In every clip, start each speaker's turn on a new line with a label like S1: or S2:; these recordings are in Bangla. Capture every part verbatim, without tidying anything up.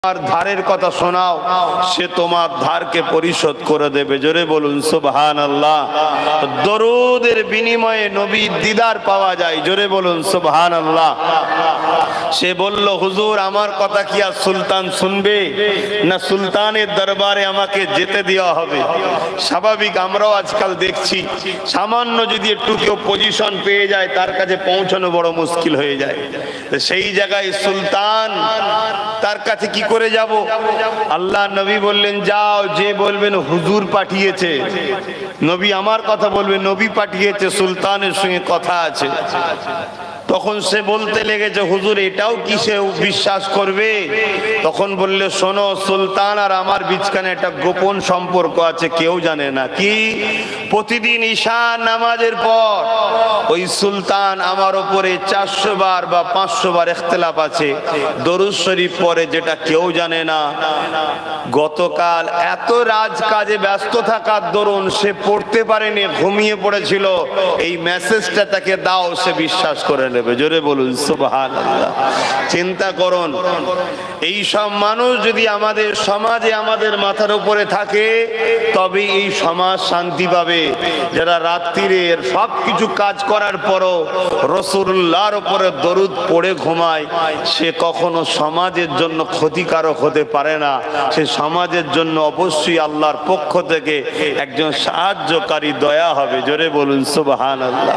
S1: আর ধারের কথা শোনাও, সে তোমার ধারকে পরিশোধ করে দেবে। জোরে বলুন সুবহানাল্লাহ। দরুদের বিনিময়ে নবীর দিদার পাওয়া যায়। জোরে বলুন সুবহানাল্লাহ। সে বলল, হুজুর আমার কথা কি আর সুলতান শুনবে? না সুলতানের দরবারে আমাকে যেতে দেওয়া হবে। স্বাভাবিক, আমরাও আজকাল দেখছি সামান্য যদি একটু কেউ পজিশন পেয়ে যায় তার কাছে পৌঁছানো বড় মুশকিল হয়ে যায়। সেই জায়গায় সুলতান তার কাছে কি করে যাব? আল্লাহ নবী বললেন, যাও, যে বলবেন হুজুর পাঠিয়েছে, নবী আমার কথা বলবে, নবী পাঠিয়েছে, সুলতানের সঙ্গে কথা আছে। তখন সে বলতে লেগেছে, হুজুর এটাও কি সে বিশ্বাস করবে? তখন বললে, শোনো, সুলতান আর আমার বিচখানে একটা গোপন সম্পর্ক আছে, কেউ জানে না। কি? প্রতিদিন ঈশা নামাজের পর ওই সুলতান আমার উপরে চারশো বার বা পাঁচশো বার ইখতিলাফ আছে দরুদ শরীফ পড়ে, যেটা কেউ জানে না। গতকাল এত রাজ কাজে ব্যস্ত থাকার দরুন সে পড়তে পারেনি, ঘুমিয়ে পড়েছিল। এই মেসেজটা তাকে দাও, সে বিশ্বাস করে নেবে। জোরে বলুন সুবহানাল্লাহ। চিন্তা করুন, এই সব মানুষ যদি আমাদের সমাজে আমাদের মাথার উপরে থাকে তবে এই সমাজ শান্তি পাবে। যারা রাত্রির সব কিছু কাজ করার পরও রাসূলুল্লাহর উপরে দরুদ পড়ে ঘুমায়, সে কখনো সমাজের জন্য ক্ষতিকারক হতে পারে না। সে সমাজের জন্য অবশ্যই আল্লাহর পক্ষ থেকে একজন সাহায্যকারী দয়া হবে। জোরে বলুন সুবহানাল্লাহ।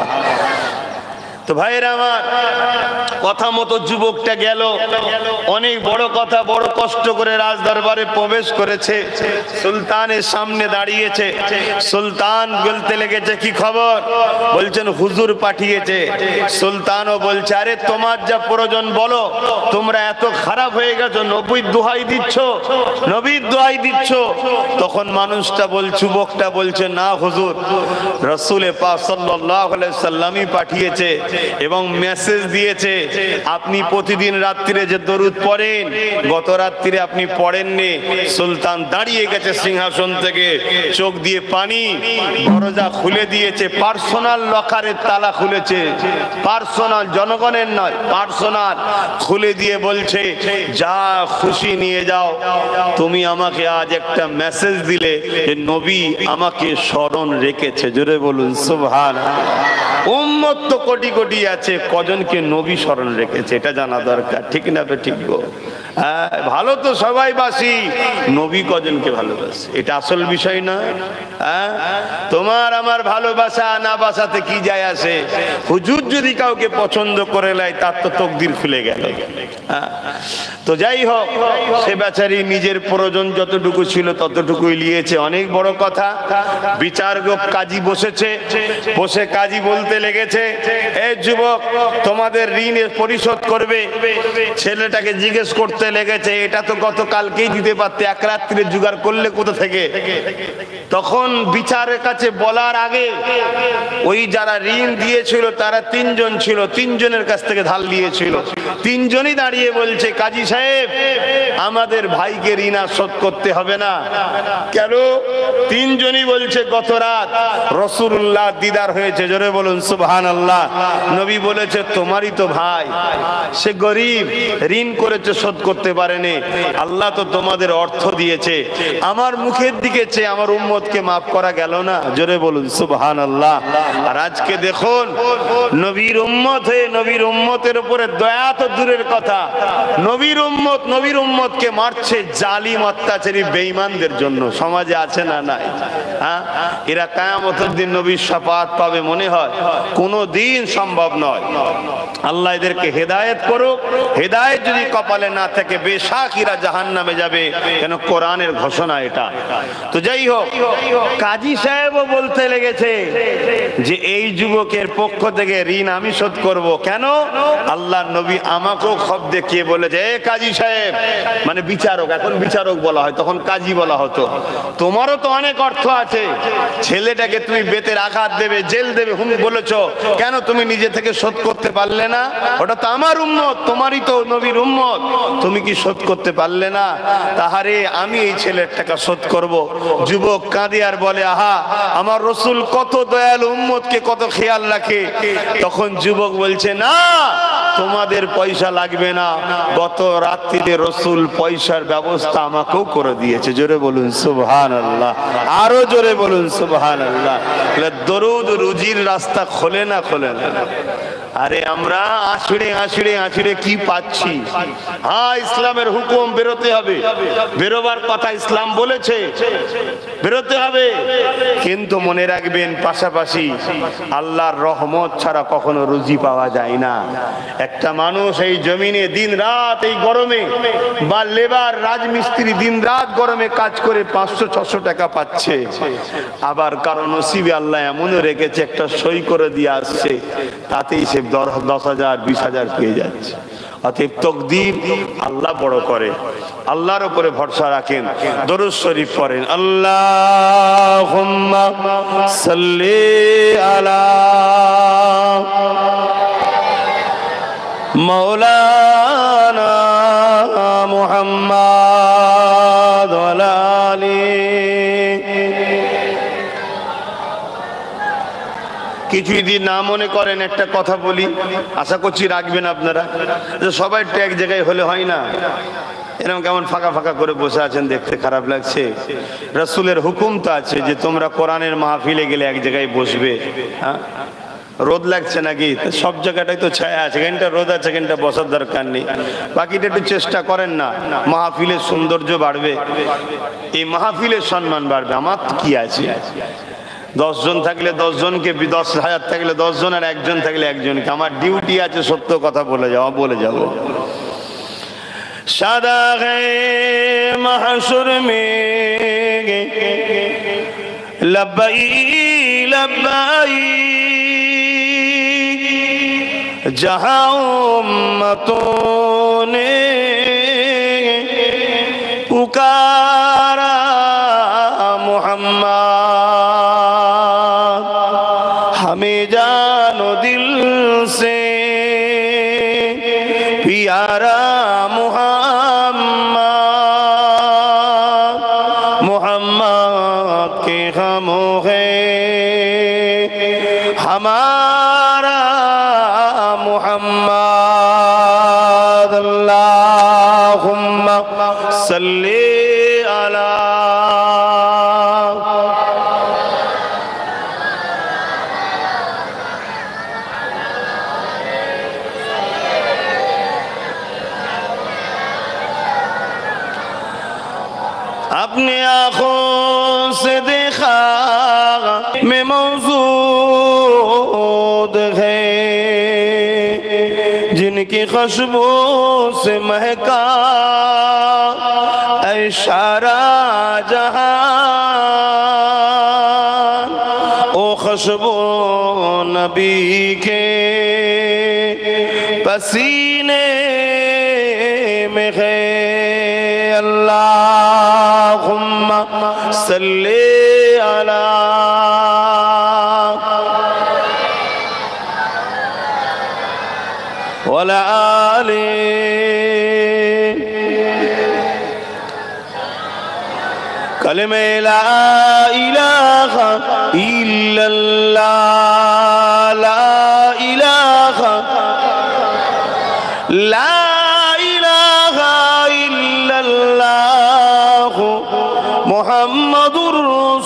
S1: তো ভাইয়েরা আমার, কথা মতো যুবকটা গেল, অনেক বড় কথা, বড় কষ্ট করে রাজ দরবারে প্রবেশ করেছে, সুলতানের সামনে দাঁড়িয়েছে। সুলতান বলতে লেগেছে, কি খবর? বলছেন হুজুর পাঠিয়েছে। সুলতানও বলছে, আরে তোমার যা প্রয়োজন বলো, তোমরা এত খারাপ হয়ে গেছো, নবীর দোহাই দিচ্ছ, নবীর দোহাই দিচ্ছ। তখন মানুষটা বল, যুবকটা বলছে, না হুজুর, রাসূল পাক সাল্লাল্লাহু আলাইহি সাল্লামই পাঠিয়েছে এবং মেসেজ দিয়েছে আপনি প্রতিদিন রাত্রিরে যে দরুদ পড়েন, গত রাত্রিরে আপনি পড়েননি। সুলতান দাঁড়িয়ে গেছে সিংহাসন থেকে, চোখ দিয়ে পানি, দরজা খুলে দিয়েছে, পার্সোনাল লকারের তালা খুলেছে, পার্সোনাল, জনগণের নয়, পার্সোনাল খুলে দিয়ে বলছে, যা খুশি নিয়ে যাও। তুমি আমাকে আজ একটা মেসেজ দিলে যে নবী আমাকে স্মরণ রেখেছে। জোরে বলুন সুবহানাল্লাহ। উম্মত তো কোটি কোটি আছে, কজনকে নবী স্মরণ রেখেছে এটা জানা দরকার, ঠিক না? ঠিক গো। হ্যাঁ, ভালো তো সবাই বাসি, নবী কজনকে ভালোবাসে এটা আসল বিষয় না। হ্যাঁ, তোমার আমার ভালোবাসা না বাসাতে কি যায় আসে? হুজুর যদি কাউকে পছন্দ করে নেয় তার তো তকদির খুলে গেল। তো যাই হোক, সে বেচারি নিজের প্রয়োজন যতটুকু ছিল ততটুকুই নিয়েছে। অনেক বড় কথা, বিচারক কাজী বসেছে, বসে কাজী বলতে লেগেছে, এই যুবক, তোমাদের ঋণ পরিশোধ করবে। ছেলেটাকে জিজ্ঞেস করতে লেগেছে, এটা তো গতকালকেই দিতে পারতে, এক রাত্রিরে জোগাড় করলে কোথা থেকে? তখন বিচারের কাছে বলার আগে ওই যারা ঋণ দিয়েছিল তারা তিনজন ছিল, তিনজনের কাছ থেকে ধার নিয়েছিল। তিনজনই দাঁড়িয়ে বলছে, কাজী সাহেব, আমাদের ভাইকে ঋণ আর শোধ করতে হবে না। কেন? তিনজনই বলছে, গত রাত রাসূলুল্লাহ দিদার হয়েছে। জোরে বলুন সুবহানাল্লাহ। নবী বলেছে, তোমারই তো ভাই, সে গরিব, ঋণ করেছে, শোধ করতে পারেনি। আল্লাহ তো তোমাদের অর্থ দিয়েছে, আমার মুখের দিকে চেয়ে আমার উম্মতকে মাফ করা গেল না। জোরে বলুন সুবহানাল্লাহ। আর আজকে দেখুন, নবীর উম্মত হয়ে নবীর উম্মতের উপরে দয়া তো দূরের কথা, নবীর উম্মত নবীর উম্মতকে মারছে জালিম অত্যাচারী বেঈমানদের জন্য। সমাজে আছে না নাই? হ্যাঁ, এরা কিয়ামতের দিন নবীর শাফাআত পাবে মনে হয়? কোনো দিন সম্ভব নয়। আল্লাহ এদেরকে হেদায়েত করুক। হেদায়েত যদি কপালে না থাকে বেশাক এরা জাহান্নামে যাবে, কেন কোরআনের ঘোষণা এটা। তো যাই হোক, কাজী সাহেবও বলতে লেগেছে যে এই যুবকের পক্ষ থেকে ঋণ আমি শোধ করব। কেন? আল্লাহ নবী আমাকেও খব দেখিয়ে বলেছে, এ কাজী সাহেব, মানে বিচারক, এখন বিচারক বলা হয়, তখন কাজী বলা হতো, তোমারও তো অনেক অর্থ আছে, ছেলেটাকে তুমি বেতের আঘাত দেবে, জেল দেবে, হুম বলেছো, কেন তুমি নিজে থেকে শোধ করতে পারলে না? ওটা তো আমার উম্মত, তোমারই তো নবীর উম্মত, তুমি তুমি কি শোধ করতে পারলে না? তাহারে আমি এই ছেলের টাকা শোধ করব। যুবক কাঁদে আর বলে, আহা আমার রসুল কত দয়ালু, উম্মতকে কত খেয়াল রাখে। তখন যুবক বলছে, না তোমাদের পয়সা লাগবে না, গত রাত্রিতে রসুল পয়সার ব্যবস্থা আমাকেও করে দিয়েছে। জোরে বলুন সুবহানাল্লাহ, আরো জোরে বলুন সুবহানাল্লাহ। দরুদ রুজির রাস্তা খোলে না খোলে না? আরে আমরা আছড়ে আছড়ে আছড়ে কি পাচ্ছি? হ্যাঁ ইসলামের হুকুম, বেরোতে হবে, বেরোবার কথা ইসলাম বলেছে, বেরোতে হবে। কিন্তু মনে রাখবেন পাশাপাশি আল্লাহর রহমত ছাড়া কখনো রুজি পাওয়া যায় না। একটা মানুষ এই জমিনে দিন রাত এই গরমে, বা লেবার রাজমিস্ত্রি দিন রাত গরমে কাজ করে পাঁচশো ছশো টাকা পাচ্ছে, আবার কারণ নসিবে আল্লাহ এমনও রেখেছে একটা সই করে দিয়ে আসছে, তাতেই সে দশ হাজার বিশ হাজার পেয়ে যাচ্ছে। অতএব তকদির আল্লাহ বড় করে, আল্লাহর উপরে ভরসা রাখেন। দরুদ শরীফ পড়েন, আল্লাহুম্মা সাল্লি আলা মাওলানা মুহাম্মাদ ওয়া আলা আলিহি। কিছুই যদি না মনে করেন একটা কথা বলি, আশা করছি রাখবেন আপনারা, যে সবাই তো এক জায়গায় হলে হয় না। এরকম কেমন ফাঁকা ফাঁকা করে বসে আছেন, দেখতে খারাপ লাগছে। রাসূলের হুকুম তো আছে যে তোমরা কোরআনের মাহফিলে গেলে এক জায়গায় বসবে। হ্যাঁ রোদ লাগছে নাকি? সব জায়গাটাই তো ছায়া আছে, এখানটা রোদ আছে, এখানটা বসার দরকার নেই। বাকিটা একটু চেষ্টা করেন না, মাহফিলের সৌন্দর্য বাড়বে, এই মাহফিলের সম্মান বাড়বে। আমার কি আছে, দশ জন থাকলে দশ জনকে, দশ হাজার থাকলে দশ জন, আর একজন থাকলে একজনকে। আমার ডিউটি আছে সত্য কথা বলে যাওয়া, বলে যাব। সাদা হে মাহশুর মে লব্বাই লব্বাই जहां उम्मतों ने पुकारा मोहम्मद, हमें जानो दिल से प्यारा मोहम्मद, मोहम्मद के गमों है हमारा मोहम्मद। अल्लाहुम्मा सल्ली अला। अपने आँखों से देखा मैं मौजूद है, जिनकी खुशबू से महका इशारा जहान, ओ खुशबू नबी के पसीने में है। अल्लाहुम्मा सल्ली अला। वला आले कलमे ला इलाहा इल्लल्लाह, ला इलाहा ला इलाहा इल्लल्लाह मुहम्मदुर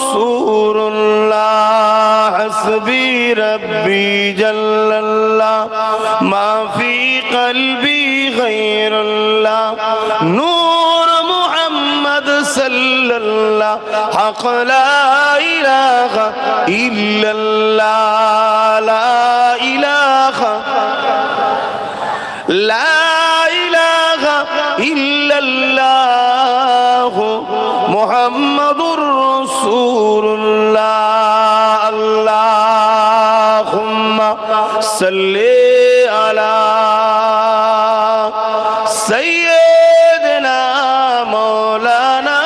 S1: रसूलुल्लाह। हस्बी रब्बी जल्लल्लाह मा फी कल्बी गैरुल्लाह, नूर मुहम्मद सल्लल्लाह हक़ ला इलाहा इल्लल्लाह, ला इलाहा ला इलाहा इल्लल्लाह मुहम्मदुर रसूलुल्लाह। अल्लाहुम्मा सल्ली अला सय्यिदना मौलाना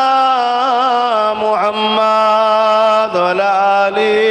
S1: मुहम्मद व अला आलिहि।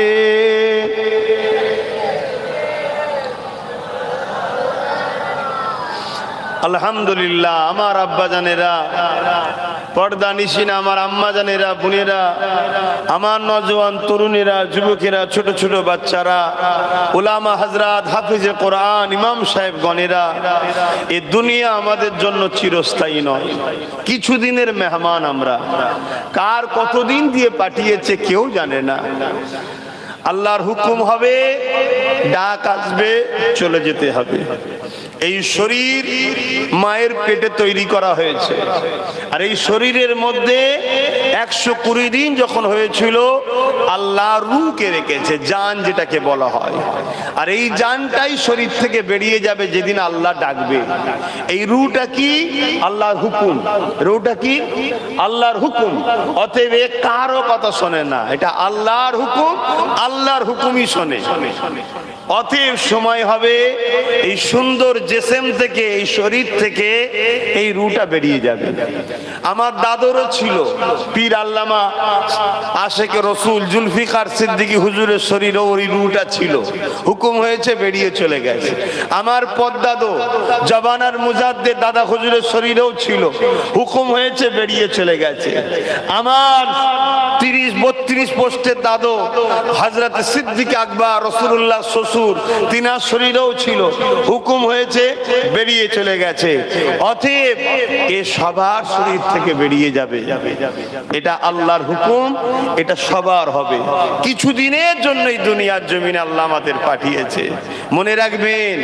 S1: আলহামদুলিল্লাহ আমার আব্বা জানেরা, পর্দা নিশিনা আমার আম্মা জানেরা, বোনেরা, আমার নওজোয়ান তরুণেরা, যুবকেরা, ছোট ছোট বাচ্চারা, উলামা হযরত, হাফিজে কোরআন, ইমাম সাহেব গণেরা, এই দুনিয়া আমাদের জন্য চিরস্থায়ী নয়, কিছুদিনের মেহমান আমরা। কার কতদিন দিয়ে পাঠিয়েছে কেউ জানে না। আল্লাহর হুকুম হবে, ডাক আসবে, চলে যেতে হবে। এই শরীর মায়ের পেটে তৈরি করা হয়েছে, আর এই শরীরের মধ্যে একশো কুড়ি দিন যখন হয়েছিল আল্লাহ রূহকে রেখেছে, জান যেটাকে বলা হয়। আর এই জানটাই শরীর থেকে বেরিয়ে যাবে যেদিন আল্লাহ ডাকবে। এই রূহটা কি? আল্লাহর হুকুম। রূহটা কি? আল্লাহর হুকুম। অতএব কারো কথা শোনে না, এটা আল্লাহর হুকুম, আল্লাহর হুকুমই শোনে। অতএব সময় হবে এই সুন্দর জিসম থেকে, এই শরীর থেকে এই রূহটা বেরিয়ে যাবে। আমার দাদুরও ছিল, পীর আল্লামা আশেকে রসুল জুলফিকার সিদ্দিকী হুজুরের শরীরে ওই রূহটা ছিল, হুকুম হয়েছে বেরিয়ে চলে গেছে। আমার পদ্দাদো জবানার মুজাদ্দেদ দাদা হুজুরের শরীরেও ছিল, হুকুম হয়েছে বেরিয়ে চলে গেছে। আমার তিরিশ বত্রিশ পোস্টের দাদু হযরত সিদ্দিক আকবর রাসূলুল্লাহ শ্বশুর, তিনার শরীরেও ছিল, হুকুম হয়েছে বেরিয়ে চলে গেছে। অতএব এ সবার শরীর থেকে বেরিয়ে যাবে, এটা আল্লাহর হুকুম, এটা সবার হবে। কিছুদিনের জন্যই দুনিয়ার জমিনে আল্লাহ আমাদের পাঠিয়েছে। মনে রাখবেন,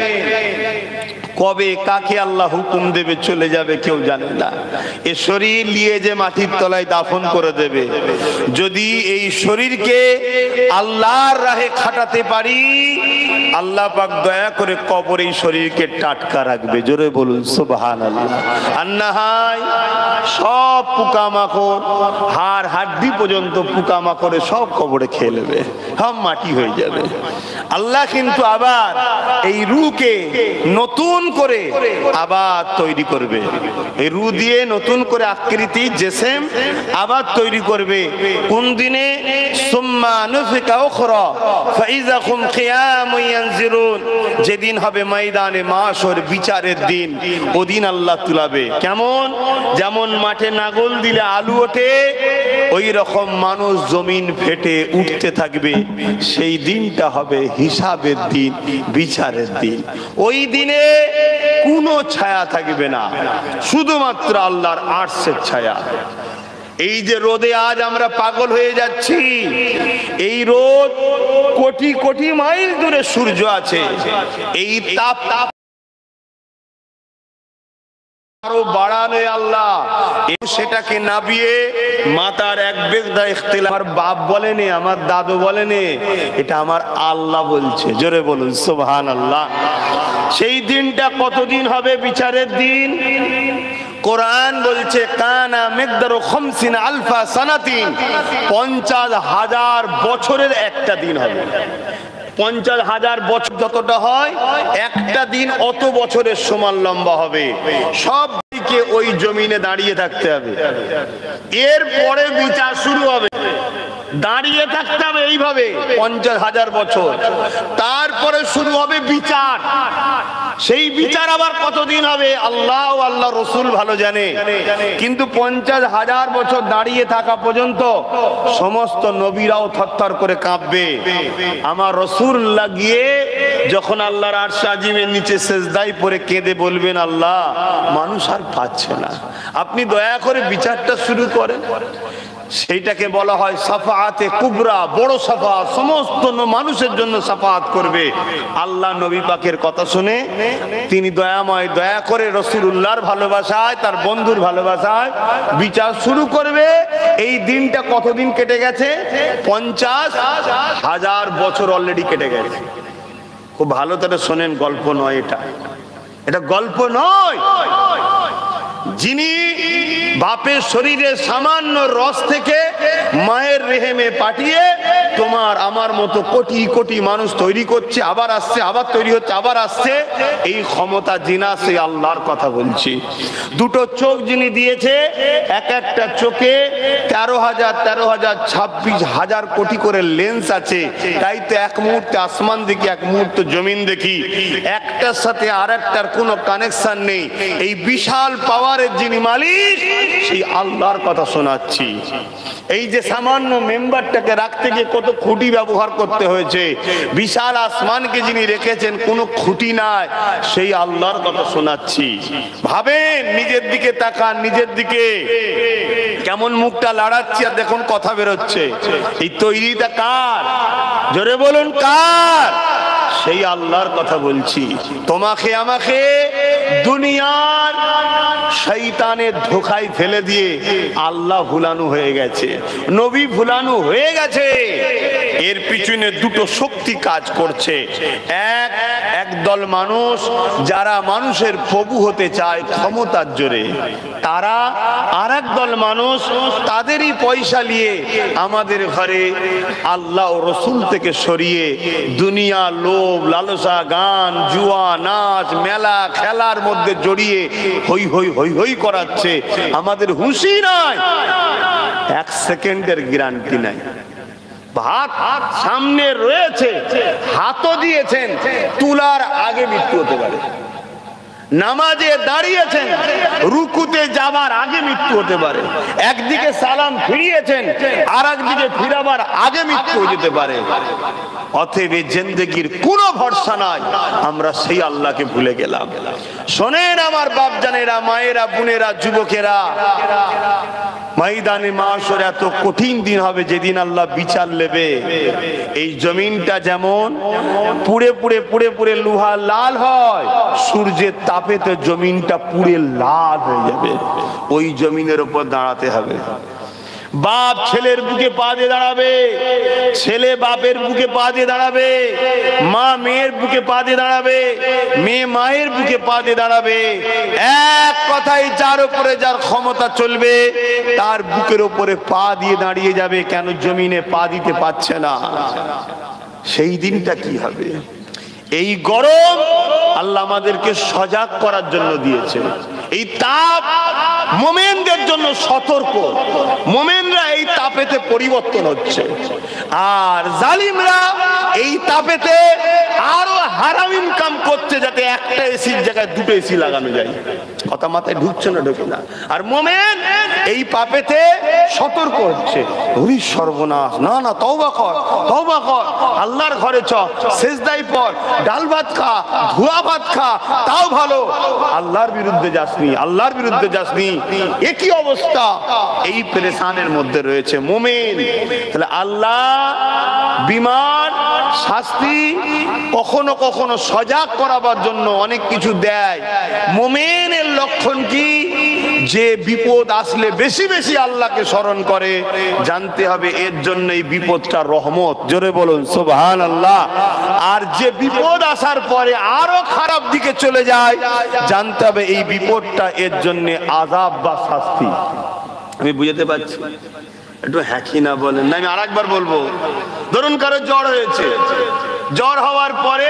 S1: কবে কাকে আল্লাহ হুকুম দেবে চলে যাবে কেউ জানে না। এ শরীর নিয়ে যে মাটির তলায় দাফন করে দেবে। যদি এই শরীরকে আল্লাহর রাহে খাটাতে পারি, আল্লাহ পাক দয়া করে কবরে এই শরীরকে টাটকা রাখবে। জোরে বলুন সুবহানাল্লাহ। আর না হয় সব পোকামাকড়, হাড় হাড্ডি পর্যন্ত পোকামাকড়ে সব কবরে খেয়ে নেবে, সব মাটি হয়ে যাবে। আল্লাহ কিন্তু আবার এই রূহকে নতুন করে আবার তৈরি করবে। এই রূহ দিয়ে নতুন করে আকৃতি জিসম আবার তৈরি করবে। কোন দিনে? সুম্মা নুফিকা উখরা ফাইযা হুম কিয়ামুন ইয়ানজিরুন, যেদিন হবে ময়দানে মাশর, বিচারের দিন, ওদিন আল্লাহ তুলাবে। কেমন? যেমন মাঠে নাগল দিলে আলু ওঠে, ওই রকম মানুষ জমিন ফেটে উঠতে থাকবে। সেই দিনটা হবে হিসাবের দিন, বিচারের দিন। ওই দিনে কোনো ছায়া থাকবে না, শুধুমাত্র আল্লাহর আরশের ছায়া। এই যে রোদে আজ আমরা পাগল হয়ে যাচ্ছি, এই রোদ কোটি কোটি মাইল দূরে সূর্য আছে, এই তাপ আরো বাড়ানো আল্লাহ, সেটাকে নাবিয়ে মাতার এক বেগদা ইখতিলাফ। আমার বাপ বলেনি, আমার দাদু বলেনি, এটা আমার আল্লাহ বলছে। জোরে বলুন সুবহানাল্লাহ। সেই দিনটা কতদিন হবে? বিচারের দিন। কোরআন বলছে কানা মিকদারু খামসিনা আলফা সানাতিন, পঞ্চাশ হাজার বছরের একটা দিন হবে। পঞ্চাশ হাজার বছর যতটা হয়, একটা দিন অত বছরের সমান লম্বা হবে। সব দিকে ওই জমিনে দাঁড়িয়ে থাকতে হবে, এরপরে বিচার শুরু হবে। দাঁড়িয়ে থাকতে হবে এইভাবে পঞ্চাশ হাজার বছর, তারপরে শুরু হবে বিচার। সেই বিচার আবার কতদিন হবে আল্লাহ ও আল্লাহ রসুল ভালো জানে। কিন্তু পঞ্চাশ হাজার বছর দাঁড়িয়ে থাকা পর্যন্ত সমস্ত নবীরাও থরথর করে কাঁপবে। আমার রসুল্লাহ গিয়ে যখন আল্লাহর আরশ আজিমের নিচে সেজদায় পড়ে কেঁদে বলবেন, আল্লাহ মানুষ আর পাচ্ছে না, আপনি দয়া করে বিচারটা শুরু করেন। সেইটাকে বলা হয় সাফাআতে কুবরা, বড় সাফাআত, সমস্ত মানুষের জন্য সাফাআত করবে। আল্লাহ নবী পাকের কথা শুনে তিনি দয়াময়, দয়া করে রাসূলুল্লাহর ভালোবাসায়, তার বন্ধুর ভালোবাসায় বিচার শুরু করবে। এই দিনটা কতদিন কেটে গেছে? পঞ্চাশ হাজার বছর অলরেডি কেটে গেছে। খুব ভালো করে শোনেন, গল্প নয় এটা, এটা গল্প নয়। যিনি বাপের শরীরে সামান্য রস থেকে মায়ের রেহেমে পাঠিয়ে তোমার আমার মতো কোটি কোটি মানুষ তৈরি করছে, আবার আসছে, আবার তৈরি হচ্ছে, আবার আসছে। এই ক্ষমতা জিনা সেই আল্লাহর কথা বলছি। দুটো চোখ যিনি দিয়েছে, এক একটা চোখে তেরো হাজার তেরো হাজার ছাব্বিশ হাজার কোটি করে লেন্স আছে। তাই তো এক মুহূর্তে আসমান দেখি, এক মুহূর্তে জমিন দেখি, একটার সাথে আর একটার কোনো কানেকশন নেই। এই বিশাল পাওয়ারের যিনি মালিক সেই আল্লাহর কথা শোনাচ্ছি। এই যে সামান্য মেম্বারটাকে রাখতে গিয়ে কত খুঁটি ব্যবহার করতে হয়েছে, বিশাল আসমানকে যিনি রেখেছেন কোনো খুঁটি নাই, সেই আল্লাহর কথা শোনাচ্ছি। ভাবেন, নিজের দিকে তাকান, নিজের দিকে কেমন মুখটা লাড়াচ্ছি আর দেখুন কথা বেরোচ্ছে। এই তৈরিটা কার? জোরে বলুন কার? সেই আল্লাহর কথা বলছি। তোমাকে আমাকে দুনিয়ার শয়তানের ধোঁকায় ফেলে দিয়ে আল্লাহ ভুলানো হয়ে গেছে, নবী ভুলানো হয়ে গেছে। এর পিছনে দুটো শক্তি কাজ করছে। এক একদল মানুষ যারা মানুষের প্রভু হতে চায় ক্ষমতার জোরে, তারা আর একদল মানুষ তাদেরই পয়সা নিয়ে আমাদের ঘরে আল্লাহ ও রসুল থেকে সরিয়ে দুনিয়া, লোভ, লালসা, গান, জুয়া, নাচ, মেলা, খেলার মধ্যে জড়িয়ে হই হই হই হই করাচ্ছে। আমাদের হুঁশই নাই, এক সেকেন্ডের গ্যারান্টি নাই। ভাত সামনে রয়েছে, হাতও দিয়েছেন, তুলার আগে মৃত্যু হতে পারে। নামাজে দাঁড়িয়েছেন, রুকুতে যাবার আগে মৃত্যু হতে পারে। একদিকে সালাম ফিরিয়েছেন, আর একদিকে ফিরাবার আগে মৃত্যু হয়ে যেতে পারে। অতএব জিন্দেগির কোনো ভরসা নাই, আমরা সেই আল্লাহকে ভুলে গেলাম। শোনেন আমার বাপজানেরা, মায়েরা, বোনেরা, যুবকেরা, ময়দানে মাশর এত কঠিন দিন হবে যেদিন আল্লাহ বিচার নেবে। এই জমিনটা যেমন পুড়ে পুড়ে পুড়ে পুড়ে লোহা লাল হয়, সূর্যের তাপেতে জমিনটা পুড়ে লাল হয়ে যাবে। ওই জমিনের উপর দাঁড়াতে হবে। বাপ ছেলের বুকে পা দিয়ে দাঁড়াবে, ছেলে বাপের বুকে পা দিয়ে দাঁড়াবে, মা মেয়ের বুকে পা দিয়ে দাঁড়াবে, মেয়ে মায়ের বুকে পা দিয়ে দাঁড়াবে। এক কথাই যার উপরে যার ক্ষমতা চলবে তার বুকের উপরে পা দিয়ে দাঁড়িয়ে যাবে। কেন? জমিনে পা দিতে পারছে না। সেই দিনটা কি হবে? এই গরম আল্লাহ আমাদেরকে সজাগ করার জন্য দিয়েছে। এই তাপ মোমেনদের জন্য সতর্ক। মোমেনরা এই তাপেতে পরিবর্তন হচ্ছে, আর জালিমরা এই তাপেতে আরো হারাম ইনকাম করছে, যাতে একটা এসির জায়গায় দুটো এসি লাগানো যায়। কথা মাথায় ঢুকছে না? ঢুকে না। আর মোমেন এই পাপেতে সতর্ক হচ্ছে, ওরে সর্বনাশ, না না তওবা কর, তওবা কর, আল্লাহর ঘরে চ, সেজদায় পড়, ডাল ভাত খা, ধোয়া ভাত খা, তাও ভালো, আল্লাহর বিরুদ্ধে যাসনি, আল্লাহর বিরুদ্ধে যাসনি। একই অবস্থা, এই পেরেশানের মধ্যে রয়েছে মোমেন। তাহলে আল্লাহ বিমান শাস্তি কখনো কখনো সজাগ করাবার জন্য অনেক কিছু দেয়। মোমেনের লক্ষণ কি? যে বিপদ আসলে বেশি বেশি আল্লাহকে স্মরণ করে, জানতে হবে এর জন্য এই বিপদটা রহমত। জোরে বলুন সুবহানাল্লাহ। আর যে বিপদ আসার পরে আরো খারাপ দিকে চলে যায়, জানতে হবে এই বিপদটা এর জন্য আযাব বা শাস্তি। আমি বুঝতে পারছি? একটু হ্যাঁকি না বলেন না। আমি আর একবার বলবো, ধরুন কারো জ্বর হয়েছে, জ্বর হওয়ার পরে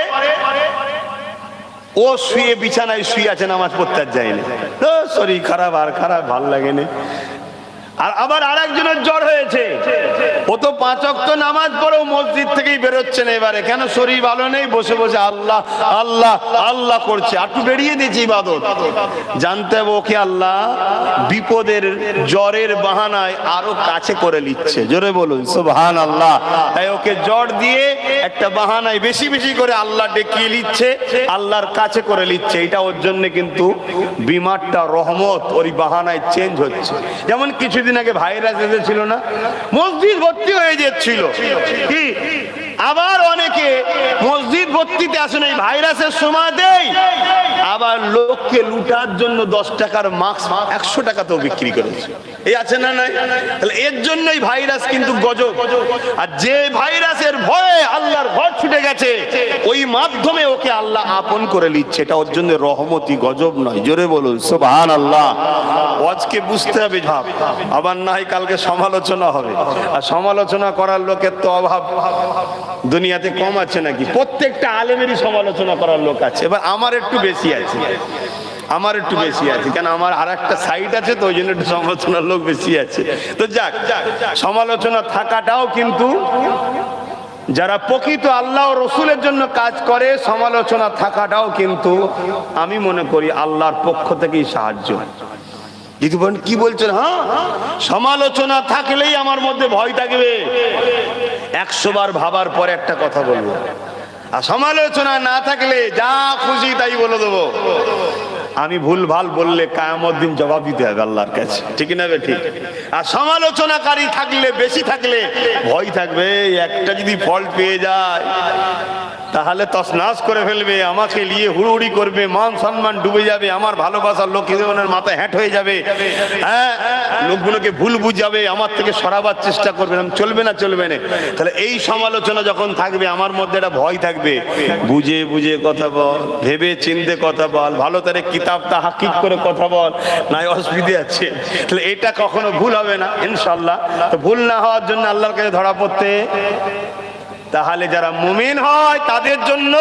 S1: ও শুয়ে বিছানায় শুয়ে আছে, নামাজ পড়তে যায়নি, শরীর খারাপ, আর খারাপ, ভাল লাগেনি। আর আবার আরেকজনের জ্বর হয়েছে, ও তো পাঁচ ওয়াক্ত নামাজ পড়েও মসজিদ থেকেই বেরোচ্ছে না। এবারে কেন? শরীর ভালো নেই, বসে বসে আল্লাহ আল্লাহ আল্লাহ করছে, একটু বেরিয়ে দিয়েছে ইবাদত। জানতে হবে ওকে আল্লাহ বিপদের জ্বরের বাহানায় আরো কাছে করে নিচ্ছে। জোরে বলুন সুবহানাল্লাহ। তাই ওকে জ্বর দিয়ে একটা বাহানায় বেশি বেশি করে আল্লাহ ডেকিয়ে নিচ্ছে, আল্লাহর কাছে করে নিচ্ছে। এটা ওর জন্য কিন্তু বিমারটা রহমত, ওর বাহানায় চেঞ্জ হচ্ছে। যেমন কিছুদিন আগে ভাইরাস এসেছিল না, মসজিদ ভর্তি হয়ে যাচ্ছিল, কি আবার অনেকে মসজিদ ভর্তিতে আসেন এই ভাইরাসের সময়তেই আবার লোককে লুটার জন্য দশ টাকার মাস্ক একশো টাকাতেও বিক্রি করেছে। এই আছে না নাই? তাহলে এর জন্যই ভাইরাস কিন্তু গজব। আর যে ভাইরাসের ভয়ে আল্লাহর ঘর ছুটে গেছে, ওই মাধ্যমে ওকে আল্লাহ আপন করে নিচ্ছে, এটা ওর জন্য রহমতি, গজব নয়। জোরে বলুন সুবহানাল্লাহ। আজকে বুঝতে হবে ভাব, আবার না হয় কালকে সমালোচনা হবে, আর সমালোচনা করার লোকের তো অভাব দুনিয়াতে কম আছে নাকি? প্রত্যেকটা আলেমেরই সমালোচনা করার লোক আছে। এবার আমার একটু বেশি আছে, আমার একটু বেশি আছে, কেন আমার আর একটা সাইড আছে, তো ওই জন্য একটু সমালোচনার লোক বেশি আছে। তো যাক, সমালোচনা থাকাটাও কিন্তু যারা প্রকৃত আল্লাহ ও রসুলের জন্য কাজ করে, সমালোচনা থাকাটাও কিন্তু আমি মনে করি আল্লাহর পক্ষ থেকেই সাহায্য। কি বলছেন? হ্যাঁ, সমালোচনা থাকলেই আমার মধ্যে ভয় থাকবে। একশো বার ভাবার পরে একটা কথা বলবো, আর সমালোচনা না থাকলে যা খুশি তাই বলে দেবো। আমি ভুল ভাল বললে কিয়ামত দিন জবাব দিতে হবে আল্লাহর কাছে, ঠিক না? ঠিক। আর সমালোচনাকারী থাকলে, বেশি থাকলে ভয় থাকবে, একটা যদি ফল্ট পেয়ে যায় তাহলে তছনাছ করে ফেলবে, আমাকে নিয়ে হুড়ুহুড়ি করবে, মান সম্মান ডুবে যাবে, আমার ভালোবাসার লোক জীবনের মাথায় হ্যাট হয়ে যাবে, হ্যাঁ, লোকগুলোকে ভুল বুঝাবে, আমার থেকে সরাবার চেষ্টা করবে, চলবে না, চলবে না। তাহলে এই সমালোচনা যখন থাকবে আমার মধ্যে একটা ভয় থাকবে, বুঝে বুঝে কথা বল, ভেবে চিন্তে কথা বল, ভালো তারে কিতাবটা হাকিক করে কথা বল, নাই অসুবিধে আছে। তাহলে এটা কখনো ভুল হবে না ইনশাআল্লাহ। তো ভুল না হওয়ার জন্য আল্লাহর কাছে ধরা পড়তে, তাহলে যারা মুমিন হয় তাদের জন্য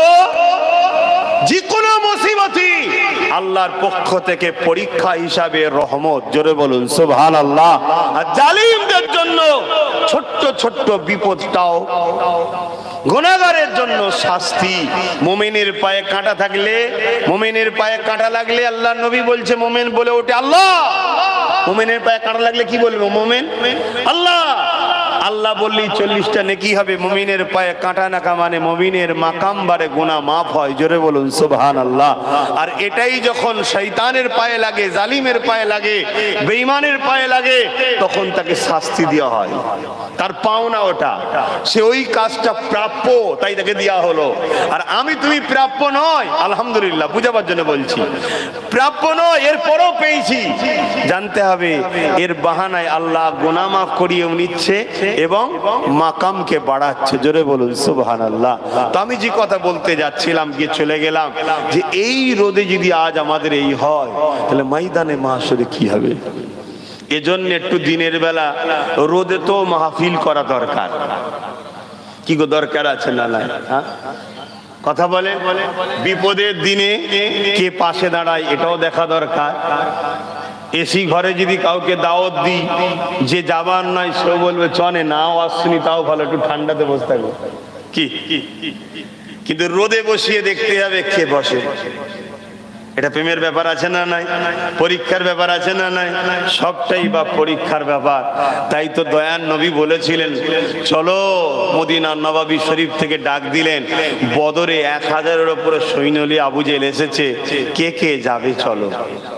S1: যে কোনো মুসিবতই আল্লাহর পক্ষ থেকে পরীক্ষা হিসাবে রহমত। জোরে বলুন সুবহানাল্লাহ। আর জালিমদের জন্য ছোট্ট ছোট্ট বিপদটাও গুনাহগারের জন্য শাস্তি। মুমিনের পায়ে কাঁটা থাকলে, মুমিনের পায়ে কাঁটা লাগলে আল্লাহর নবী বলছে, মুমিন বলে ওঠে আল্লাহ। মুমিনের পায়ে কাঁটা লাগলে কি বলবো? মুমিন আল্লাহ। আল্লাহ বললেই চল্লিশটা নেকি হবে। মুমিনের পায়ে কাঁটা নাকা মানে মুমিনের মাকাম বারে গুনাহ মাফ হয়। জোরে বলুন সুবহানাল্লাহ। আর এটাই যখন শয়তানের পায়ে লাগে, জালিমের পায়ে লাগে, বেঈমানের পায়ে লাগে, তখন তাকে শাস্তি দেওয়া হয়। তার পাওনা ওটা, সে ওই কাজটা প্রাপ্য, তাই তাকে দেওয়া হলো। আর আমি তুমি প্রাপ্য নয়, আলহামদুলিল্লাহ, বুঝাবার জন্য বলছি, প্রাপ্য নয়, এরপরও পেয়েছি। জানতে হবে এর বাহানায় আল্লাহ গুনাহ মাফ করিয়েও নিচ্ছে এবং মাকামকে বাড়াচ্ছে। জোরে বলুন সুবহানাল্লাহ। তো আমি যে কথা বলতে যাচ্ছিলাম গিয়ে চলে গেলাম, যে এই রোদে যদি আজ আমাদের এই হয়, তাহলে ময়দানে মাহশরে কি হবে? এজন্য একটু দিনের বেলা রোদে তো মাহফিল করা দরকার। কি গো দরকার আছে না? নাই, হ্যাঁ, কথা বলে। বিপদের দিনে কে পাশে দাঁড়ায় এটাও দেখা দরকার। এসি ঘরে যদি কাউকে দাওয়াত দিই, যে যাবার নয় সেও বলবে চনে, নাও আসুনি তাও ভালো, একটু ঠান্ডাতে বসে থাকবো। কি কিন্তু রোদে বসিয়ে দেখতে হবে কে বসে। এটা প্রেমের ব্যাপার আছে না নাই? পরীক্ষার ব্যাপার আছে না নাই? সবটাই বা পরীক্ষার ব্যাপার। তাই তো দয়ার নবী বলেছিলেন, চলো মদিনা নববী শরীফ থেকে ডাক দিলেন, বদরে এক হাজারের উপরে সৈন্য নিয়ে আবু জেহেল এসেছে, কে কে যাবে চলো।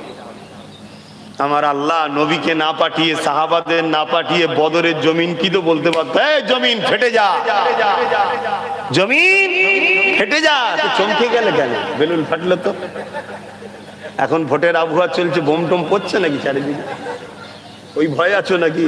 S1: আমার আল্লাহ নবীকে না পাঠিয়ে, সাহাবাদের না পাঠিয়ে বদরের জমিন কি তো বলতে পারতো, এই জমিন ফেটে যা, জমিন ফেটে যা। তো চমকে গেলে কেন? বেলুন ফাটলো তো। এখন ভোটের আবহাওয়া চলছে, বোম টোম পড়ছে নাকি চারিদিকে? ওই ভয় আছো নাকি?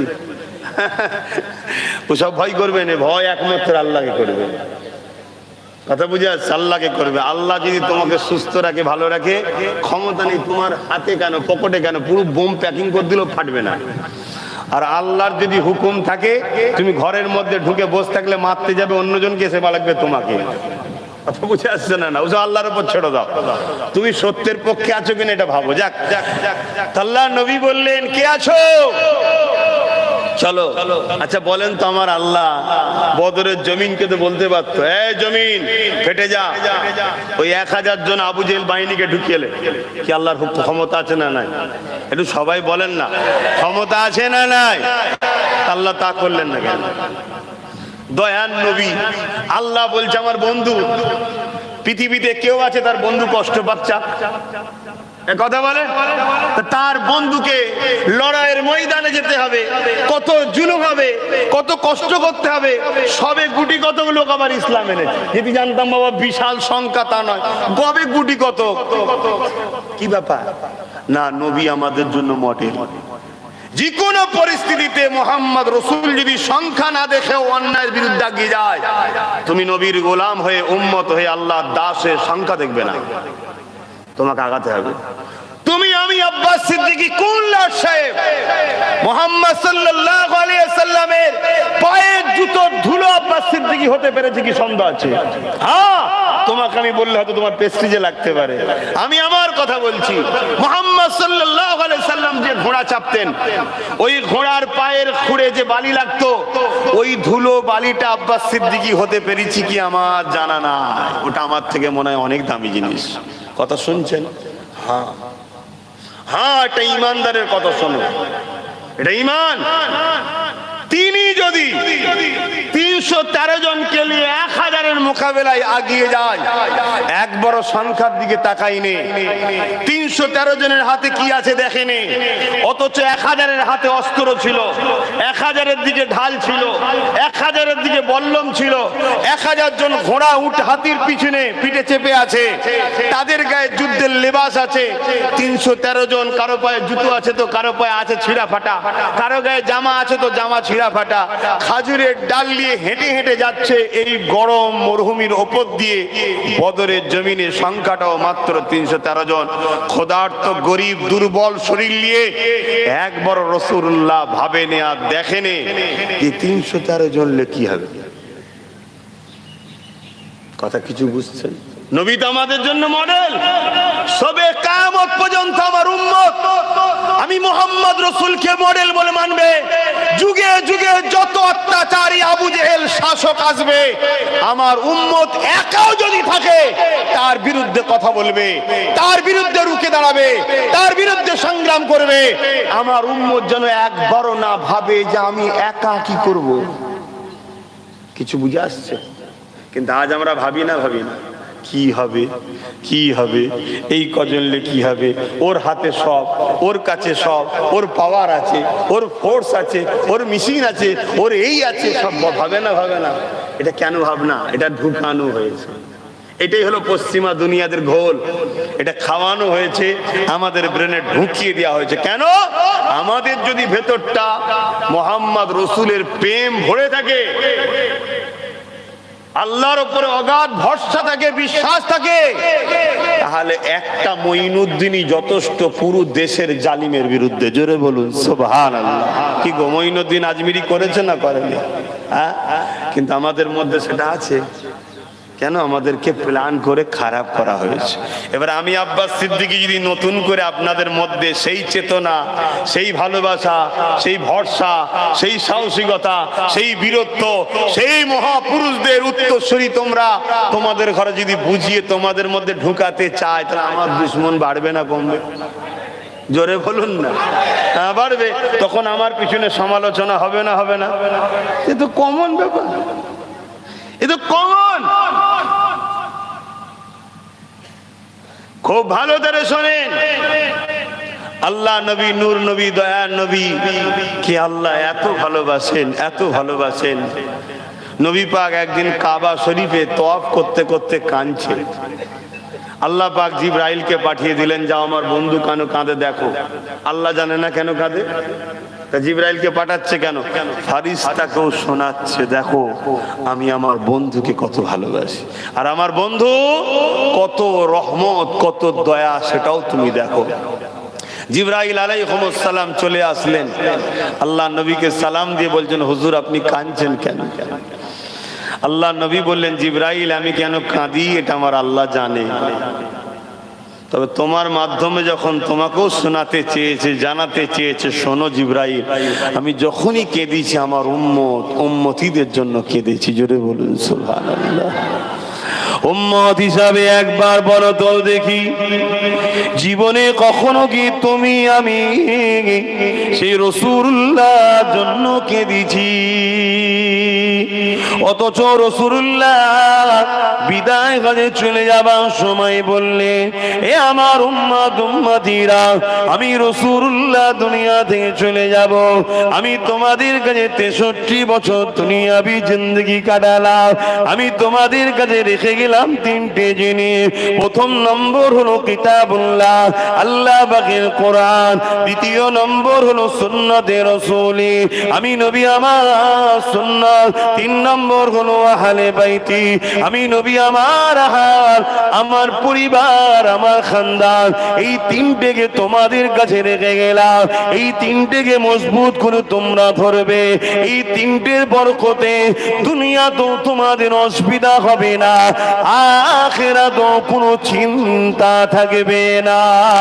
S1: ওসব ভয় করবে না, ভয় একমাত্র আল্লাহকে করবে। কথা বুঝে আসছে? আল্লাহকে করবে। আল্লাহ যদি তোমাকে সুস্থ রাখে, ভালো রাখে, ক্ষমতা নেই তোমার হাতে কেন, পকেটে কেন, পুরো বোম প্যাকিং করে দিলেও ফাটবে না। আর আল্লাহর যদি হুকুম থাকে, তুমি ঘরের মধ্যে ঢুকে বসে থাকলে মারতে যাবে অন্যজনকে, সেবা লাগবে তোমাকে। কথা বুঝে আসছে না? না, ওসব আল্লাহর উপর ছেড়ে দাও। তুমি সত্যের পক্ষে আছো কিনা এটা ভাবো। যাক, আল্লাহ নবী বললেন, কে আছো চলো। আচ্ছা বলেন তো, আমার আল্লাহ বদরের জমিনকে তো বলতে পারতো, এই জমিন ফেটে যা। ওই এক হাজার জন আবু জেহেল বাহিনীকে ঢুকিয়েলে কি আল্লাহর ক্ষমতা আছে না নাই? একটু সবাই বলেন না, ক্ষমতা আছে না নাই? আল্লাহ তা করলেন না কেন? দয়ান নবী, আল্লাহ বলছে আমার বন্ধু, পৃথিবীতে কেউ আছে তার বন্ধু কষ্ট পাচ্ছে? কথা বলে, তার বন্ধুকে লড়াইয়ের ময়দানে যেতে হবে, কত জুলুম হবে, কত কষ্ট করতে হবে। সবে গুটি কত লোক আবার ইসলাম এনেছে। যদি জানতাম বাবা বিশাল সংখ্যা, তা নয়, গবে গুটি কত। কি ব্যাপার না, নবী আমাদের জন্য মডেল। যে কোনো পরিস্থিতিতে মোহাম্মদ রসুল যদি সংখ্যা না দেখে অন্যায়ের বিরুদ্ধে এগিয়ে যায়, তুমি নবীর গোলাম হয়ে উম্মত হয়ে আল্লাহর দাস হয়ে সংখ্যা দেখবে না, তোমাকে আগাতে হবে। তুমি আমি আব্বাস সিদ্দিকী কোন লাট সাহেব মুহাম্মদ সাল্লাল্লাহু আলাইহি সাল্লামের পায়ের জুতোর ধুলো আব্বাস সিদ্দিকী হতে পেরেছে কি সন্দেহ আছে? হ্যাঁ, তোমাকে আমি বললে হয়তো তোমার প্রেস্টিজে লাগতে পারে। আমি আমার কথা বলছি, মুহাম্মদ সাল্লাল্লাহু আলাইহি সাল্লাম যে ঘোড়া চাপতেন, ওই ঘোড়ার পায়ের খুঁড়ে যে বালি লাগতো, ওই ধুলো বালিটা আব্বাস সিদ্দিকী হতে পেরেছি কি আমার জানা নাই। ওটা আমার থেকে মনে হয় অনেক দামি জিনিস। কথা শুনছেন? হ্যাঁ হ্যাঁ, এটা ইমানদারের কথা শোনো, এটা ইমান। তিনি যদি তিনশো তেরো জনকে নিয়ে এক হাজারের মোকাবেলায় আগিয়ে যায়, এক বড় সংখ্যার দিকে তাকাইনি, তিনশো তেরো জনের হাতে কি আছে দেখেনি, অথচ এক হাজারের হাতে অস্ত্র ছিল, এক হাজারের দিকে ঢাল ছিল, এক হাজারের দিকে বল্লম ছিল, এক হাজার জন ঘোড়া উঠ হাতির পিছনে পিঠে চেপে আছে, তাদের গায়ে যুদ্ধের লেবাস আছে। তিনশো তেরো জন, কারো পায়ে জুতো আছে তো কারো পায়ে আছে ছিঁড়া ফাটা, কারো গায়ে জামা আছে তো জামা ছিঁড়া ফাটা, খাজুরের ডাল নিয়ে হেঁটে হেঁটে যাচ্ছে এই গরম মরুভূমির ওপর দিয়ে। বদরের জমিনে সংখ্যাটাও মাত্র তিনশো তেরো জন। ক্ষুধার্ত গরিব দুর্বল শরীর নিয়ে একবার রাসূলুল্লাহ ভাবেনি আর দেখেনি এই তিনশো তেরো জন লে কি হবে। কথা কিছু বুঝছেন? নবী তো আমাদের জন্য মডেল। সবে কিয়ামত পর্যন্ত আমার উম্মত আমি মুহাম্মদ রাসূলকে মডেল বলে মানবে। যুগে যুগে যত অত্যাচারী আবু জেহেল শাসক আসবে, আমার উম্মত একাও যদি থাকে তার বিরুদ্ধে কথা বলবে, তার বিরুদ্ধে রুখে দাঁড়াবে, তার বিরুদ্ধে সংগ্রাম করবে। আমার উম্মত যেন একবারও না ভাবে যে আমি একা কি করব। কিছু বুঝে আসছে? কিন্তু আজ আমরা ভাবি না, ভাবি না কি হবে কি হবে, এই কজনলে কি হবে, ওর হাতে সব, ওর কাছে সব, ওর পাওয়ার আছে, ওর ফোর্স আছে, ওর মেশিন আছে, ওর এই আছে, সব ভাবে না ভাবে না। এটা কেন ভাবনা? এটা ঢুকানো হয়েছে। এটাই হলো পশ্চিমা দুনিয়াদের ঘোল। এটা খাওয়ানো হয়েছে, আমাদের ব্রেনে ঢুকিয়ে দেওয়া হয়েছে। কেন? আমাদের যদি ভেতরটা মুহাম্মদ রাসূলের প্রেম ভরে থাকে, আল্লাহর উপরে অগাধ ভরসা থাকে, বিশ্বাস থাকে, তাহলে একটা মঈনুদ্দিনই যথেষ্ট পুরো দেশের জালিমের বিরুদ্ধে। জোরে বলুন সুবহানাল্লাহ। কি গো, মঈনুদ্দিন আজমিরি করেছে না করেনি? হ্যাঁ, কিন্তু আমাদের মধ্যে সেটা আছে। কেন? আমাদেরকে প্ল্যান করে খারাপ করা হয়েছে। এবার আমি আব্বাস সিদ্দিকী যদি নতুন করে আপনাদের মধ্যে সেই চেতনা, সেই ভালোবাসা, সেই ভরসা, সেই সাহসিকতা, সেই বীরত্ব, সেই মহাপুরুষদের উত্তরসূরি তোমরা তোমাদের ঘরে যদি বুঝিয়ে তোমাদের মধ্যে ঢুকাতে চায়, তাহলে আমার দুশ্মন বাড়বে না কমবে? জোরে বলুন না। হ্যাঁ, বাড়বে। তখন আমার পিছনে সমালোচনা হবে না, হবে না? এ তো কমন ব্যাপার, এ তো কমন। খুব ভালো করে শোনেন, আল্লাহ নবী, নূর নবী, দয়ার নবী কি আল্লাহ এত ভালোবাসেন, এত ভালোবাসেন। নবী পাক একদিন কাবা শরীফে তওয়াফ করতে করতে কাঁদছে। আল্লাহ পাক জিবরাইলকে পাঠিয়ে দিলেন, যাও আমার বন্ধু কেন কাঁদে দেখো। আল্লাহ জানে না কেন কাঁদে, তা জিবরাইলকে পাঠাচ্ছে কেন? ফারিস্তাকেও শোনাচ্ছে, দেখো আমি আমার বন্ধুকে কত ভালোবাসি, আর আমার বন্ধু কত রহমত, কত দয়া, সেটাও তুমি দেখো। জিবরাইল আলাইহিস সালাম চলে আসলেন, আল্লাহ নবীকে সালাম দিয়ে বলছেন, হুজুর আপনি কাঁদছেন কেন? আল্লাহ নবী বললেন, জিবরাইল আমি কেন কাঁদি এটা আমার আল্লাহ জানে, তবে তোমার মাধ্যমে যখন তোমাকেও শোনাতে চেয়েছে, জানাতে চেয়েছে, শোনো জিবরাইল, আমি যখনই কেঁদেছি আমার উম্মত উম্মতিদের জন্য কেঁদেছি। জোরে বলুন সুবহানাল্লাহ। উম্মত হিসাবে একবার বলো তো দেখি, জীবনে কখনো কি তুমি আমি সেই রাসূলুল্লাহ জন্য কেঁদেছি, অথচ রাসূলুল্লাহ বিদায় হয়ে চলে যাবার সময় বললে, এ আমার উম্মত উম্মতিরা, আমি রাসূলুল্লাহ দুনিয়া থেকে চলে যাব, আমি তোমাদের কাছে তেষট্টি বছর দুনিয়াবি জিন্দেগি কাটালাম, আমি তোমাদের কাছে রেখে গেলাম তিনটে জিনিস। প্রথম নম্বর হলো কিতাবুল্লাহ, আল্লাহ পাকের কোরআন। দ্বিতীয় নম্বর হলো সুন্নতে রাসূলি, আমি নবী আমার সুন্নাত। তিন নম্বর হলো আহলে বাইতি, আমি নবী আমার আহাল, আমার পরিবার, আমার খানদান। এই তিনটেকে তোমাদের কাছে রেখে গেলাম, এই তিনটেকে মজবুত করে তোমরা ধরবে। এই তিনটের বরকতে দুনিয়া তো তোমাদের অসুবিধা হবে না, আখিরাতে কোনো চিন্তা থাকবে না।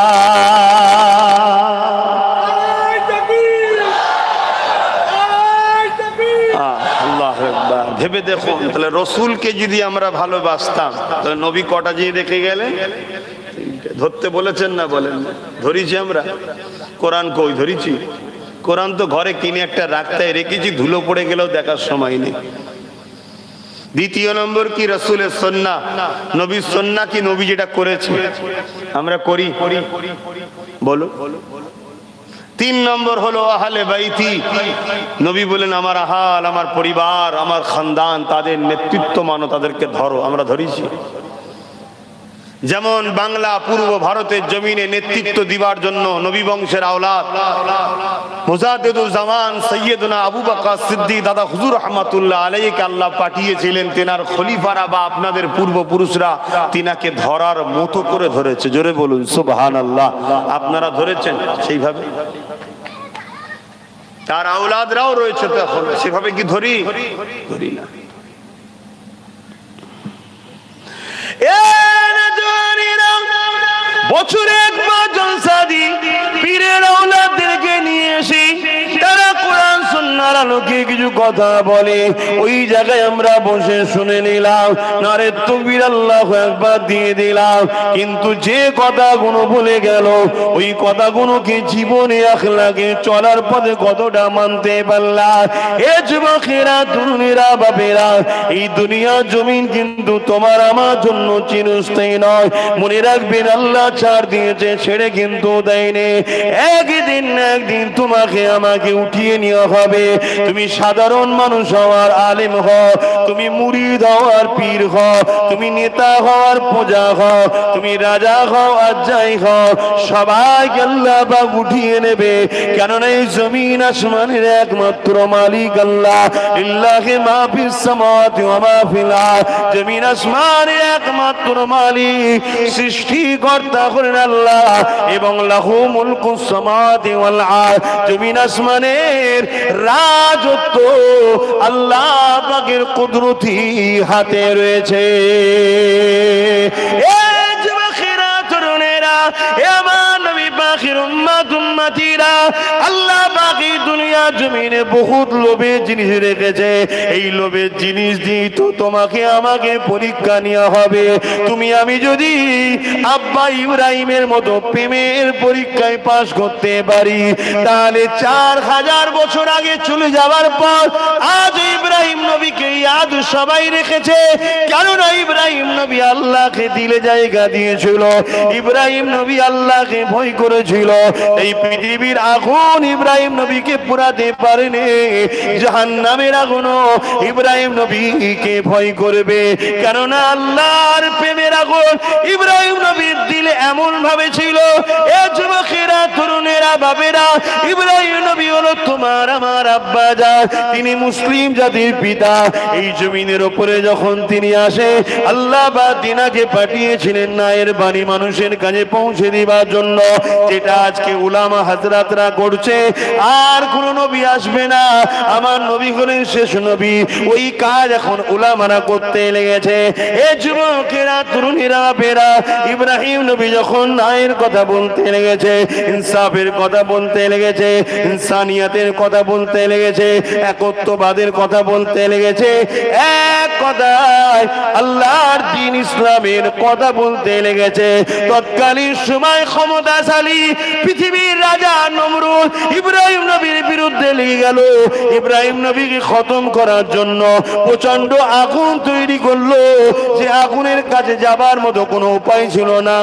S1: ভেবে দেখুন, তাহলে রসুলকে যদি আমরা ভালোবাসতাম তাহলে নবী কটা যে রেখে গেলে ধরতে বলেছেন না? বলেন, ধরিছি আমরা? কোরআন কই ধরিছি? কোরআন তো ঘরে কিনে একটা রাখতে রেখেছি, ধুলো পড়ে গেলেও দেখার সময় নেই। দ্বিতীয় নম্বর কি? রাসূলের সুন্নাহ, নবীর সুন্নাহ কি? নবী যেটা করেছে আমরা করি, বলো। তিন নম্বর হলো আহলে বাইতি, নবী বলেন আমার আহাল, আমার পরিবার, আমার খানদান, তাদের নেতৃত্ব মানো, তাদেরকে ধরো। আমরা ধরিছি? যেমন বাংলা পূর্ব ভারতের জমিনে নেতৃত্ব দিবার জন্য নবী বংশের আওলাদ মুজাদ্দিদুল জামান সৈয়দনা আবু বকর সিদ্দিক দাদা হুজুর রহমাতুল্লাহ আলাইহিকে আল্লাহ পাঠিয়েছিলেন, তেনার খলিফারা বা আপনাদের পূর্বপুরুষরা তিনাকে ধরার মতো করে ধরেছে। জোরে বলুন সুবহানাল্লাহ। আপনারা ধরেছেন সেইভাবে? তার আওলাদরাও রয়েছে, তখন সেভাবে কি ধরি? ধরি না। বছরে একবার জলসা দি পীরের আওলাদদেরকে নিয়ে এসে তারা কোরআন সুন্নাহর আলোকে কিছু কথা বলে, ওই জায়গায় আমরা বসে শুনে নিলাম, নারে তাকবীর, আল্লাহু আকবার দিয়ে দিলাম। কিন্তু যে কথাগুলো বলে গেল, ওই কথাগুলোকে জীবনে আখলাকে চলার পথে কতটা মানতে পারলাম? এ যুবকেরা, তরুণেরা, বাপেরা, এই দুনিয়া জমিন কিন্তু তোমার আমার জন্য চিরস্থায়ী নয়। মনে রাখবেন, আল্লাহ ছাড় দিয়েছে, ছেড়ে কিন্তু দেয়নি। একদিন না একদিন তোমাকে আমাকে উঠিয়ে নেওয়া হবে। তুমি সাধারণ মানুষ হওয়ার আলেম হও, তুমি মুরিদ হওয়ার পীর হও, তুমি নেতা হওয়ার পূজা হও, তুমি রাজা হও আর যাই হও, সবাইকে আল্লাহ পাক উঠিয়ে নেবে। কেননা এই জমিন আসমানের একমাত্র মালিক আল্লাহ। লিল্লাহি মা ফিস সামাওয়াতি ওয়া মা ফিল আরদ। জমিন আসমানের একমাত্র মালিক, সৃষ্টিকর্তা হলেন আল্লাহ, এবং লাহু মুলকুস সামাওয়াতি ওয়াল আরদ। জমিন আসমানের রাজত্ব আল্লাহ পাকের কুদরতি হাতে রয়েছে। এ যুবকেরা, তরুণেরা, এ আমার নবী পাকের উম্মত উম্মতিরা, আল্লাহ পাক এই দুনিয়া জমিনে বহুত লোভের জিনিস রেখেছে। এই লোভের জিনিস দিয়ে তো তোমাকে আমাকে পরীক্ষা নেওয়া হবে। তুমি আমি যদি আব্বা ইব্রাহিমের মতো প্রেমের পরীক্ষায় পাশ করতে পারি, তাহলে চার হাজার বছর আগে চলে যাওয়ার পর আজ ইব্রাহিম নবীকে ইয়াদ সবাই রেখেছে। কেননা ইব্রাহিম নবী আল্লাহকে দিলে জায়গা দিয়েছিল, ইব্রাহিম নবী আল্লাহকে ভয় করেছিল। এই পৃথিবীর আগুন ইব্রাহিম নবীকে পোড়াতে পারেনি, জাহান্নামের আগুনও ইব্রাহিম নবীকে ভয় করবে। কেননা আল্লাহর প্রেমের আগুন ইব্রাহিম নবীর দিলে এমন ভাবে ছিল। এ যুবকেরা, তরুণেরা, বাবেরা, ইব্রাহিম নবী হলো তোমার আমার আব্বা জান, তিনি মুসলিম জাতির পিতা। এই জমিনের উপরে যখন তিনি আসে, আল্লাহ বা তিনাকে পাঠিয়েছিলেন নায়ের বাণী মানুষের কাছে পৌঁছে দিবার জন্য, যেটা আজকে উলামা হাজরাতরা করছে। আর কোন নবী আসবে না, আমার নবী হলেন শেষ নবী। ওই কাজ এখন উলামারা করতে লেগেছে। এ যুবকেরা, তরুণীরা, বেরা, ইব্রাহিম নবী যখন ন্যায়ের কথা বলতে লেগেছে, ইনসাফের কথা বলতে লেগেছে, ইনসানিয়াতের কথা বলতে লেগেছে, একত্ববাদের কথা বলতে লেগেছে, এক কথায় আল্লাহর দ্বীন ইসলামের কথা বলতে লেগেছে, তৎকালীন সময় ক্ষমতাশালী পৃথিবীর রাজা নমরুদ ইব্রাহিম নবীর বিরুদ্ধে লেগে গেল। ইব্রাহিম নবীকে খতম করার জন্য প্রচন্ড আগুন তৈরি করলো, যে আগুনের কাছে যাবার মতো কোনো উপায় ছিল না।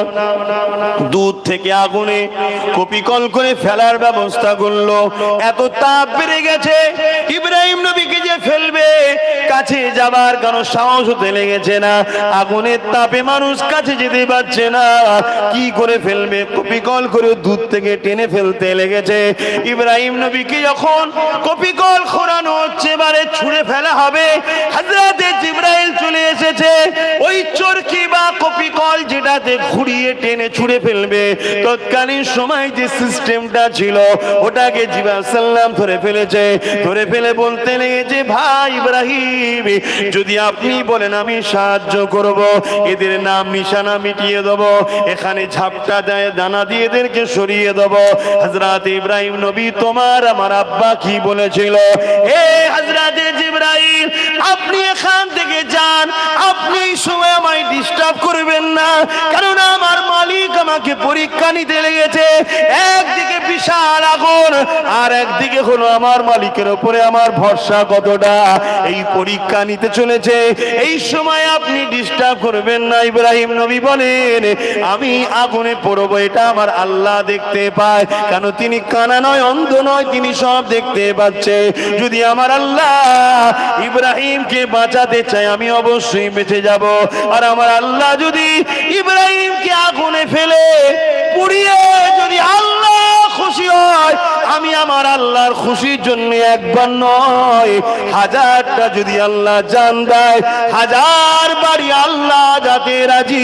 S1: দূর থেকে আগুনে কপিকল করে ফেলার ব্যবস্থা করলো। এত তাপ বেড়ে গেছে, ইব্রাহিম নবীকে যে ফেলবে, কাছে যাবার কোনো সাহস হতে লেগেছে না। আগুনের তাপে মানুষ কাছে যেতে পারছে না, কি করে ফেলবে? কপিকল করে দূর থেকে টেনে ফেলতে লেগেছে। ইব্রাহিম নবীকে যখন কপিকল খোঁড়ানো হচ্ছে, এবারে ছুঁড়ে ফেলা হবে, হযরতে জিবরাইল চলে এসেছে। ওই চরকি বা কপিকল যেটাতে ঘুরিয়ে টেনে ছুঁড়ে ফেলবে, তৎকালীন সময় যে সিস্টেমটা ছিল ওটাকে জিবরাইল সাল্লাম ধরে ফেলেছে। ধরে ফেলে বলতে লেগেছে, ভাই ইব্রাহিম, যদি আপনি বলেন আমি সাহায্য করব, এদের নাম নিশানা মিটিয়ে দেব, এখানে ঝাপটা দেয় দানা দিয়ে এদেরকে সরিয়ে দেব। হযরত ইব্রাহিম নবী, তোমার আমার আব্বা কি বলেছিল? এ হযরতে জিবরাইল, আপনি এখান থেকে যান, আপনি এই সময় আমায় ডিস্টার্ব করবেন না, কারণ আমার মালিক আমাকে পরীক্ষা নিতে লেগেছে। একদিকে বিশাল আগুন, আর একদিকে হলো আমার মালিকের উপরে আমার ভরসা কতটা, এই পরীক্ষা নিতে চলেছে। এই সময় আপনি ডিস্টার্ব করবেন না। ইব্রাহিম নবী বলেন, আমি আগুনে পড়বো, এটা আমার আল্লাহ দেখতে পায়, কেন তিনি কানা নয়, অন্ধ নয়, তিনি সব দেখতে পাচ্ছে। যদি আমার আল্লাহ ইব্রাহিমকে বাঁচাতে চায়, আমি অবশ্যই বেঁচে যাব। আর আমার আল্লাহ যদি ইব্রাহিমকে আগুনে ফেলে পুড়িয়ে যদি আল্লাহ খুশি হয়, আমি আমার আল্লাহর খুশির জন্য একবার নয় হাজারটা যদি আল্লাহ জান দেয়, হাজার বাড়ি আল্লাহ যাতে রাজি,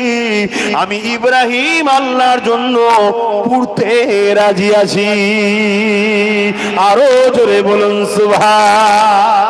S1: আমি ইব্রাহিম আল্লাহর জন্য পুড়তে রাজি আছি। আরো জোরে বলুন সুবহান।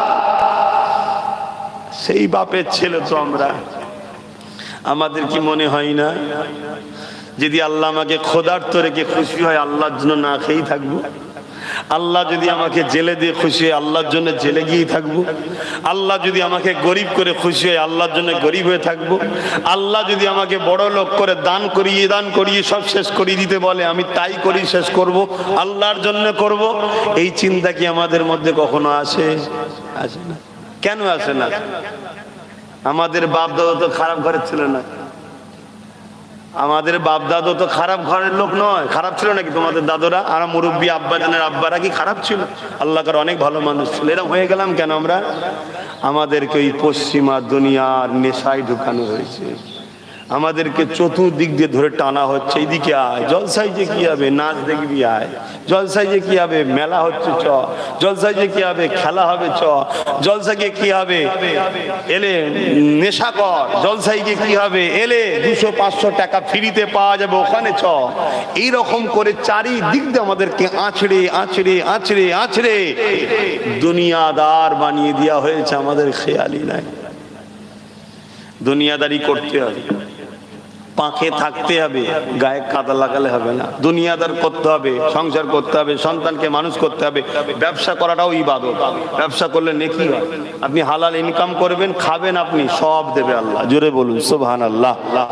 S1: সেই বাপের ছেলে তো আমরা, আমাদের কি মনে হয় না যদি আল্লাহ আমাকে ক্ষুধার্ত রেখে খুশি হয়, আল্লাহর জন্য না খেয়েই থাকবো? আল্লাহ যদি আমাকে জেলে দিয়ে খুশি হয়, আল্লাহর জন্য জেলে গিয়েই থাকবো? আল্লাহ যদি আমাকে গরিব করে খুশি হয়, আল্লাহর জন্য গরিব হয়ে থাকবো? আল্লাহ যদি আমাকে বড় লোক করে দান করিয়ে দান করিয়ে সব শেষ করিয়ে দিতে বলে, আমি তাই করি, শেষ করব, আল্লাহর জন্য করব? এই চিন্তা কি আমাদের মধ্যে কখনো আসে? আসে না। কেন আসে না? আমাদের বাপ দাদা তো খারাপ ঘরের ছিল না। আমাদের বাপ দাদু তো খারাপ ঘরের লোক নয়। খারাপ ছিল নাকি তোমাদের দাদুরা? আর মুরব্বী আব্বা জানের আব্বারা কি খারাপ ছিল? আল্লাহর অনেক ভালো মানুষ ছিল। এরকম হয়ে গেলাম কেন আমরা? আমাদেরকে ওই পশ্চিমা দুনিয়ার নেশায় ঢুকানো হয়েছে। আমাদেরকে চতুর্দিক দিয়ে ধরে টানা হচ্ছে, এইদিকে আয়, জলসাই যে কি হবে, নাচ দেখবি আয়, জলসাই যে কি হবে, মেলা হচ্ছে চ, জলসাই যে কি হবে, খেলা হবে চ, জলসাইকে কি হবে, এলে নেশা কর, জলসাইকে কি হবে, এলে দুশো পাঁচশো টাকা ফ্রিতে পাওয়া যাবে, ওখানে চ। এইরকম করে চারিদিক দিয়ে আমাদেরকে আছড়ে আছড়ে আছড়ে আছড়ে দুনিয়াদার বানিয়ে দেওয়া হয়েছে। আমাদের খেয়ালই নাই। দুনিয়াদারি করতে হবে, পাখে থাকতে হবে, গায়ে কাদা লাগালে হবে না। দুনিয়াদার করতে হবে, সংসার করতে হবে, সন্তানকে মানুষ করতে হবে। ব্যবসা করাটাও ইবাদত। ব্যবসা করলে নেকি হয়। আপনি হালাল ইনকাম করবেন, খাবেন, আপনি সব দেবে আল্লাহ। জোরে বলুন সুবহানাল্লাহ।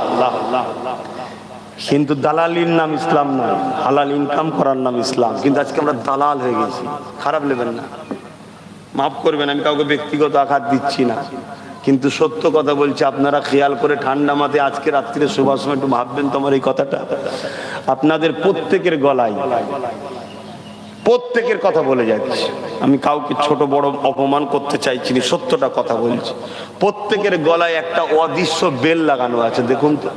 S1: কিন্তু দালালির নাম ইসলাম নয়, হালাল ইনকাম করার নাম ইসলাম। কিন্তু আজকে আমরা দালাল হয়ে গেছি। খারাপ নেবেন না, মাফ করবেন, আমি কাউকে ব্যক্তিগত আঘাত দিচ্ছি না, কিন্তু সত্য কথা বলছি। আপনারা খেয়াল করে ঠান্ডা মাথায় আজকে রাত্রিরে শোবার সময় একটু ভাববেন তোমার এই কথাটা। আপনাদের প্রত্যেকের গলায়, প্রত্যেকের কথা বলে যাচ্ছে, আমি কাউকে ছোট বড় অপমান করতে চাইছি না, সত্যটা কথা বলছি। প্রত্যেকের গলায় একটা অদৃশ্য বেল লাগানো আছে। দেখুন তো,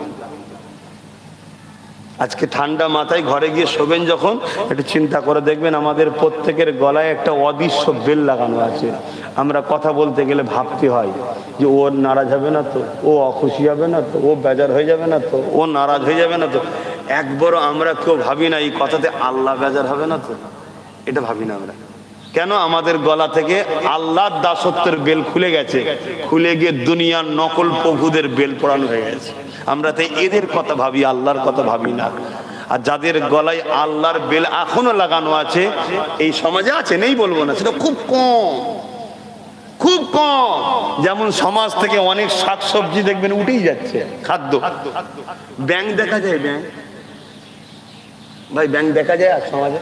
S1: আজকে ঠান্ডা মাথায় ঘরে গিয়ে শোবেন যখন, একটু চিন্তা করে দেখবেন আমাদের প্রত্যেকের গলায় একটা অদৃশ্য বেল লাগানো আছে। আমরা কথা বলতে গেলে ভাবতে হয় যে ও নারাজ হবে না তো, ও অখুশি হবে না তো, ও বেজার হয়ে যাবে না তো, ও নারাজ হয়ে যাবে না তো। একবারও আমরা কেউ ভাবি না এই কথাতে আল্লাহ বেজার হবে না তো। এটা ভাবি না আমরা। কেন? আমাদের গলা থেকে আল্লাহর দাসত্বের বেল খুলে গেছে, খুলে গিয়ে দুনিয়ার নকল প্রভুদের বেল পড়ানো হয়ে গেছে। আমরা তো এদের কথা ভাবি, আল্লাহর কথা ভাবি না। আর যাদের গলায় আল্লাহর বেল এখনো লাগানো আছে এই সমাজে আছে, নেই বলবো না, সেটা খুব কম, খুব কম। যেমন সমাজ থেকে অনেক শাকসবজি দেখবেন উঠেই যাচ্ছে, খাদ্য। ব্যাঙ দেখা যায়? ব্যাঙ ভাই, ব্যাঙ দেখা যায় আর সমাজে?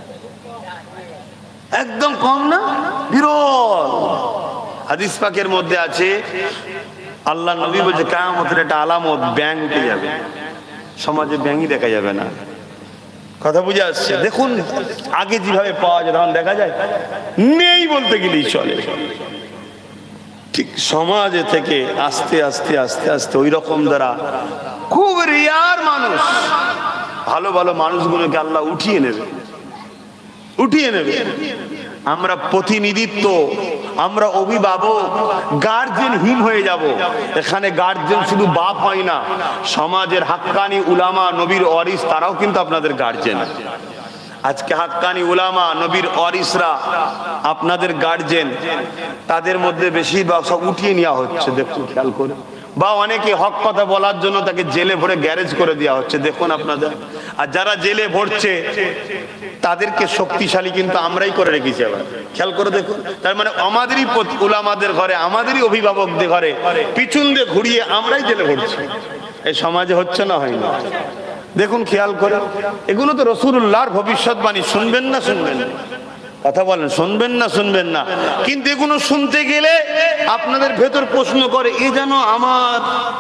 S1: একদম কম না, বিরল। হাদিস পাকের মধ্যে আছে, আল্লাহ নবী বলছে কিয়ামতের একটা আলামত, ব্যাঙ উঠে যাবে। সমাজে ব্যাঙই দেখা যাবে না। কথা বুঝে আসছে? দেখুন আগে যেভাবে পাওয়া যায় তখন দেখা যায় নেই বলতে গেলেই চলে। ঠিক সমাজে থেকে আস্তে আস্তে আস্তে আস্তে ওই রকম দ্বারা খুব রেয়ার মানুষ, ভালো ভালো মানুষগুলোকে আল্লাহ উঠিয়ে নেবে, উঠিয়ে নেবে। আমরা প্রতিনিধিত্ব, আমরা অভিভাবক, গার্জেনহীন হয়ে যাব। এখানে গার্জেন শুধু বাপ হয় না, সমাজের হাক্কানি উলামা, নবীর ওয়ারিস, তারাও কিন্তু আপনাদের গার্জেন। আজকে হাক্কানি উলামা, নবীর ওয়ারিসরা আপনাদের গার্জেন। তাদের মধ্যে বেশিরভাগ সব উঠিয়ে নেওয়া হচ্ছে, দেখুন খেয়াল করে। বা অনেকে হক কথা বলার জন্য তাকে জেলে ভরে গ্যারেজ করে দেওয়া হচ্ছে, দেখুন আপনাদের। আর যারা জেলে ভরছে তাদেরকে শক্তিশালী কিন্তু আমরাই করে রেখেছি। আবার খেয়াল করে দেখুন, তার মানে আমাদেরই উলামাদের ঘরে, আমাদেরই অভিভাবকদের ঘরে পিছন দিয়ে ঘুরিয়ে আমরাই জেলে ভরছি। এই সমাজে হচ্ছে না, হয় না? দেখুন খেয়াল করে। এগুলো তো রাসূলুল্লাহর ভবিষ্যৎবাণী, শুনবেন না শুনবেন না? কথা বলেন, শুনবেন না শুনবেন না? কিন্তু এগুলো শুনতে গেলে আপনাদের ভেতর প্রশ্ন করে, এ যেন আমার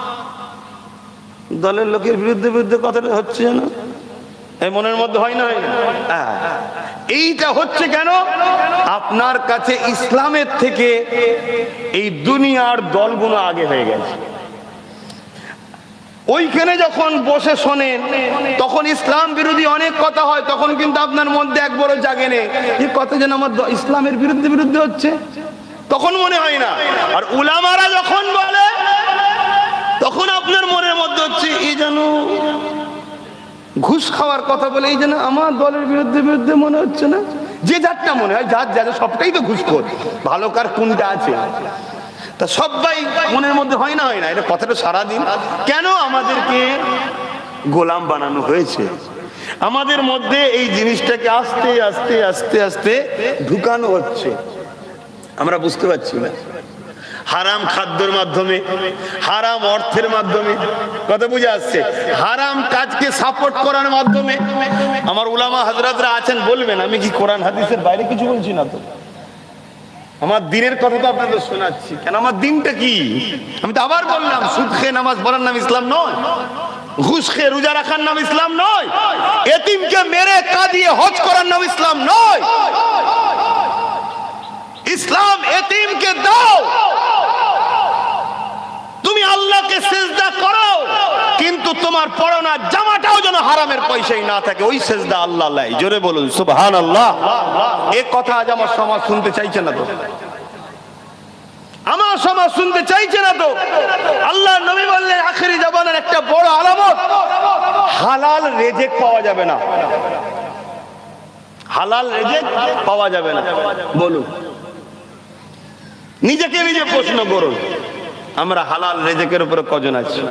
S1: দলের লোকের বিরুদ্ধে বিরুদ্ধে কথাটা হচ্ছে যেন, এই মনের মধ্যে হয় না? হ্যাঁ, এইটা হচ্ছে কেন? আপনার কাছে ইসলামের থেকে এই দুনিয়ার দলগুলো আগে হয়ে গেছে। ওইখানে যখন বসে শোনেন তখন ইসলাম বিরোধী অনেক কথা হয়, তখন কিন্তু আপনার মধ্যে একবারও জাগে নেই এই কথা যেন আমার ইসলামের বিরুদ্ধে বিরুদ্ধে হচ্ছে, তখন মনে হয় না। আর উলামারা যখন বলে তখন আপনার মনের মধ্যে হচ্ছে এই যেন ঘুষ খাওয়ার কথা বলে, এই যেন আমার দলের বিরুদ্ধে বিরুদ্ধে মনে হচ্ছে না? যে যারটা মনে হয়, যার যার সবটাই তো ঘুষখোর, ভালো কার কোনটা আছে তা সবাই মনের মধ্যে হয় না, হয় না? এটা কথাটা সারাদিন কেন আমাদেরকে গোলাম বানানো হয়েছে? আমাদের মধ্যে এই জিনিসটাকে আস্তে আস্তে আস্তে আস্তে ঢুকানো হচ্ছে, আমরা বুঝতে পারছি না। হারাম খাদ্যের মাধ্যমে, হারাম অর্থের মাধ্যমে, কথা বুঝে আসছে? হারাম কাজকে সাপোর্ট করার মাধ্যমে। আমার উলামা হযরতরা আছেন, বলবেন আমি কি কোরআন হাদিসের বাইরে কিছু বলছি না তো? আমার দিনের কথা তো আপনাদের শোনাচ্ছি। কেন? আমার দিনটা কি? আমি তো আবার বললাম, সুদ খেয়ে নামাজ পড়ার নাম ইসলাম নয়, ঘুষ খেয়ে রোজা রাখার নাম ইসলাম নয়, এতিমকে মেরে কাঁদিয়ে হজ করার নাম ইসলাম নয়। ইসলাম এতিমকে দাও, তুমি আল্লাহকে সিজদা করো, কিন্তু তোমার পরনা জামাটাও যেন হারামের পয়সাই না থাকে, ওই সিজদা আল্লাহ লাই। জোরে বলুন সুবহানাল্লাহ। এই কথা আজ আমার সমাজ শুনতে চাইছে না তো, আমার সমাজ শুনতে চাইছে না তো। আল্লাহ নবী বললেন আখিরি জামানার একটা বড় আলামত, হালাল রিজিক পাওয়া যাবে না, হালাল রিজিক পাওয়া যাবে না। বলুন, নিজেকে নিজে প্রশ্ন করুন, আমরা হালাল রিজিকের উপরে কজন আছি?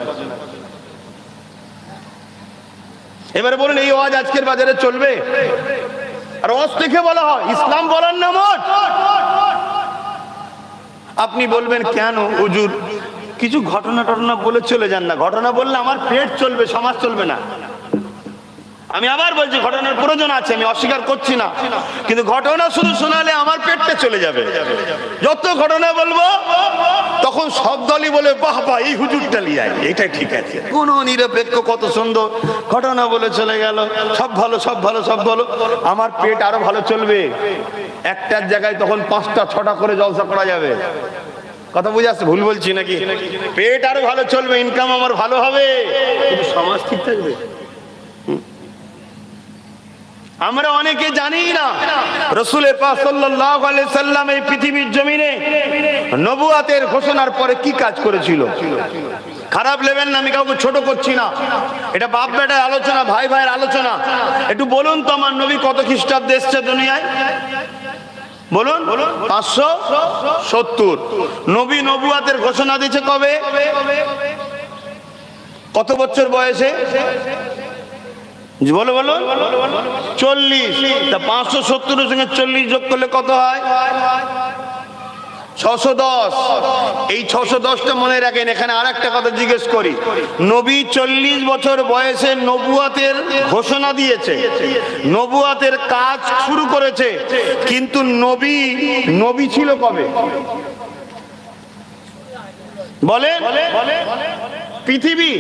S1: এবারে বলুন, এই ওয়াজ আজকের বাজারে চলবে? আর ওয়াজ থেকে বলা হয় ইসলাম বলার নাম। আপনি বলবেন কেন হুজুর কিছু ঘটনা টটনা বলে চলে যান না? ঘটনা বললে আমার পেট চলবে, সমাজ চলবে না। আমি আবার বলছি ঘটনার প্রয়োজন আছে, আমি অস্বীকার করছি না, কিন্তু ঘটনা শুধু শোনালে আমার পেটটা চলে যাবে। যত ঘটনা বলবো তখন সব দলই বলে বাহ বাহ এই হুজুরটা লিয়াই, এটাই ঠিক আছে। কোন নিরপেক্ষ কত সুন্দর ঘটনা বলে চলে গেল, সব ভালো সব ভালো সব ভালো, আমার পেট আরো ভালো চলবে। একটার জায়গায় তখন পাঁচটা ছটা করে জলসা করা যাবে। কথা বুঝে আসছে? ভুল বলছি নাকি? পেট আরো ভালো চলবে, ইনকাম আমার ভালো হবে, কিন্তু সমাজ ঠিক থাকবে। আমরা অনেকে জানি না রাসূল পাক সাল্লাল্লাহু আলাইহি সাল্লাম এই পৃথিবীর জমিনে নবুয়াতের ঘোষণার পরে কি কাজ করেছিল। খারাপ নেবেন না, আমি কাউকে ছোট করছি না, এটা বাপ বেটার আলোচনা, ভাই ভাইয়ের আলোচনা। একটু বলুন তো আমার নবী কত খ্রিস্টাব্দে এসছে দুনিয়ায়? বলুন। পাঁচশো সত্তর। নবী নবুয়াতের ঘোষণা দিয়েছে কবে? কত বছর বয়সে? বলো বলো। চল্লিশ। তা পাঁচশো সত্তরের সঙ্গে চল্লিশ যোগ করলে কত হয়? ছশো দশ। এই ছশো দশটা মনে রাখেন। এখানে আর একটা কথা জিজ্ঞেস করি, নবী চল্লিশ বছর বয়সে নবুয়াতের ঘোষণা দিয়েছে, নবুয়াতের কাজ শুরু করেছে, কিন্তু নবী নবী ছিল কবে? বলে পৃথিবী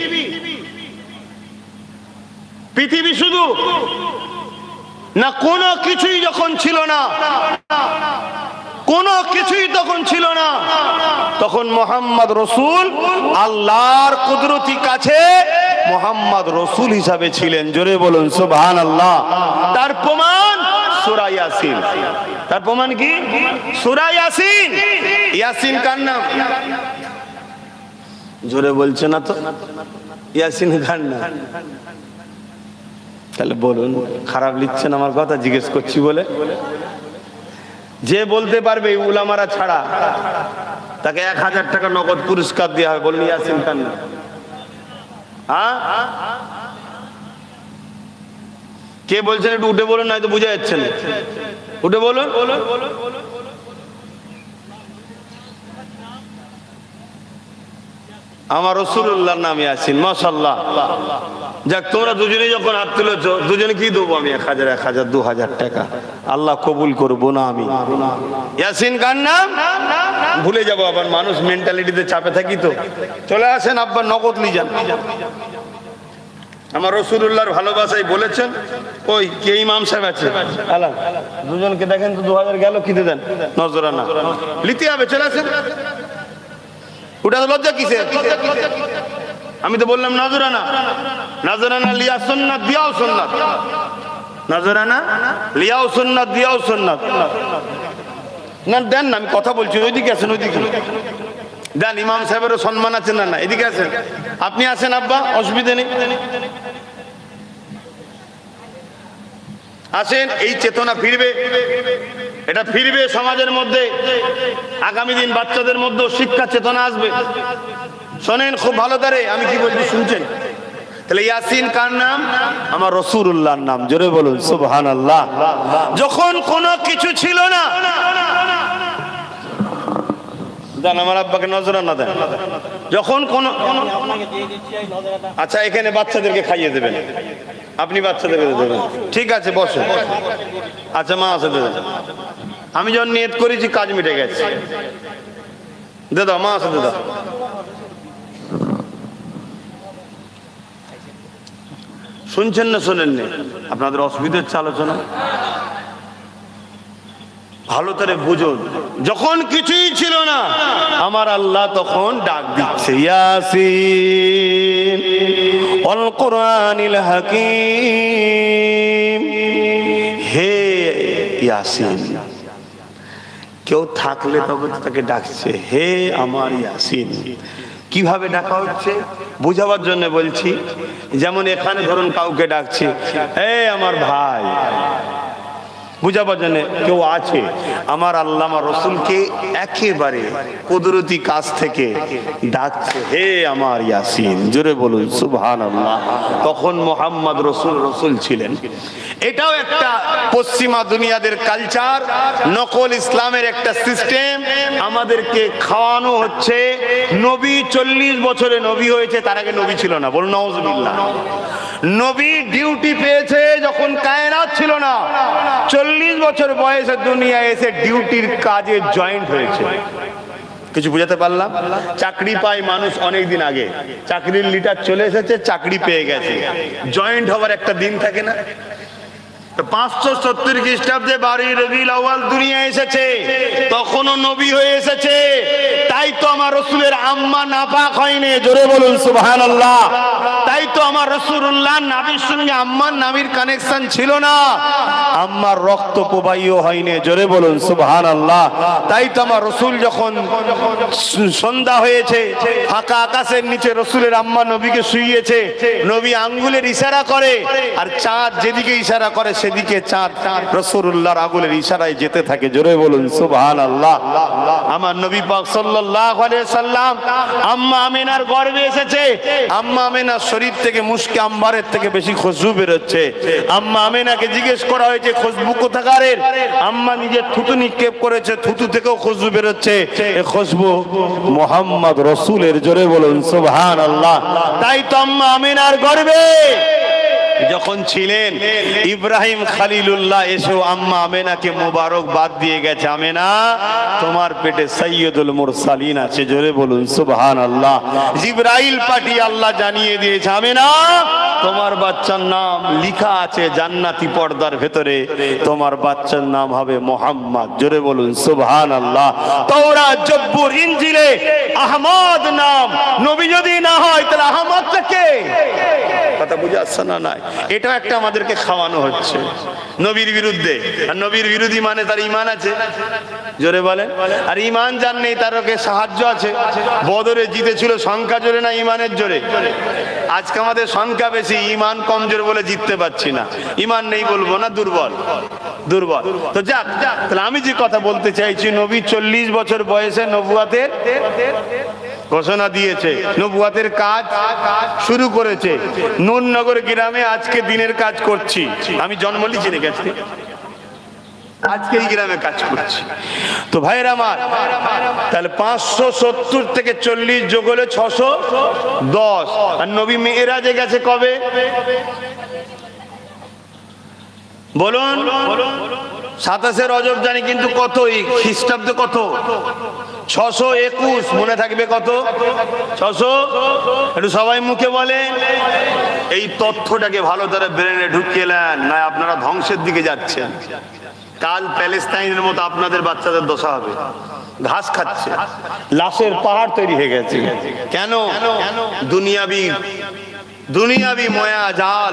S1: পৃথিবী শুধু না, কোনো কিছুই যখন ছিল না, কোনো কিছুই তখন ছিল না, তখন মোহাম্মদ রসুল আল্লাহর কুদরতি কাছে মোহাম্মদ রসুল হিসাবে ছিলেন। জোরে বলুন সুবহানাল্লাহ। তার প্রমাণ সূরা ইয়াসিন। তার প্রমাণ কি? সূরা ইয়াসিন। ইয়াসিন কার নাম? জোরে বলছে না তো। ইয়াসিন কার নাম? তাহলে বলুন, খারাপ লিখছেন আমার কথা জিজ্ঞেস করছি বলে? যে বলতে পারবে উলামারা ছাড়া, তাকে এক হাজার টাকা নগদ পুরস্কার দেওয়া হবে। বলুন ইয়াসিন খান না? হ্যাঁ, কে বলছেন একটু উঠে বলুন, নয়তো বুঝা যাচ্ছে না। উঠে বলুন। আমার রাসূলুল্লাহর নাম ইয়াসিন। মাশাআল্লাহ। যাক, তোমরা দুজনে যখন হাত তুলেছো, দুজনে কি দেবো আমি? এক হাজার এক হাজার দু হাজার টাকা। আল্লাহ কবুল করবো না আমি। ইয়াসিন কার নাম? ভুলে যাবো আবার, মানুষ মেন্টালিটিতে চাপে থাকি তো। চলে আসেন আব্বা, নগদ নিয়ে যান। আমার রাসূলুল্লাহর ভালোবাসায় বলেছেন। ওই কে ইমাম সাহেব আছে? আলাম দুজনকে দেখেন তো, দু হাজার গেল, কি দেন? নজরানা লিতে হবে। চলে আসেন। ওটা লজ্জা কিসে? আমি তো বললাম নজরানা। নজরানা লিয়া সুন্নাত, দিয়াও সুন্নাত। নজরানা লিয়াও সুন্নাত, দিয়াও সুন্নাত। না দেন না, আমি কথা বলছি। ওইদিকে আসেন, ওইদিকে দেন। ইমাম সাহেবেরও সম্মান আছে না? না, এদিকে আসেন। আপনি আসেন আব্বা, অসুবিধা নেই, আসেন। এই চেতনা ফিরবে, এটা ফিরবে সমাজের মধ্যে। আগামী দিন বাচ্চাদের মধ্যে শিক্ষা চেতনা আসবে। শোনেন খুব ভালো করে, আমি কি বলছি শুনছেন? তাহলে ইয়াসিন কার নাম? আমার রাসূলুল্লাহর নাম। জোরে বলুন সুবহানাল্লাহ। যখন কোনো কিছু ছিল না, দেন আমার আব্বাকে নজরানা দেন। যখন কোন, আচ্ছা এখানে বাচ্চাদেরকে খাইয়ে দেবেন, আপনি বাচ্চাদেরকে দেবেন, ঠিক আছে বসো। আচ্ছা মা আছে দেবেন। আমি যখন নিয়ত করেছি কাজ মিটে গেছে। দাদা মা আছে, দাদা শুনছেন না শোনেন না? আপনাদের অসুবিধা হচ্ছে আলোচনা, ভালো করে বুঝুন। যখন কিছুই ছিল না, আমার আল্লাহ তখন ডাক দিচ্ছে, ইয়াসিন ওয়াল কুরআনিল হাকীম। হে ইয়াসিন। কেউ থাকলে তবে তাকে ডাকছে, হে আমার ইয়াসিন। কিভাবে ডাকা হচ্ছে বুঝাবার জন্য বলছি। যেমন এখানে ধরুন কাউকে ডাকছে, হে আমার ভাই, বুঝাবার জন্য কেউ আছে। আমার আল্লাহ আমার রসুলকে একেবারে কুদরতি কাছ থেকে ডাকছে, হে আমার ইয়াসিন। জোরে বলুন সুবহানাল্লাহ। তখন মোহাম্মদ রসুল রসুল ছিলেন। এটাও একটা পশ্চিমা দুনিয়াদের কালচার, নকল ইসলামের একটা সিস্টেম। আমাদেরকে খাওয়ানো হচ্ছে নবী চল্লিশ বছরে নবী হয়েছে, তার আগে নবী ছিল না। বলুন নাউজুবিল্লাহ। নবী ডিউটি পেয়েছে যখন কায়নাত ছিল না, চল্লিশ বছর বয়সে দুনিয়া এসে ডিউটির কাজে জয়েন্ট হয়েছে। কিছু বুঝাতে পারলাম? চাকরি পায় মানুষ অনেক দিন আগে, চাকরির লিটার চলে এসেছে, চাকরি পেয়ে গেছে, জয়েন্ট হওয়ার একটা দিন থাকে না? পাঁচশো সত্তর খ্রিস্টাব্দে বারোই রবিউল আউয়াল দুনিয়া এসেছে, তখনও নবী হয়ে এসেছে। তাই তো আমার রসুলের আম্মা নাপাক হয়নি। জোরে বলুন সুবহানাল্লাহ। তাই তাই তো আমার রাসূলুল্লাহ নাবির সঙ্গে আম্মার নাবির কানেকশন ছিল না, আম্মার রক্ত প্রবাহিত হয়নি। জোরে বলুন সুবহানাল্লাহ। তাই তো আমার রাসূল যখন সন্ধ্যা হয়েছে, ফাঁকা আকাশের নিচে রাসূলের আম্মা নবীকে শুইয়েছে, নবী আঙ্গুলের ইশারা করে, আর চাঁদ যেদিকে ইশারা করে সেদিকে চাঁদ রাসূলুল্লাহর আঙ্গুলের ইশারায় যেতে থাকে। জোরে বলুন সুবহানাল্লাহ। আমার নবী পাক সাল্লাল্লাহু আলাইহি সাল্লাম আম্মা আমিনার গর্ভে এসেছে, আম্মা আমিনার শরীর থেকে মুশকে আম্বারের থেকে বেশি খুশবু বের হচ্ছে। আম্মা আমিনাকে জিজ্ঞেস করা হয়েছে খুশবু কোথাকারের, আম্মা নিজের থুতু নিক্ষেপ করেছে, থুতু থেকেও খুশবু বের হচ্ছে, এই খুশবু মুহাম্মদ রাসূলের। জোরে বলুন সুবহানাল্লাহ। তাই তো আম্মা আমিনার গর্ভে যখন ছিলেন ইব্রাহিম খলিলুল্লাহ এসেও আম্মা আমেনাকে মোবারকবাদ দিয়ে গেছে, আমেনা তোমার পেটে সাইয়্যিদুল মুরসালিন আছে। জোরে বলুন সুবহানাল্লাহ। জিবরাইল পাঠিয়ে আল্লাহ জানিয়ে দিয়েছে, আমেনা তোমার বাচ্চার নাম লেখা আছে জান্নাতি পর্দার ভেতরে, তোমার বাচ্চার নাম হবে মুহাম্মদ। জোরে বলুন সুবহানাল্লাহ। তাওরাত জব্বুর ইনজিলে আহমদ নাম, নবী যদি না হয় তাহলে আহমদটা কে? কথা বুঝে আসছে না? নাই, এটা একটা আমাদেরকে খাওয়ানো হচ্ছে নবীর বিরুদ্ধে। আর নবীর বিরোধী মানে তার ঈমান আছে। জোরে বলেন। আর ঈমান যার নেই তার ওকে সাহায্য আছে। বদরে জিতেছিল সংখ্যা জোরে না ঈমানের জোরে? আজকে আমাদের সংখ্যা বেশি, ঈমান কমজোর বলে জিততে পারছি না। ঈমান নেই বলবো না, দুর্বল দুর্বল। তো যাক, তাহলে আমি যে কথা বলতে চাইছি, নবী চল্লিশ বছর বয়সে নবুয়াতের ঘোষণা দিয়েছে, নবুয়াতের কাজ শুরু করেছে। নুরনগর গ্রামে আজকে দিনের কাজ করছি, আমি জন্ম লিখে গেছি, আজকে এই গ্রামে কাজ করছি। তো ভাইয়ের আমার, তাহলে পাঁচশো সত্তর থেকে চল্লিশ যোগ হলে ছশো দশ। আর নবী মেরাজে গেছে কবে বলুন? সাতাশে রজব জানি, কিন্তু কত খ্রিস্টাব্দ কত? ছশো একুশ। মনে থাকবে কত? ছশো। একটু সবাই মুখে বলেন। এই তথ্যটাকে ভালো করে ব্রেনে ঢুকিয়েলেন, না আপনারা ধ্বংসের দিকে যাচ্ছেন। কাল প্যালেস্তাইনের মতো আপনাদের বাচ্চাদের দশা হবে। ঘাস খাচ্ছে, লাশের পাহাড় তৈরি হয়ে গেছে। কেন? দুনিয়াবি দুনিয়াবি ময়া জাল।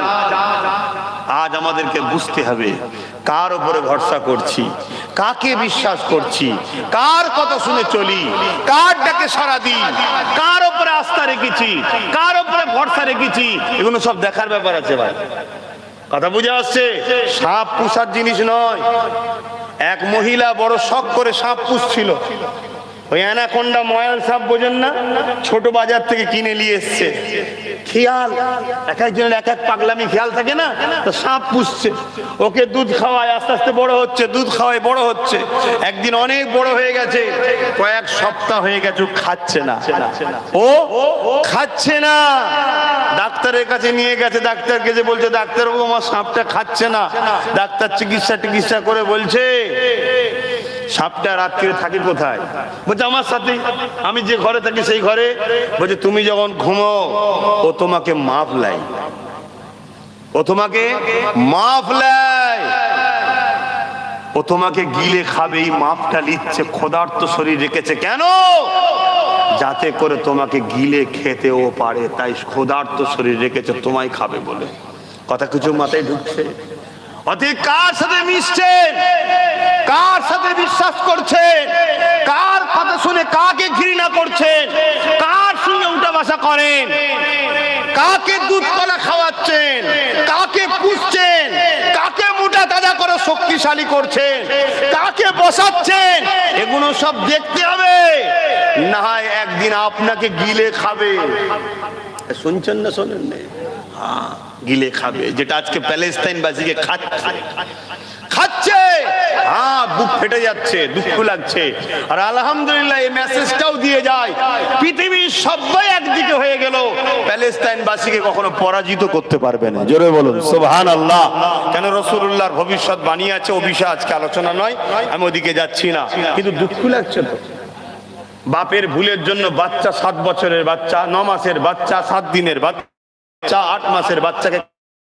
S1: আজ আমাদেরকে বুঝতে হবে কার উপরে ভরসা করছি, কাকে বিশ্বাস করছি, কার কথা শুনে চলি, কার ডাকে সাড়া দিই, কার উপরে আস্থা রেখেছি, কার উপরে ভরসা রেখেছি, এগুলো সব দেখার ব্যাপার আছে ভাই। কথা বুঝে আসছে? সাপ পুষার জিনিস নয়। এক মহিলা বড় শখ করে সাপ পুষছিল। ওই অ্যানাকোন্ডা ময়াল সাপ বোঝেন না, ছোট বাজার থেকে কিনে নিয়ে এসছে। খেয়াল, এক একজনের এক এক পাগলামি খেয়াল থাকে না, তো সাপ পুষছে, ওকে দুধ খাওয়ায়, আস্তে আস্তে বড় হচ্ছে, দুধ খাওয়ায় বড় হচ্ছে। একদিন অনেক বড় হয়ে গেছে, কয়েক সপ্তাহ হয়ে গেছে, খাচ্ছে না, ও খাচ্ছে না। ডাক্তারের কাছে নিয়ে গেছে, ডাক্তারকে যে বলছে, ডাক্তার বাবু আমার সাপটা খাচ্ছে না। ডাক্তার চিকিৎসা টিকিৎসা করে বলছে, সাপটা রাত্রে থাকে কোথায়? বলছে আমার সাথে, আমি যে ঘরে থাকি সেই ঘরে। বলছে তুমি যখন ঘুমো ও তোমাকে মাপ লাই, ও তোমাকে মাপ লাই, ও তোমাকে গিলে খাবে। এই মাপটা নিচ্ছে, ক্ষুধার্ত শরীর রেখেছে কেন? যাতে করে তোমাকে গিলে খেতে ও পারে, তাই ক্ষুধার্ত শরীর রেখেছে তোমায় খাবে বলে। কথা কিছু মাথায় ঢুকছে? অতি কার সাথে মিশছেন, কার সাথে বিশ্বাস করছেন, কার কথা শুনে কাকে ঘৃণা করছেন, কার সঙ্গে উঠা বসা করেন, কাকে দুধ কলা খাওয়াচ্ছেন, কাকে পুষছেন, কাকে মোটা তাজা করে শক্তিশালী করছেন, কাকে বসাচ্ছেন, এগুলো সব দেখতে হবে। না হয় একদিন আপনাকে গিলে খাবে। শুনছেন না শোনেন না? হ্যাঁ, গিলে খাবে, যেটা আজকে প্যালেস্তাইন বাসীকে খাচ্ছে খাচ্ছে হ্যাঁ, বুক ফেটে যাচ্ছে, দুঃখ লাগছে। আর আলহামদুলিল্লাহ এই মেসেজটাও দিয়ে যায়, পৃথিবীর সবাই একদিকে হয়ে গেল, প্যালেস্তাইন বাসীকে কখনো পরাজিত করতে পারবে না। জোরে বলুন সুবহানাল্লাহ। কেন? রাসূলুল্লাহর ভবিষ্যৎ বাণী আছে, ও বিষয়ে আজকে আলোচনা নয়, আমি ওদিকে যাচ্ছি না। কিন্তু দুঃখ লাগছে তো, বাপের ভুলের জন্য বাচ্চা, সাত বছরের বাচ্চা, ন মাসের বাচ্চা, সাত দিনের বাচ্চা, আট মাসের বাচ্চাকে,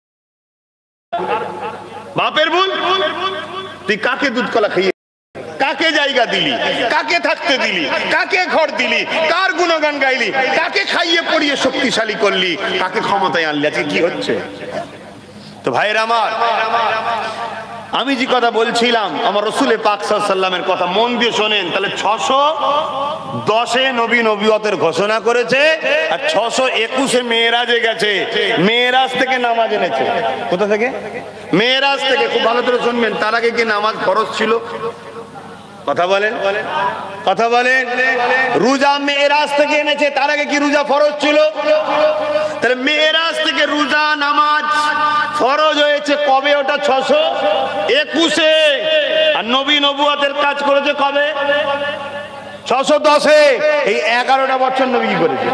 S1: বাপের ভুল। তুই কাকে দুধ কলা খাইয়ে, কাকে জায়গা দিলি, কাকে থাকতে দিলি, কাকে ঘর দিলি, কার গুণগান গাইলি, কাকে খাইয়ে পড়িয়ে শক্তিশালী করলি, কাকে ক্ষমতায় আনলি, আজকে কি হচ্ছে? তো ভাইরা আমার, আমি যে কথা বলছিলাম আমার রসুলের পাক সাল্লাল্লাহু আলাইহি ওয়াসাল্লামের কথা মন দিয়ে শোনেন, তাহলে ছশো দশে নবী নবুয়তের ঘোষণা করেছে আর ছশো একুশে মেয়েরাজে গেছে, মেয়েরাজ থেকে নামাজ এনেছে। কোথা থেকে? মেয়েরাজ থেকে। খুব ভালো করে শুনবেন, তার আগে কি নামাজ ফরজ ছিল? কথা বলেন, কথা বলেন। রোজা মেয়েরাজ থেকে এনেছে, তার আগে কি রোজা ফরজ ছিল? তাহলে মেয়েরাজ থেকে রোজা নামাজ ফরজ হয়েছে কবে? ওটা ছশো একুশে। আর নবী নবুয়তের কাজ করেছে কবে? ছশো দশে। এই এগারোটা বছর নবী কি করেছে?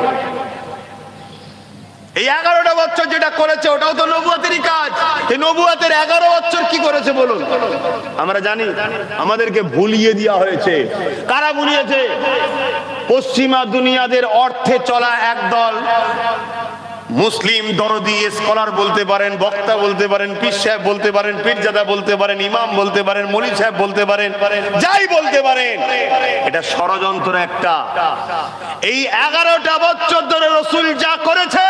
S1: এই এগারোটা বছর যেটা করেছে ওটাও তো নবুয়তেরই কাজ। এই নবুয়তের এগারো বছর কি করেছে বলুন? আমরা জানি, আমাদেরকে ভুলিয়ে দেওয়া হয়েছে। কারা ভুলিয়েছে? পশ্চিমা দুনিয়াদের অর্থে চলা একদল মুসলিম দরদি স্কলার বলতে পারেন, বক্তা বলতে পারেন, পীর সাহেব বলতে পারেন, পীরজাদা বলতে পারেন, ইমাম বলতে পারেন, মৌলভী সাহেব বলতে পারেন, যাই বলতে পারেন, এটা ষড়যন্ত্র একটা। এই এগারোটা বছর ধরে রসুল যা করেছে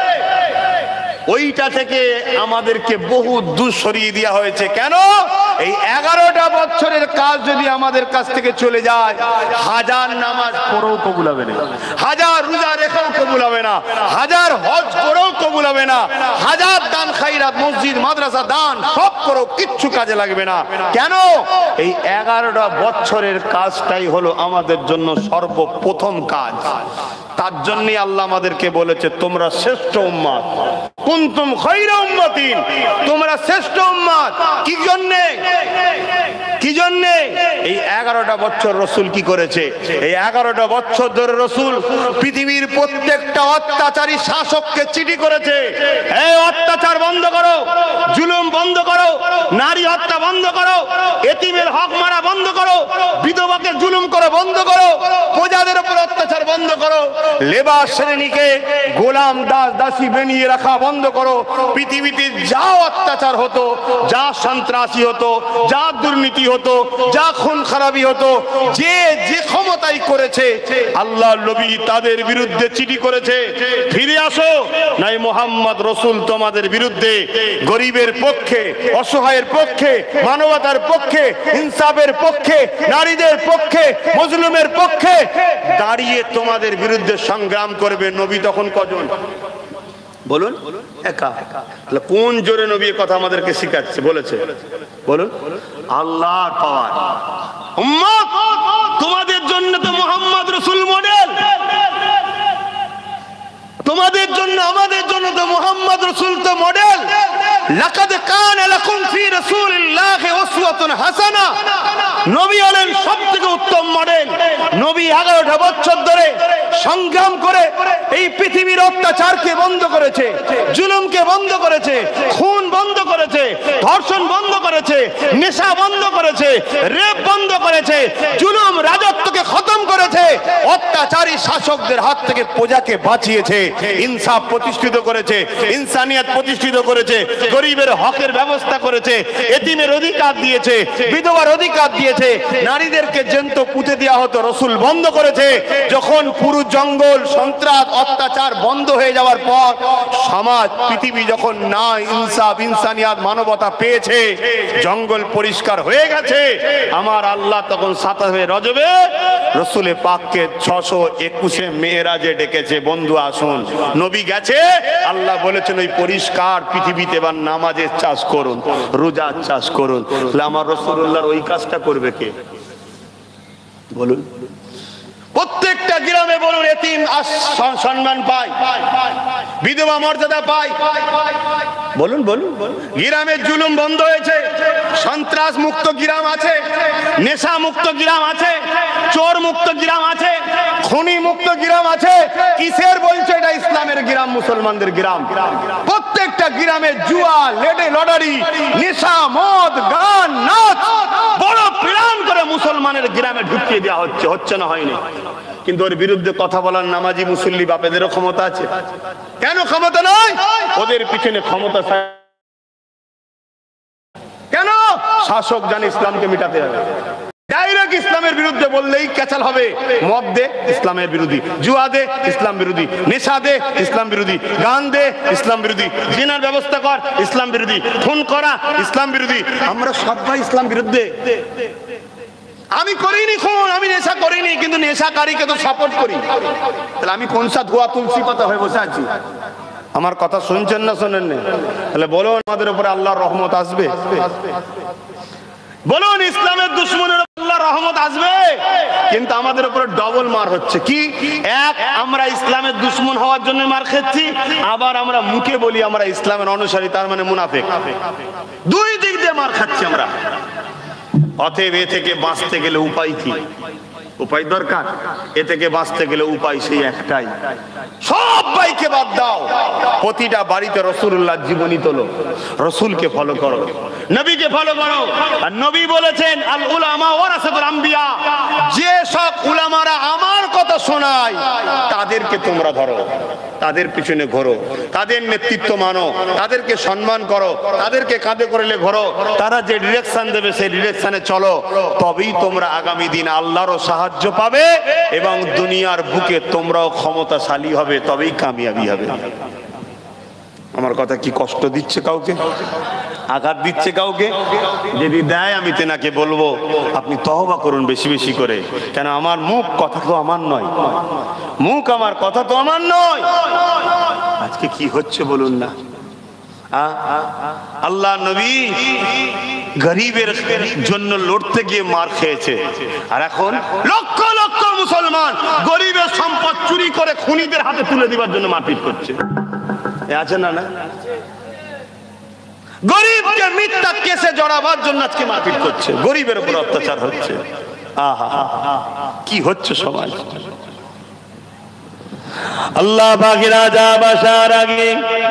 S1: ওইটা থেকে আমাদেরকে বহু দূর সরিয়ে দেওয়া হয়েছে। কেন? এই এগারোটা বছরের কাজ যদি আমাদের কাছ থেকে চলে যায়, হাজার নামাজ পড়েও কবুল হবে না, হাজার রোজা রেখেও কবুল হবে না, হাজার হজ করেও কবুল হবে না, হাজার দান খাইরাত মসজিদ মাদ্রাসা দান সব করেও কিচ্ছু কাজে লাগবে না। কেন? এই এগারোটা বছরের কাজটাই হলো আমাদের জন্য সর্বপ্রথম কাজ। তার জন্য আল্লাহ আমাদেরকে বলেছে তোমরা শ্রেষ্ঠ উম্মত, কুনতুম খায়রা উম্মাতিন, তোমরা শ্রেষ্ঠ উম্মত। কি জন্য? কি জন্য? এই এগারোটা বছর রসুল কি করেছে? এই এগারোটা বছর ধরে রসুল পৃথিবীর প্রত্যেকটা অত্যাচারী শাসককে চিঠি করেছে, এই অত্যাচার বন্ধ করো, জুলুম বন্ধ করো, নারী হত্যা বন্ধ করো, এতিমের হক মারা বন্ধ করো, বিধবাকে জুলুম করে বন্ধ করো, প্রজাদের উপর অত্যাচার বন্ধ করো, লেবাস শ্রেণীকে গোলাম দাস দাসী বানিয়ে রাখা বন্ধ করো। পৃথিবীতে যা অত্যাচার হতো, যা সন্ত্রাসী হতো, যা দুর্নীতি হতো, যা খুন খারাপি হতো, যে যে ক্ষমতাই করেছে আল্লাহ নবী তাদের বিরুদ্ধে চিঠি করেছে, ফিরে আসো, নাই মোহাম্মদ রসুল তোমাদের বিরুদ্ধে গরিবের পক্ষে, অসহায়ের পক্ষে, মানবতার পক্ষে, ইনসাফের পক্ষে, নারীদের পক্ষে, মজলুমের পক্ষে দাঁড়িয়ে তোমাদের বিরুদ্ধে সংগ্রাম করবে। নবী তখন কজন বলুন? একা। কোন জোরে নবী কথা আমাদেরকে শিখাচ্ছে বলেছে বলুন? আল্লাহর পাওয়ার। উম্মত, তোমাদের জন্য তো মুহাম্মদ রাসূল মডেল, তোমাদের জন্য আমাদের জন্য তো মুহাম্মদ রাসূল তো মডেল। লাকাদ কানা লাকুম ফি রাসূলিল্লাহি উসওয়াতুন হাসানা। নবী হলেন সবথেকে উত্তম মডেল। নবী এগারোটা বছর ধরে সংগ্রাম করে এই পৃথিবীর অত্যাচারকে বন্ধ করেছে, জুলুমকে বন্ধ করেছে, খুন বন্ধ করেছে, ধর্ষণ বন্ধ করেছে, নেশা বন্ধ করেছে, রেপ বন্ধ করেছে, জুলুম রাজত্বকে খতম করেছে, অত্যাচারী শাসকদের হাত থেকে প্রজাকে বাঁচিয়েছে, ইনসাফ প্রতিষ্ঠিত করেছে, ইনসানিয়ত প্রতিষ্ঠিত করেছে, গরিবের হকের ব্যবস্থা করেছে, এতিমের অধিকার দিয়েছে, বিধবার অধিকার দিয়েছে, নারীদেরকে জ্যান্ত পুঁতে দেওয়া হতো রসুল বন্ধ করেছে। যখন পুরো জঙ্গল সন্ত্রাস অত্যাচার বন্ধ হয়ে যাওয়ার পর সমাজ পৃথিবী যখন না ইনসাফ ইনসানিয়ত মানবতা পেয়েছে, জঙ্গল পরিষ্কার হয়ে গেছে, আমার আল্লাহ তখন সাতাশে রজবে রসুলে পাককে ছশো একুশে মেয়েরাজে ডেকেছে, বন্ধু আসুন। নবী গেছে, আল্লাহ বলেছেন ওই পরিষ্কার পৃথিবীতে এবার নামাজের চাষ করুন, রোজার চাষ করুন। আমার রাসূলুল্লাহর ওই কাজটা করবে কে বলুন? প্রত্যেকটা গ্রামে বলুন এতিম সম্মান পায়, বিধবা মর্যাদা পায়, বলুন বলুন। গ্রামের জুলুম বন্ধ হয়েছে, সন্ত্রাস মুক্ত গ্রাম আছে, নেশা মুক্ত গ্রাম আছে, চোর মুক্ত গ্রাম আছে, খুনি মুক্ত গ্রাম আছে। কিসের বলছে এটা? ইসলামের গ্রাম, মুসলমানদের গ্রাম। প্রত্যেকটা গ্রামে জুয়া, লেডে লটারি, নেশা, মদ, গান, নাচ বড় প্ল্যান করে মুসলমানের গ্রামে ঢুকিয়ে দেওয়া হচ্ছে, হচ্ছে না হয়নি। কিন্তু ওর বিরুদ্ধে কথা বলার নামাজি মুসল্লি বাপেদেরও ক্ষমতা আছে। কেন ক্ষমতা নয়? ওদের পিছনে ক্ষমতা। কেন? শাসক জানে ইসলামকে মিটাতে হবে, ডাইরেক্ট ইসলাম বললেই ক্যাচাল হবে। মদ দে, ইসলামের বিরোধী। জুয়া দে, ইসলাম বিরোধী। নেশা দে, ইসলাম বিরোধী। গান দে, ইসলাম বিরোধী। জিনার ব্যবস্থা কর, ইসলাম বিরোধী। খুন করা, ইসলাম বিরোধী। আমরা সবাই ইসলাম বিরুদ্ধে। আমি করিনি খুন, আমি নেশা করিনি, কিন্তু নেশাকারীকে তো সাপোর্ট করি। তাহলে আমি কোন সা ধোয়া তুলসী পাতা হয়ে বসে আছি? আমার কথা শুনছেন না শোনেন না? তাহলে বলুন আমাদের উপরে আল্লাহর রহমত আসবে? বলুন ইসলামের দুশমনের উপর আল্লাহর রহমত আসবে? কিন্তু আমাদের উপরে ডবল মার হচ্ছে। কি? এক, আমরা ইসলামের দুশমন হওয়ার জন্য মার খাচ্ছি, আবার আমরা মুখে বলি আমরা ইসলামের অনুসারী, তার মানে মুনাফিক। দুই দিক দিয়ে মার খাচ্ছি আমরা। অতএব এ থেকে বাঁচতে গেলে উপায় কি? উপায় দরকার। এ থেকে বাঁচতে গেলে উপায় সেই একটাই, সবাইকে বাদ দাও, প্রতিটা বাড়িতে রাসূলুল্লাহর জীবনী তোলো, রাসূলকে ফলো করো, নবীকে ফলো করো। আর নবী বলেছেন আল উলামা ওয়ারাসাতুল আম্বিয়া, যে সব উলামারা আমার কথা শোনায় তাদেরকে তোমরা ধরো, তাদের পিছনে ঘোরো, তাদের নেতৃত্ব মানো, তাদেরকে সম্মান করো, তাদেরকে কাঁধে করে ঘোরো। তারা যে ডিরেকশন দেবে সেই ডিরেকশনে চলো, তবেই তোমরা আগামী দিন আল্লাহরও সাহায্য পাবে এবং দুনিয়ার বুকে তোমরাও ক্ষমতাশালী হবে, তবেই কামিয়াবি হবে। আমার কথা কি কষ্ট দিচ্ছে কাউকে? আঘাত দিচ্ছে কাউকে? যদি দেয় আমি তেনাকে বলবো আপনি তওবা করুন বেশি বেশি করে। কেন আমার মুখ কথা তো আমার নয়, মুখ আমার কথা তো আমার নয়। আজকে কি হচ্ছে বলুন না? আল্লাহ নবী গরিবের জন্য লড়তে গিয়ে মার খেয়েছে, আর এখন লক্ষ লক্ষ মুসলমান গরিবের সম্পদ চুরি করে খুনিদের হাতে তুলে দিবার জন্য মারপিট করছে। আছে না? না, গরিবকে মিথ্যা কেসে জড়াবার জন্য আজকে মারপিট করছে, গরিবের উপর অত্যাচার হচ্ছে। আহা, কি হচ্ছে সমাজ! আল্লাহ পাকের আযাব আসার আগে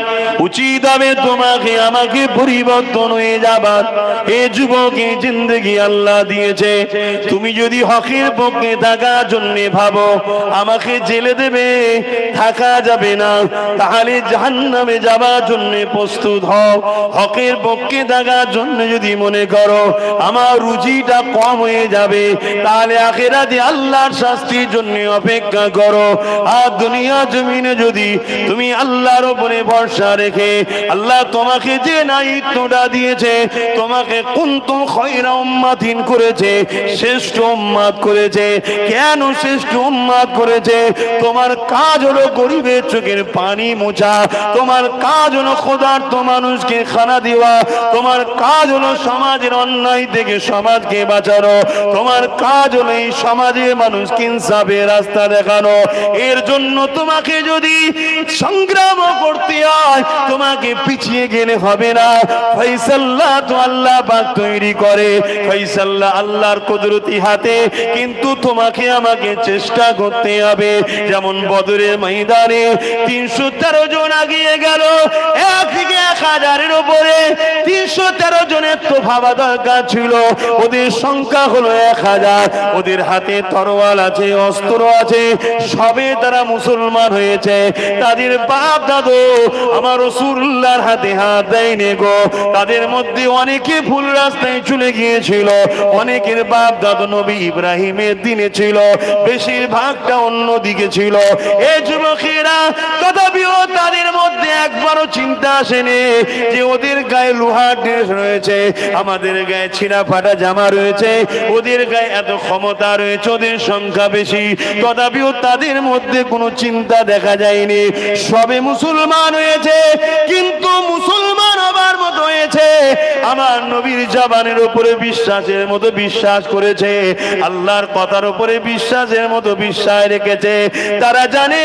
S1: উচিত হবে তোমাকে আমাকে পরিবর্তন হয়ে যাবার। এই যুবকের জিন্দেগি আল্লাহ দিয়েছে, তুমি যদি হকের পক্ষে থাকার জন্য ভাবো আমাকে জেলে দেবে, থাকা যাবে না, তাহলে জাহান্নামে যাবার জন্য প্রস্তুত হও। হকের পক্ষে থাকার জন্য যদি মনে করো আমার রুজিটা কম হয়ে যাবে, তাহলে আখিরাতে আল্লাহর শাস্তির জন্য অপেক্ষা করো। আর দুনিয়া জমিনে যদি তুমি আল্লাহর উপরে ভরসা রেখে, আল্লাহ তোমাকে যে দায়িত্বটা দিয়েছে, তোমাকে কুনতুম খায়রা উম্মাতিন করেছে, শ্রেষ্ঠ উম্মাত করেছে। কেন শ্রেষ্ঠ উম্মাত করেছে? তোমার কাজ হলো গরিবের চোখের পানি মোছা, তোমার কাজ হলো ক্ষুধার্ত মানুষকে খানা দেওয়া, তোমার কাজ হলো সমাজের অন্যায় থেকে সমাজকে বাঁচানো, তোমার কাজ হলো এই সমাজের মানুষকে ইনসাফের রাস্তা দেখানো। এর জন্য তোমাকে যদি সংগ্রাম করতে হয়, তোমাকে পিছিয়ে গেলে হবে না। ফয়সালা তো আল্লাহ পাক তৈরি করে, ফয়সালা আল্লাহর কুদরতি হাতে, কিন্তু তোমাকে আমাকে চেষ্টা করতে হবে। যেমন বদরের ময়দানে তিনশো তেরো জন আগিয়ে গেল, এক থেকে এক হাজারের উপরে তিনশো তেরো জনের তো ভাবা দরকার ছিল। ওদের সংখ্যা হলো এক হাজার, ওদের হাতে তরোয়াল আছে, অস্ত্র আছে, সবে তারা মুসলমান হয়েছে। তাদের বাপ দাদু আমার রাসূলুল্লাহর হাতে হাত দেয়নি গো। তাদের মধ্যে অনেকে ভুল রাস্তায় চলে গিয়েছিল, অনেকের বাপ দাদু নবী ইব্রাহিমের দিনে ছিল, বেশিরভাগটা অন্য দিকে ছিল। এই যুবকেরা তথাপিও তাদের মধ্যে একবারও চিন্তা আসেনি যে ওদের গায়ে লোহার ড্রেস রয়েছে, আমাদের গায়ে ছিঁড়া ফাটা জামা রয়েছে, ওদের গায়ে এত ক্ষমতা রয়েছে, ওদের সংখ্যা বেশি। তথাপিও তাদের মধ্যে কোনো চিন্তা দেখা যায়নি। সবে মুসলমান হয়েছে, কিন্তু মুসলমান হবার মতো হয়েছে আমার নবীর জবানের উপরে বিশ্বাসের মতো বিশ্বাস করেছে, আল্লাহর কথার উপরে বিশ্বাসের মতো বিশ্বাস রেখেছে। তারা জানে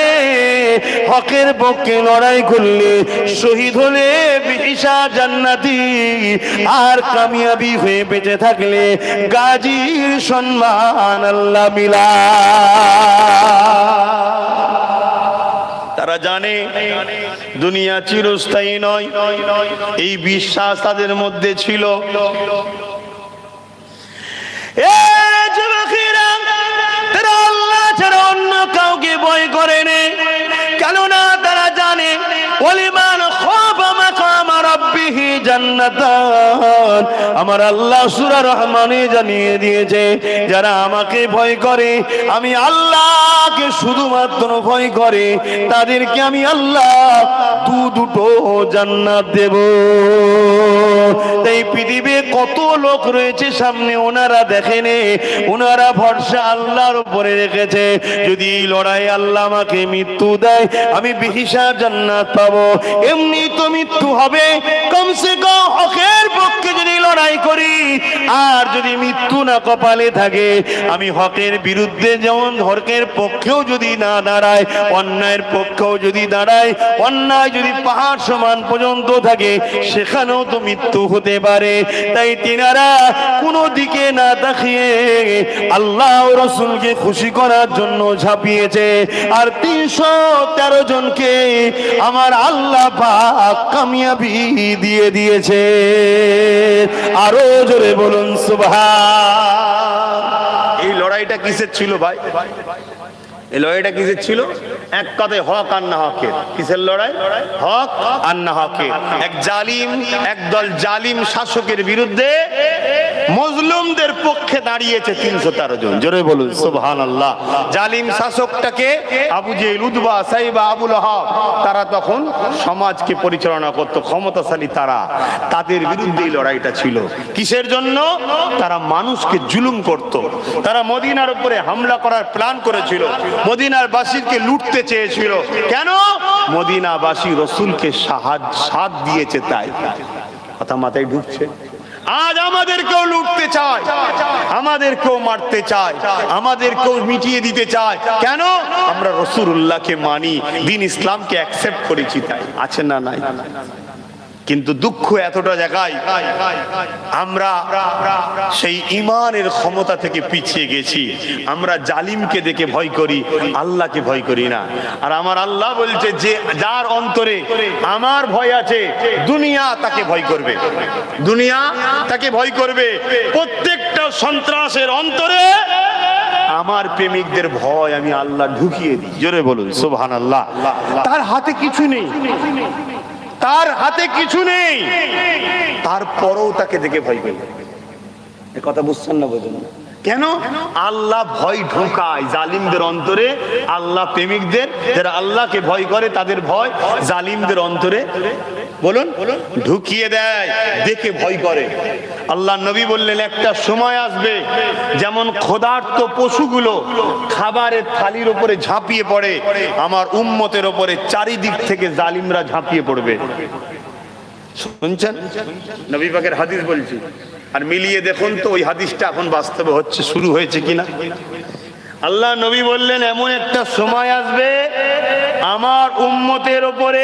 S1: হকের পক্ষে লড়াই করলে, শহীদ হলে বিশা জান্নাতি, আর কামিয়াবি হয়ে বেঁচে থাকলে গাজীর সম্মান আল্লাহ মিলা। তারা জানে দুনিয়া চিরস্থায়ী নয়, এই বিশ্বাস তাদের মধ্যে ছিল। তারা আল্লাহ ছাড়া অন্য কাউকে ভয় করেনি, কেননা তারা জানে ওলিমান খাফা মাকাম রাব্বিহি জান্নাতান। আমার আল্লাহ সূরা রহমানে জানিয়ে দিয়েছে, যারা আমাকে ভয় করে, আমি আল্লাহকে শুধুমাত্র ভয় করে, তাদেরকে আমি আল্লাহ দু দুটো জান্নাত দেব। তাই পৃথিবীতে কত লোক রয়েছে সামনে, ওনারা দেখেনে, ওনারা ভরসা আল্লাহর উপরে রেখেছে। যদি এই লড়াই আল্লাহ আমাকে মৃত্যু দেয়, আমি বেহিসাব জান্নাত পাবো। এমনি তো মৃত্যু হবে, কমসে কম হকের পক্ষে যদি লড়াই করি, আর যদি মৃত্যু না কপালে থাকে, আমি হকের বিরুদ্ধে যেমন হকের পক্ষেও যদি না দাঁড়ায়, অন্যায়ের পক্ষেও যদি দাঁড়ায়, অন্যায় যদি পাহাড় সমান পর্যন্ত থাকে, সেখানেও তো মৃত্যু হতে পারে। তাই তিনারা কোনো দিকে না তাকিয়ে আল্লাহ ও রাসূলকে খুশি করার জন্য ঝাঁপিয়েছে। আর তিনশো তেরো জনকে আমার আল্লাহ পাক কামিয়াবি দিয়ে দিয়েছে। আরো জোরে বলুন সুবহান। এই লড়াইটা কিসের ছিল ভাই? এই লড়াইটা কিসের ছিল? এক কথায় হক আর না হকের। কিসের লড়াই? হক আর না হকের। এক জালিম, একদল জালিম শাসকের বিরুদ্ধে মজলুমদের পক্ষে দাঁড়িয়েছে তিনশো তেরো জন। জোরে বলুন সুবহানাল্লাহ। জালিম শাসকটাকে আবু জেহেল, উতবা, সাইবা, আবু লাহাব, তারা তখন সমাজকে পরিচালনা করত, ক্ষমতাশালী তারা। তাদের বিরুদ্ধে এই লড়াইটা ছিল। কিসের জন্য? তারা মানুষকে জুলুম করত। তারা মদিনার উপরে হামলা করার প্ল্যান করেছিল, মদিনার বাসীকে লুটতে চেয়েছিল। কেন? মদিনাবাসী রসুলকে সাথ দিয়েছে, তাই। কথা মাথায় ঢুকছে? আজ আমাদেরকেও লুটতে চায়, আমাদেরকেও মারতে চায়, আমাদেরকেও মিটিয়ে দিতে চায়। কেন? আমরা রাসূলুল্লাহকে মানি, দ্বীন ইসলামকে অ্যাকসেপ্ট করেছি, তাই। আছে না নাই? কিন্তু দুঃখ এতটা জায়গায় আমরা সেই ইমানের ক্ষমতা থেকে পিছিয়ে গেছি। আমরা জালিমকে দেখে ভয় করি, আল্লাহকে ভয় করি না। আর আমার আল্লাহ বলছে, যে যার অন্তরে আমার ভয় আছে, দুনিয়া তাকে ভয় করবে, দুনিয়া তাকে ভয় করবে। প্রত্যেকটা সন্ত্রাসের অন্তরে আমার প্রেমিকদের ভয় আমি আল্লাহ ঢুকিয়ে দিই। জোরে বলুন সুবহানাল্লাহ। তার হাতে কিছু নেই, তার হাতে কিছু নেই, তারপরও তাকে দেখে ভয় পেল। এ কথা বুঝছেন না? বোঝেন না কেন? আল্লাহ ভয় ঢোকায় জালিমদের অন্তরে। আল্লাহ প্রেমিকদের, যারা আল্লাহকে ভয় করে, তাদের ভয় জালিমদের অন্তরে বলুন ঢুকিয়ে দেয়, দেখে ভয় করে। আল্লাহ নবী বললেন, একটা সময় আসবে যেমন ক্ষুধার্ত পশুগুলো খাবারের থালির উপরে ঝাঁপিয়ে পড়ে, আমার উম্মতের উপরে চারিদিক থেকে জালিমরা ঝাঁপিয়ে পড়বে। শুনছেন? নবী পাকের হাদিস বলছি, আর মিলিয়ে দেখুন তো ওই হাদিসটা এখন বাস্তবে হচ্ছে, শুরু হয়েছে কিনা। আল্লাহ নবী বললেন, এমন একটা সময় আসবে আমার উম্মতের উপরে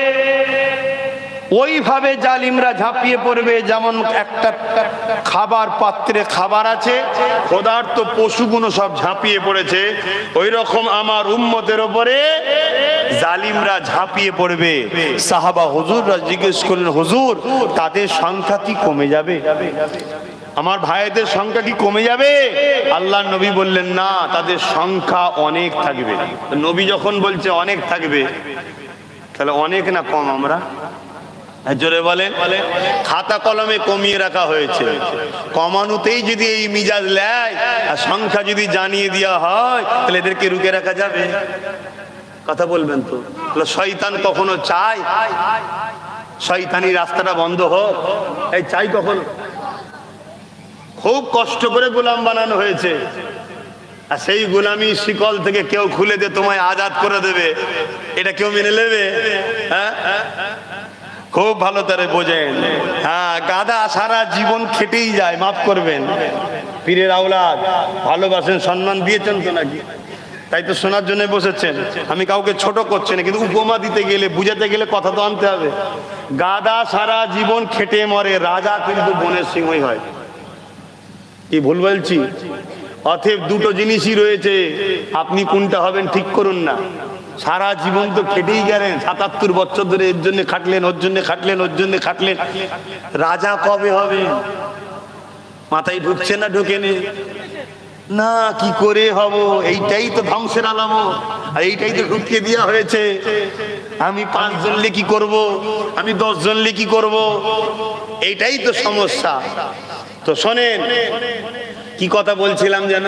S1: ওইভাবে জালিমরা ঝাঁপিয়ে পড়বে, যেমন একটা খাবার পাত্রে খাবার আছে, ক্ষুধার্ত পশুগুলো সব ঝাঁপিয়ে পড়েছে, ওই রকম আমার উম্মতের উপরে জালিমরা ঝাঁপিয়ে পড়বে। সাহাবা হুজুররা জিজ্ঞেস করলেন, হুজুর তাদের সংখ্যা কি কমে যাবে? আমার ভাইদের সংখ্যা কি কমে যাবে? আল্লাহ নবী বললেন, না, তাদের সংখ্যা অনেক থাকবে। নবী যখন বলছে অনেক থাকবে, তাহলে অনেক না কম? আমরা জোরে বলেন। খাতা কলমে কমিয়ে রাখা হয়েছে, কমানোতেই যদি এই মিজাজ লেয় আর সংখ্যা যদি জানিয়ে দেওয়া হয়, তাহলে এদেরকে রুকে রাখা যাবে? কথা বলবেন তো? শয়তান কখনো চায় শয়তানি রাস্তাটা বন্ধ হোক? এই চাই কখনো? খুব কষ্ট করে গোলাম বানানো হয়েছে, আর সেই গোলামি শিকল থেকে কেউ খুলে দিয়ে তোমায় আজাদ করে দেবে, এটা কেউ মেনে নেবে? হ্যাঁ, খুব ভালো করে বোঝেন। হ্যাঁ, গাধা সারা জীবন খেটেই যায়, মাফ করবেন, পীরের আওলাদ, ভালোবাসেন, সম্মান দিয়েছেন তো নাকি? তাই তো শোনার জন্য বসেছেন। আমি কাউকে ছোট করছি না, কিন্তু উপমা দিতে গেলে, বুঝাতে গেলে কথা তো আনতে হবে। গাধা সারা জীবন খেটে মরে, রাজা কিন্তু বনের সিংহই হয়। কি ভুল বলছি? অতএব দুটো জিনিসই রয়েছে, আপনি কোনটা হবেন ঠিক করুন না। সারা জীবন তো খেটেই গেলেন, সাতাত্তর বছর ধরে এর জন্য খাটলেন, ওর জন্য খাটলেন, ওর জন্য খাটলেন, রাজা কবে হবে? মাথায় ঢুকছে না? ঢোকে না, কি করে হব? এইটাই তো ধ্বংসের আলামত, আর এইটাই তো ঢুকিয়ে দেওয়া হয়েছে। আমি পাঁচজন লে কি করব, আমি দশ জন লে কি করব, এইটাই তো সমস্যা। তো শোনেন, কি কথা বলছিলাম যেন,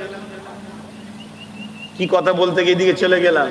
S1: কি কথা বলতে গিয়ে এদিকে চলে গেলাম।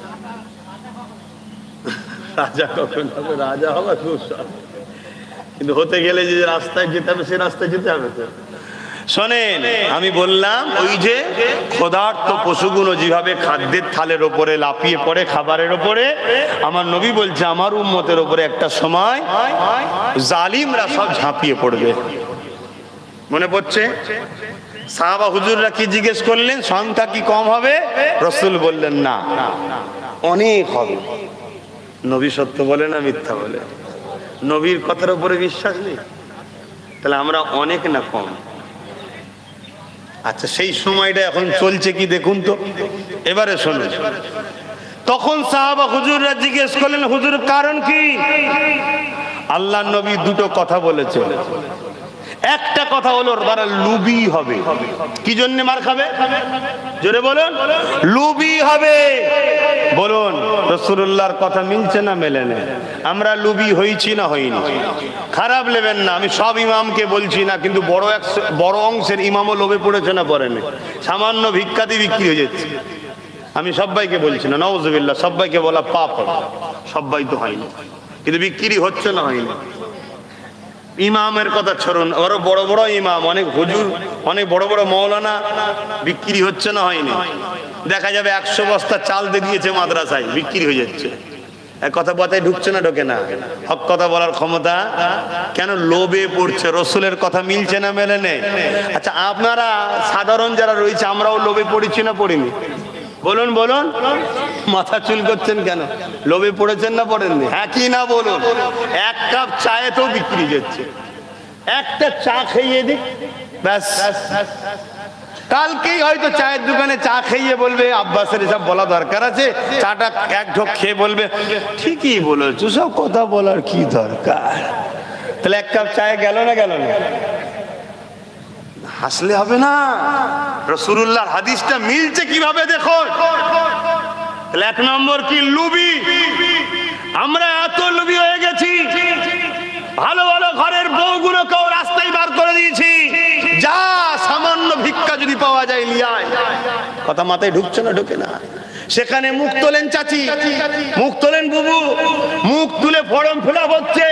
S1: রাজা কখন হবে? রাজা হওয়া দুঃসাহ, কিন্তু হতে গেলে যে রাস্তায় যেতে হবে সে রাস্তায় যেতে হবে তো। শোনেন, আমি বললাম ওই যে ক্ষুধার্ত পশুগুলো যেভাবে খাদ্যের থালের ওপরে লাফিয়ে পড়ে, খাবারের ওপরে, আমার নবী বলছে আমার উম্মতের ওপরে একটা সময় জালিমরা সব ঝাঁপিয়ে পড়বে। মনে পড়ছে? সাহাবা হুজুররা কি জিজ্ঞেস করলেন, সংখ্যা কি কম হবে? রাসূল বললেন না, অনেক হবে। নবী সত্য বলে না মিথ্যা বলে? নবীর কথার উপরে বিশ্বাস নেই? তাহলে আমরা অনেক না কম? আচ্ছা, সেই সময়টা এখন চলছে কি দেখুন তো। এবারে শুনুন, তখন সাহাবা হুজুররা জিজ্ঞেস করলেন হুজুর কারণ কি? আল্লাহর নবী দুটো কথা বলেছেন। একটা কথা হলো তারা লুবি হবে। কি জন্য মার খাবে? জোরে বলুন। লুবি হবে। বলুন রাসূলুল্লাহর কথা মিলছে না মেলে না? আমরা লুবি হইছি না হইনি? খারাপ নেবেন না, আমি সব ইমামকে বলছি না, কিন্তু বড় এক বড় অংশের ইমামও লোভে পড়েছে না পড়েনি? সামান্য ভিক্ষাদি বিক্রি হয়ে যাচ্ছে। আমি সবাইকে বলছি না, নাউজুবিল্লাহ, সবাইকে বলা পাপ হবে, সবাই তো হয়নি, কিন্তু বিক্রি হচ্ছে না হয়নি? ইমামের কথা ছাড়ুন, আরো বড় বড় ইমাম, অনেক হুজুর, অনেক বড় বড় মাওলানা বিক্রি হচ্ছে না হয়নি? দেখা যাবে একশো বস্তা চাল দিয়ে দিয়েছে মাদ্রাসায়, বিক্রি হয়ে যাচ্ছে। এক কথা কথায় ঢুকছে না ঢোকে না? হক কথা বলার ক্ষমতা কেন? লোভে পড়ছে। রসুলের কথা মিলছে না মেলে নেই? আচ্ছা, আপনারা সাধারণ যারা রয়েছে আমরাও লোভে পড়েছি না পড়িনি? বলুন বলুন, মাথা চুল করছেন কেন? লোভে পড়েছেন না পড়েননি? হ্যাঁ কি না বলুন। এক কাপ চায়ে তো বিক্রি যাচ্ছে, একটা চা খাইয়ে দিক ব্যাস। কালকেই হয়তো চায়ের দোকানে চা খাইয়ে বলবে আব্বাসের এসব বলা দরকার আছে, চাটা এক ঢোক খেয়ে বলবে ঠিকই বলেছো, সব কথা বলার কি দরকার? তাহলে এক কাপ চায়ে গেল না গেল না? হাসলে হবে না। রাসূলুল্লাহর হাদিসটা মিলছে কিভাবে দেখুন। তাহলে এক নম্বর কি? লুবি। আমরা এত লুবি হয়ে গেছি, ভালো ভালো ঘরের বউগুলোকেও রাস্তায় বার করে দিয়েছি, যা সামান্য ভিক্ষা যদি পাওয়া যায় লিয়ায়। কথা মাথায় ঢুকছে না ঢোকে না? সেখানে মুখ তোলেন চাচি, মুখ তোলেন বুবু, মুখ তুলে ফর্ম ফিল আপ হচ্ছে।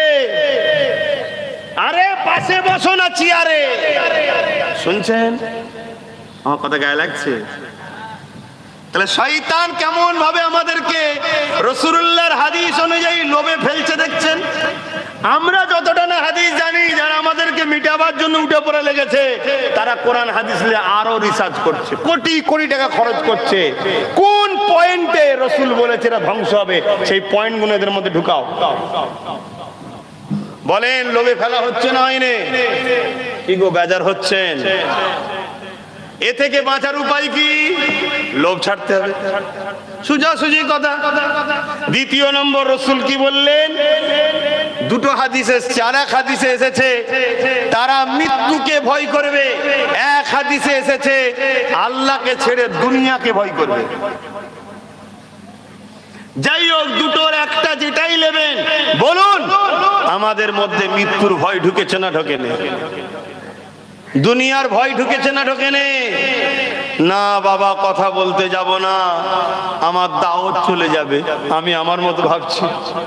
S1: আরে পাশে বসো না চেয়ারে। শুনছেন আমার কথা? গায়ে লাগছে? তাহলে শয়তান কেমন ভাবে আমাদেরকে রাসূলুল্লাহর হাদিস অনুযায়ী লোভে ফেলছে দেখছেন। আমরা যতটা না হাদিস জানি, যারা আমাদেরকে মিটাবার জন্য উঠে পড়ে লেগেছে, তারা কোরআন হাদিস নিয়ে আরো রিসার্চ করছে, কোটি কোটি টাকা খরচ করছে। কোন পয়েন্টে রাসূল বলেছে এরা ধ্বংস হবে, সেই পয়েন্টগুলো এদের মধ্যে ঢুকাও। বলেন লোভে ফেলা হচ্ছে না হয়নি? কি গো বেজার হচ্ছেন? এ থেকে বাঁচার উপায় কি? লোভ ছাড়তে হবে, সোজাসুজি কথা। দ্বিতীয় নম্বর রাসূল কি বললেন? দুটো হাদিসে, চার এক হাদিসে এসেছে তারা মৃত্যুকে ভয় করবে, এক হাদিসে এসেছে আল্লাহকে ছেড়ে দুনিয়াকে ভয় করবে। যাই হোক, দুটোর একটা যেটাই নেবেন বলুন, আমাদের মধ্যে মৃত্যুর ভয় ঢুকেছে না ঢোকেনি? দুনিয়ার ভয় ঢুকেছে না ঢোকেনি? না বাবা কথা বলতে যাব না, আমার দাওয়াত চলে যাবে, আমি আমার মতো ভাবছি।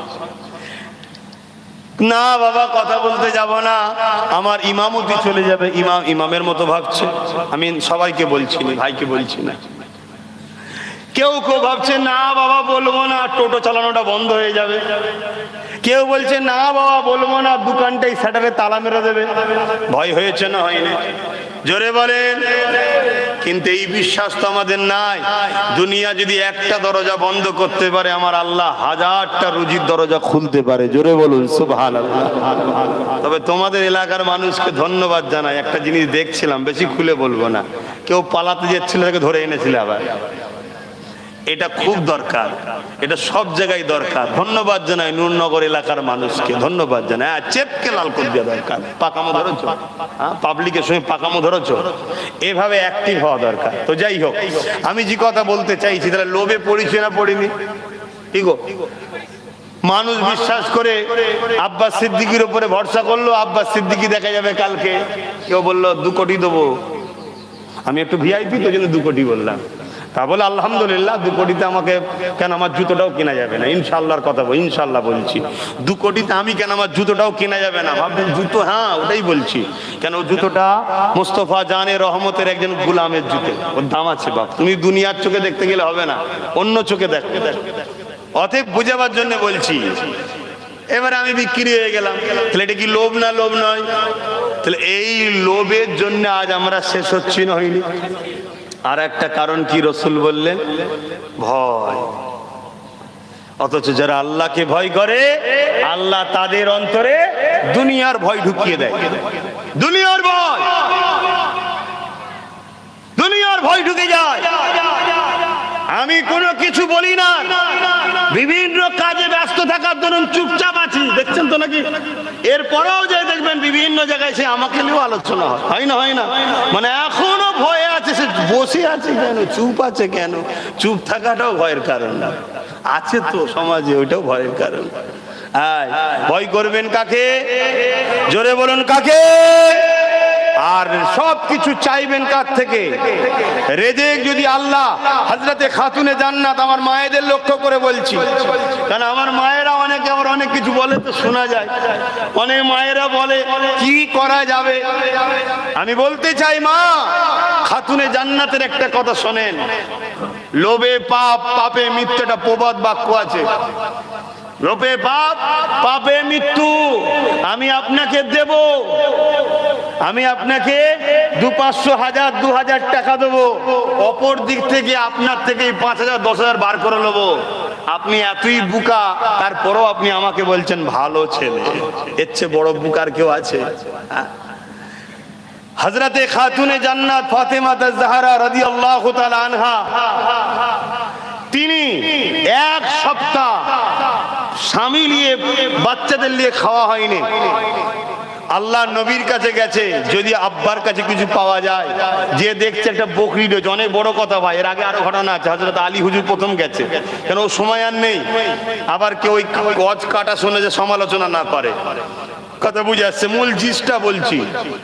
S1: না বাবা কথা বলতে যাব না, আমার ইমামতি চলে যাবে, ইমাম ইমামের মতো ভাবছে। আমি সবাইকে বলছি না, ভাইকে বলছি না। কেউ কেউ ভাবছে না বাবা বলবো না, টোটো চালানোটা বন্ধ হয়ে যাবে। কেউ বলছে না বাবা বলবো না, দোকানটাই শাটারে তালা মেরে দেবে। ভয় হয়েছে না হয়নি? জোরে বলেন। কিন্তু এই বিশ্বাস তো আমাদের নাই। দুনিয়া যদি একটা দরজা বন্ধ করতে পারে, আমার আল্লাহ হাজারটা রুজির দরজা খুলতে পারে। জোরে বলুন সুবহানাল্লাহ। তবে তোমাদের এলাকার মানুষকে ধন্যবাদ জানাই। একটা জিনিস দেখছিলাম, বেশি খুলে বলবো না, কেউ পালাতে যাচ্ছিল, তাকে ধরে এনেছিল আবার। এটা খুব দরকার, এটা সব জায়গায় দরকার। ধন্যবাদ জানাই নূরনগর এলাকার মানুষকে, ধন্যবাদ জানাই। আর চেপকে লাল করে দেওয়া দরকার। পাকামো ধরেছো, হ্যাঁ পাবলিকের সঙ্গে পাকামো ধরেছো, এভাবে অ্যাক্টিভ হওয়া দরকার। তো যাই হোক, আমি যে কথা বলতে চাইছি, তাহলে লোভে পড়েছি না পড়িনি? কি গো, মানুষ বিশ্বাস করে আব্বাস সিদ্দিকীর উপরে ভরসা করলো, আব্বাস সিদ্দিকী দেখা যাবে কালকে কেউ বললো দু কোটি দেবো, আমি একটু ভিআইপি তো জন্য দু কোটি বললাম, তা বলে আলহামদুলিল্লাহ দু কোটিতে আমাকে কেন আমার জুতোটাও কেনা যাবে না, ইনশাল্লাহর কথা বল, ইনশাল্লাহ বলছি, দু কোটিতে আমি কেন আমার জুতোটাও কেনা যাবে না, ভাববেন জুতো, হ্যাঁ ওটাই বলছি, কেন জুতোটা মোস্তফা জানে রহমতের একজন গুলামের জুতো, ওর দাম আছে বাপ, তুমি দুনিয়ার চোখে দেখতে গেলে হবে না, অন্য চোখে দেখো, অতএব বুঝাবার জন্য বলছি। এবারে আমি বিক্রি হয়ে গেলাম, তাহলে এটা কি লোভ না লোভ নয়? তাহলে এই লোভের জন্য আজ আমরা শেষ হচ্ছি না হইনি। আর একটা কারণ কি রসুল বললেন, ভয়। অথচ যারা আল্লাহকে ভয় করে আল্লাহ তাদের অন্তরে দুনিয়ার ভয় ঢুকিয়ে দেয়, দুনিয়ার ভয়, দুনিয়ার ভয় ঢুকে যায়। আমি কোনো কিছু বলি না, বিভিন্ন কাজে ব্যস্ত থাকার দরুন চুপচাপ আছি, দেখছেন তো নাকি? এরপরেও যে দেখবেন বিভিন্ন জায়গায় সে আমাকে নিয়েও আলোচনা হয়, হয় না হয় না? মানে এখনো ভয়ে আছে, সে বসে আছে কেন, চুপ আছে কেন? চুপ থাকাটাও ভয়ের কারণ না, আছে তো সমাজে, ওইটাও ভয়ের কারণ। ভয় করবেন কাকে? জোরে বলুন কাকে? আর সব কিছু চাইবেন কার থেকে? রেজেক যদি আল্লাহ, হযরতে খাতুনে জান্নাত, আমার মায়েদের লক্ষ্য করে বলছি, কারণ আমার মায়েরা অনেকে আমার অনেক কিছু বলে তো শোনা যায়, অনেক মায়েরা বলে কি করা যাবে। আমি বলতে চাই মা, খাতুনে জান্নাতের একটা কথা শোনেন, লোভে পাপ, পাপে মৃত্যু, একটা প্রবাদ বাক্য আছে, লোভে পাপ, পাপে মৃত্যু। আমি আপনাকে দেব, আমি আপনাকে দু পাঁচশো হাজার দু হাজার টাকা দেবো, অপর দিক থেকে আপনার থেকে পাঁচ হাজার দশ হাজার বার করে নেবো। আপনি এতই বুকা, তারপরও আপনি আমাকে বলছেন ভালো ছেলে। এর চেয়ে বড় বুকার কেউ আছে? হযরতে খাতুনে জান্নাত ফাতেমা জাহরা রাদিয়াল্লাহু তাআলা আনহা, তিনি এক সপ্তাহ স্বামী নিয়ে, বাচ্চাদের নিয়ে খাওয়া হয়নি। আল্লাহ নবীর কাছে গেছে, যদি আব্বার কাছে কিছু পাওয়া যায়, যে দেখছে একটা বকরি রয়েছে, অনেক বড় কথা ভাই, এর আগে আরো ঘটনা আছে, হযরত আলী হুজুর প্রথম গেছে, কেন ও সময় আর নেই, আবার কেউ ওই গজ কাটা শুনে যে সমালোচনা না করে, কথা বুঝে আসছে, মূল জিসটা বলছি।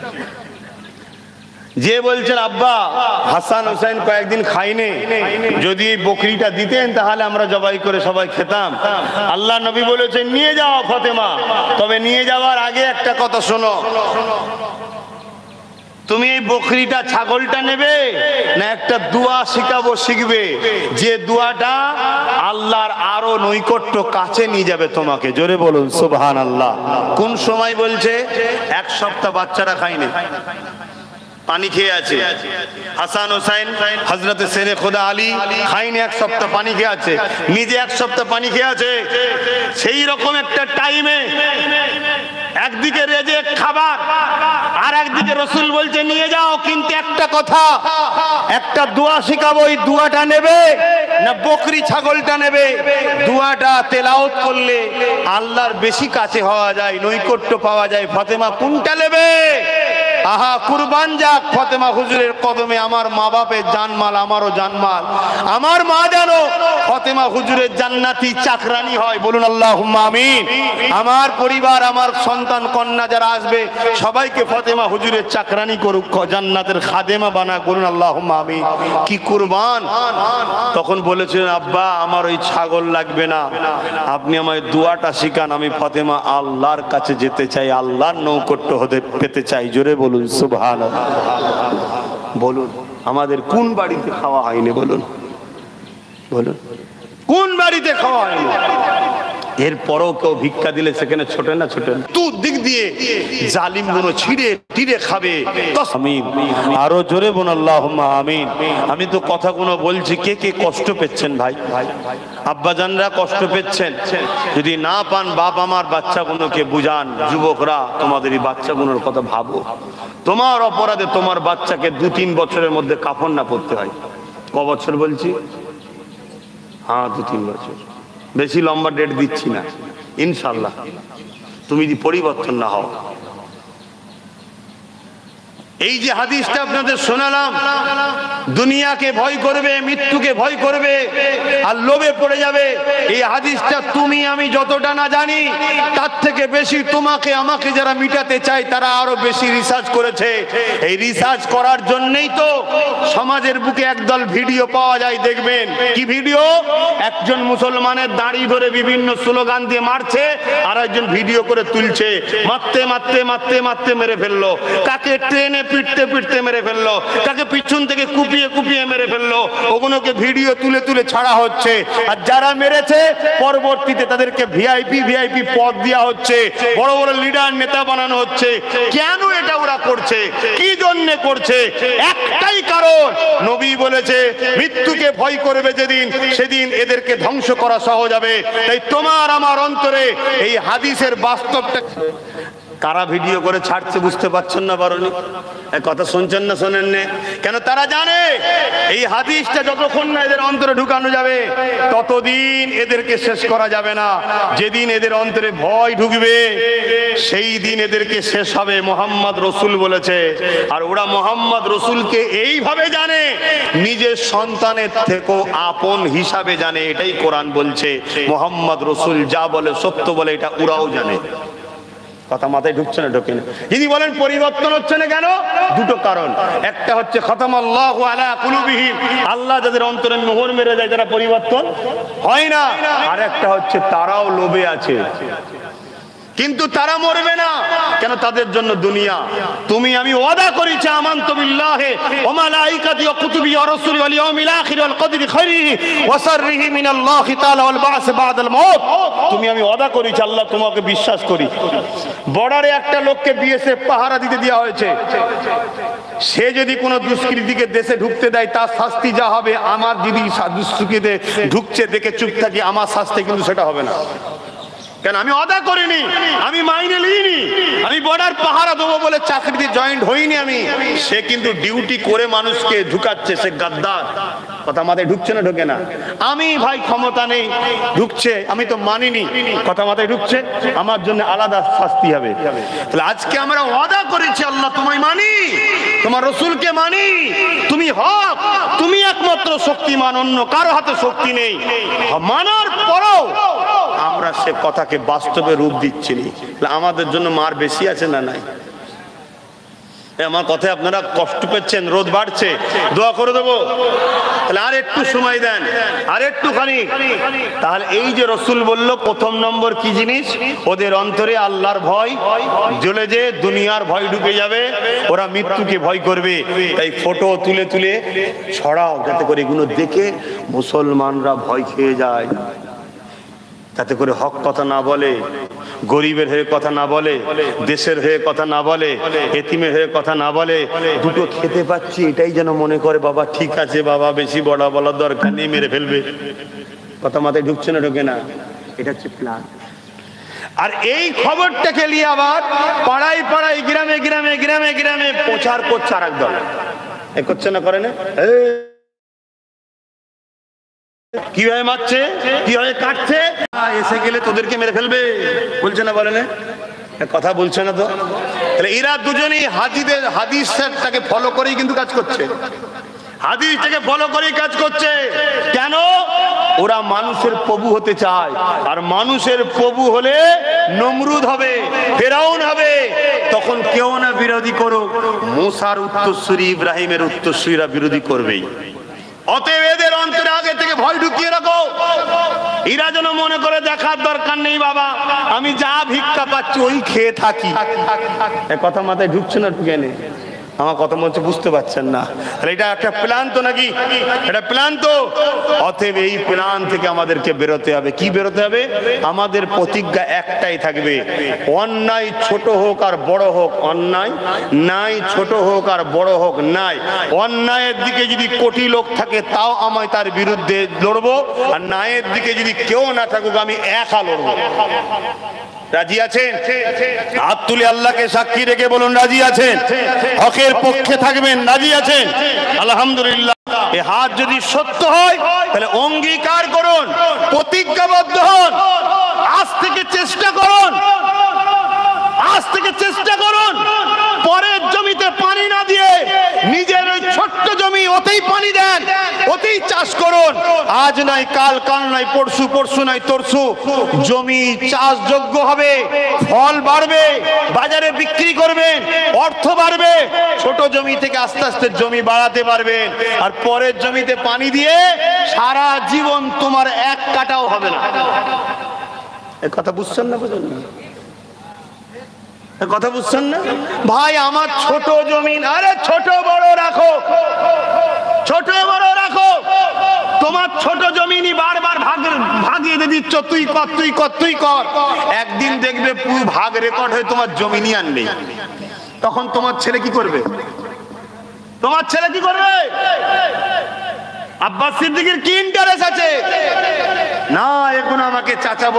S1: যে বলছেন আব্বা হাসান হোসেন কয়েকদিন খাইনি, যদি এই বকরিটা দিতেন তাহলে আমরা জবাই করে সবাই খেতাম। আল্লাহ নবী বলেছেন নিয়ে যাও ফাতেমা, তবে নিয়ে যাওয়ার আগে একটা কথা শোনো, তুমি এই বকরিটা, ছাগলটা নেবে না একটা দোয়া শিখাবো, শিখবে, যে দোয়াটা আল্লাহর আরো নৈকট্য কাছে নিয়ে যাবে তোমাকে। জোরে বলুন সুবহানাল্লাহ। কোন সময় বলছে? এক সপ্তাহ বাচ্চারা খায়নি, পানি খেয়ে আছে। হাসান হোসেন, হযরতে শেরে খোদা আলী খাইনি, এক সপ্তাহ পানি খেয়ে আছে, নিজে এক সপ্তাহ পানি খেয়ে আছে। সেই রকম একটা টাইমে একদিকে রেজেক খাবার, আর একদিকে রসুল বলছে নিয়ে যাও, কিন্তু একটা কথা, একটা দোয়া শিখাবো, ওই দোয়াটা নেবে না বকরি ছাগলটা নেবে? দোয়াটা তেলাওয়াত করলে আল্লাহর বেশি কাছে হওয়া যায়, নৈকট্য পাওয়া যায়। ফাতেমা কোনটা নেবে? আহা, কুরবান যাক ফাতেমা হুজুরের কদমে আমার মা বাপের জানমাল, আমারও জানমাল। আমার মা জানো ফাতেমা হুজুরের জান্নাতি চাকরানি হয়, বলুন আল্লাহুম্মা আমিন। আমার পরিবার, আমার সন্তান কন্যা যারা আসবে সবাইকে ফাতেমা হুজুরের চাকরানি করুক, জান্নাতের খাদেমা বানা, বলুন আল্লাহুম্মা আমিন। কি কুরবান! তখন বলেছিলেন আব্বা আমার ওই ছাগল লাগবে না, আপনি আমায় দোয়াটা শিখান, আমি ফাতেমা আল্লাহর কাছে যেতে চাই, আল্লাহর নৌকট্য হতে পেতে চাই। জোরে বলুন সুবহানাল্লাহ। বলুন আমাদের কোন বাড়িতে খাওয়া হয়নি? বলুন বলুন কোন বাড়িতে খাওয়া হয়নি? এরপরও কেউ ভিক্ষা দিলে সেখানে ছোটে না ছোটে না? তুই দিক দিয়ে জালিম গুলো ছিঁড়ে টিড়ে খাবে। আমিন, আরো জোরে বলুন আল্লাহুম্মা আমিন। আমি তো কথাগুলো বলছি, কে কে কষ্ট পেচ্ছেন ভাই? আব্বাজানরা কষ্ট পেচ্ছেন, যদি না পান বাপ আমার বাচ্চাগুলোকে বুঝান। যুবকরা তোমাদের এই বাচ্চাগুলোর কথা ভাবো, তোমার অপরাধে তোমার বাচ্চাকে দু তিন বছরের মধ্যে কাফন না পড়তে হয়। ক বছর বলছি? হ্যাঁ দু তিন বছর, বেশি লম্বা ডেট দিচ্ছি না। ইনশাল্লাহ তুমি যদি পরিবর্তন না হও, এই যে হাদিসটা আপনাদের শোনালাম, দুনিয়াকে ভয় করবে, মৃত্যুকে ভয় করবে আর লোভে পড়ে যাবে, এই হাদিসটা তুমি আমি যতটা না জানি তার থেকে বেশি তোমাকে আমাকে যারা মিটাতে চায় তারা আরো বেশি রিসার্চ করেছে। এই রিসার্চ করার জন্যই তো সমাজের বুকে একদল ভিডিও পাওয়া যায়, দেখবেন কি ভিডিও, একজন মুসলমানের দাড়ি ধরে বিভিন্ন স্লোগান দিয়ে মারছে, আর একজন ভিডিও করে তুলছে, মারতে মারতে মারতে মারতে মেরে ফেললো, কাকে ট্রেনে পিটতে পিটতে মেরে ফেললো, কাকে পিছন থেকে কুপিয়ে কুপিয়ে মেরে ফেললো, ওগুলোকে ভিডিও তুলে তুলে ছাড়া হচ্ছে। আর যারা মেরেছে পরবর্তীতে তাদেরকে ভিআইপি ভিআইপি পদ দেওয়া হচ্ছে, বড় বড় লিডার নেতা বানানো হচ্ছে। কেন এটা ওরা করছে, কি জন্য করছে? একটাই কারণ, নবী বলেছে মৃত্যুকে ভয় করবে যেদিন, সেদিন এদেরকে ধ্বংস করা সহজ হবে। তাই তোমার আমার অন্তরে এই হাদিসের বাস্তবটা, কারা ভিডিও করে ছাড়ছে বুঝতে পারছেন না? পারোনি কথা শুনছেন না? শোনেন না কেন? তারা জানে এই হাদিসটা যতক্ষণ না এদের অন্তরে ঢুকানো যাবে ততদিন এদেরকে শেষ করা যাবে না। যেদিন এদের অন্তরে ভয় ঢুকবে সেই দিন এদেরকে শেষ হবে। মোহাম্মদ রসুল বলেছে, আর ওরা মোহাম্মদ রসুলকে এইভাবে জানে, নিজের সন্তানের থেকেও আপন হিসাবে জানে। এটাই কোরআন বলছে, মোহাম্মদ রসুল যা বলে সত্য বলে, এটা ওরাও জানে। কথা মাথায় ঢুকছে না? ঢোকে না। যদি বলেন পরিবর্তন হচ্ছে না কেন, দুটো কারণ। একটা হচ্ছে খতামাল্লাহু আলা কুলুবিহিম, আল্লাহ যাদের অন্তরে মোহর মেরে দেয় তারা পরিবর্তন হয় না। আর একটা হচ্ছে তারাও লোভে আছে, কিন্তু তারা মরবে না কেন? তাদের জন্য দুনিয়া। তুমি আমি ওয়াদা করেছি, আমানতু বিল্লাহি ওয়া মালাইকাতি ওয়া কুতুবি ওয়া রাসূলি ওয়াল ইয়াউমিল আখির ওয়াল কদরি খাইরিহি ওয়া শাররিহি মিনাল্লাহি তাআলা ওয়াল বা'স বা'দাল মাউত। তুমি আমি ওয়াদা করেছি, আল্লাহ তোমাকে বিশ্বাস করি। বর্ডারে একটা লোককে বিএসএফ পাহারা দিতে দেওয়া হয়েছে, সে যদি কোনো দুষ্কৃতীকে দেশে ঢুকতে দেয় তার শাস্তি যা হবে, আমার যদি দুষ্কৃতীতে ঢুকছে দেখে চুপ থাকি, আমার শাস্তি কিন্তু সেটা হবে না। কেন? আমি ওয়াদা করিনি, আমি মাইনে নিইনি, আমি বর্ডার পাহারা দেবো বলে চাকরিতে জয়েন্ট হইনি আমি। সে কিন্তু ডিউটি করে মানুষকে ঢুকাচ্ছে, সে গাদ্দার। কথা মাথায় ঢুকছে না? ঢোকে না? আমি ভাই ক্ষমতা নেই, ঢুকছে, আমি তো মানিনি। কথা মাথায় ঢুকছে? আমার জন্য আলাদা শাস্তি হবে। তাহলে আজকে আমরা ওয়াদা করেছি, আল্লাহ তোমায় মানি, তোমার রসুলকে মানি, তুমি হক, তুমি একমাত্র শক্তিমান, অন্য কারো হাতে শক্তি নেই। মানার পরও আমরা সে কথাকে বাস্তবে রূপ দিচ্ছি না। আমাদের জন্য মার বেশি আছে না নাই? আমার কথায় আপনারা কষ্ট পেচ্ছেন, রোদ বাড়ছে, দোয়া করে দেবো। তাহলে আর একটু সময় দেন, আর একটুখানি। তাহলে এই যে রসুল বলল প্রথম নম্বর কি জিনিস, ওদের অন্তরে আল্লাহর ভয় জ্বলে, যে দুনিয়ার ভয় ঢুকে যাবে, ওরা মৃত্যুকে ভয় করবে। তাই ফটো তুলে তুলে ছড়াও, যাতে করে এগুলো দেখে মুসলমানরা ভয় খেয়ে যায়, যাতে করে হক কথা না বলে, গরিবের হয়ে কথা না বলে, দেশের হয়ে কথা না বলে, এতিমের হয়ে কথা না বলে। দুটো খেতে পাচ্ছি এটাই যেন মনে করে, বাবা ঠিক আছে, বাবা বেশি বড় বলার দরকার নেই, মেরে ফেলবে। কথা মাথায় ঢুকছে না? ঢোকে না? এটা হচ্ছে প্ল্যান। আর এই খবরটাকে নিয়ে আবার পাড়ায় পাড়ায়, গ্রামে গ্রামে গ্রামে গ্রামে প্রচার করছে আর একদল। এ করছে না? করে না? কিভাবে মারছে, কিভাবে কাটছে, এসে গেলে তোদেরকে মেরে ফেলবে, বলছে না? বলে না? কথা বলছে না তো? তাহলে এরা দুজনেই হাদিদের হাদিসটাকে ফলো করেই কিন্তু কাজ করছে, হাদিসটাকে ফলো করেই কাজ করছে। কেন? ওরা মানুষের প্রভু হতে চায়, আর মানুষের প্রভু হলে নমরুদ হবে, ফেরাউন হবে। তখন কেউ না বিরোধী করুক, মুসার উত্তরসূরি, ইব্রাহিমের উত্তরসূরিরা বিরোধী করবেই। অতএব এদের অন্তরে আগে থেকে ভয় ঢুকিয়ে রাখো, এরা যেন মনে করে দেখার দরকার নেই, বাবা আমি যা ভিক্ষা পাচ্ছি ওই খেয়ে থাকি। কথা মাথায় ঢুকছে না? ঢুকে নেই? আমার কথা মনে হচ্ছে বুঝতে পারছেন না। এটা একটা প্ল্যান তো নাকি? এটা প্ল্যান তো। অতএব এই প্ল্যান থেকে আমাদেরকে বেরোতে হবে। কি বেরোতে হবে? আমাদের প্রতিজ্ঞা একটাই থাকবে, অন্যায় ছোট হোক আর বড় হোক অন্যায় নাই, ছোট হোক আর বড় হোক নাই। অন্যায়ের দিকে যদি কোটি লোক থাকে তাও আমি তার বিরুদ্ধে লড়বো, আর ন্যায়ের দিকে যদি কেউ না থাকুক আমি একা লড়বো। রাজি আছেন? হাত তুলে আল্লাহকে সাক্ষী রেখে বলুন রাজি আছেন? হকের পক্ষে থাকবেন, রাজি আছেন? আলহামদুলিল্লাহ। এই হাত যদি সত্য হয় তাহলে অঙ্গীকার করুন, প্রতিজ্ঞাবদ্ধ হন, আজ থেকে চেষ্টা করুন, আজ থেকে চেষ্টা করুন পরের জমিতে পানি না দিয়ে অতই পানি দেন, অতই চাষ করুন। আজ নয় কাল, কাল নয় পরশু, পরশু নয় তরশু জমি চাষযোগ্য হবে, ফল বাড়বে, বাজারে বিক্রি করবেন, অর্থ বাড়বে। ছোট জমি থেকে আস্তে আস্তে জমি বাড়াতে পারবেন। আর পরের জমিতে পানি দিয়ে সারা জীবন তোমার এক কাটাও হবে না। এই কথা বুঝছেন না? বুঝুন না, কথা বুঝছেন না ভাই? আমার ছোট জমিন, আরে ছোট বড় রাখো, ছোট বড় রাখো। তোমার ছোট জমিনই বারবার ভাগ ভাগিয়ে দিচ্ছ, তুই কর তুই কর তুই কর। একদিন দেখবে পুরো ভাগ রেকর্ড হয়ে তোমার জমিনই আর নেই। তখন তোমার ছেলে কি করবে? তোমার ছেলে কি করবে? আব্বাস সিদ্দিকীর কি ইন্টারেস্ট আছে? না, এখন আমাকে চাচা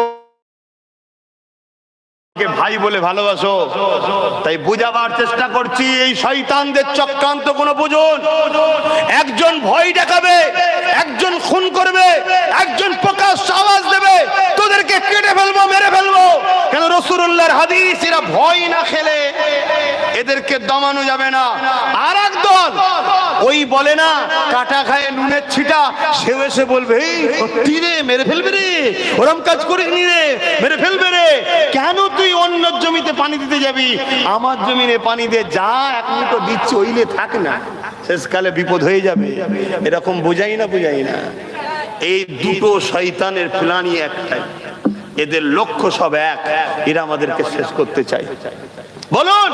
S1: ভাই বলে ভালোবাসো, তাই বুঝাবার চেষ্টা করছি। এই শয়তানদের চক্রান্ত কোনো বুঝুন। একজন ভয় দেখাবে, একজন খুন করবে, একজন প্রকাশ আওয়াজ দেবে, তোদেরকে কেটে ফেলবো, মেরে ফেলবো। কেন? রাসূলুল্লাহর হাদিস, এরা ভয় না খেলে এদেরকে দমানো যাবে না। আর এক দল ওই বলে না কাটা খায় নুনের ছিটা, সেও এসে বলবে এই সত্যি রে, মেরে ফেলবে রে, ওরম কাজ করিসনি রে, মেরে ফেলবে রে। কেন তুই অন্য জমিতে পানি দিতে যাবি? আমার জমিনে পানি দে, যা এক মুঠো দিচ্ছি ওইলে থাক না, শেষকালে বিপদ হয়ে যাবে। এরকম বুঝাই না, বুঝাই না। এই দুটো শয়তানের প্ল্যানই একটাই, এদের লক্ষ্য সব এক, এরা আমাদেরকে শেষ করতে চায়। বলুন,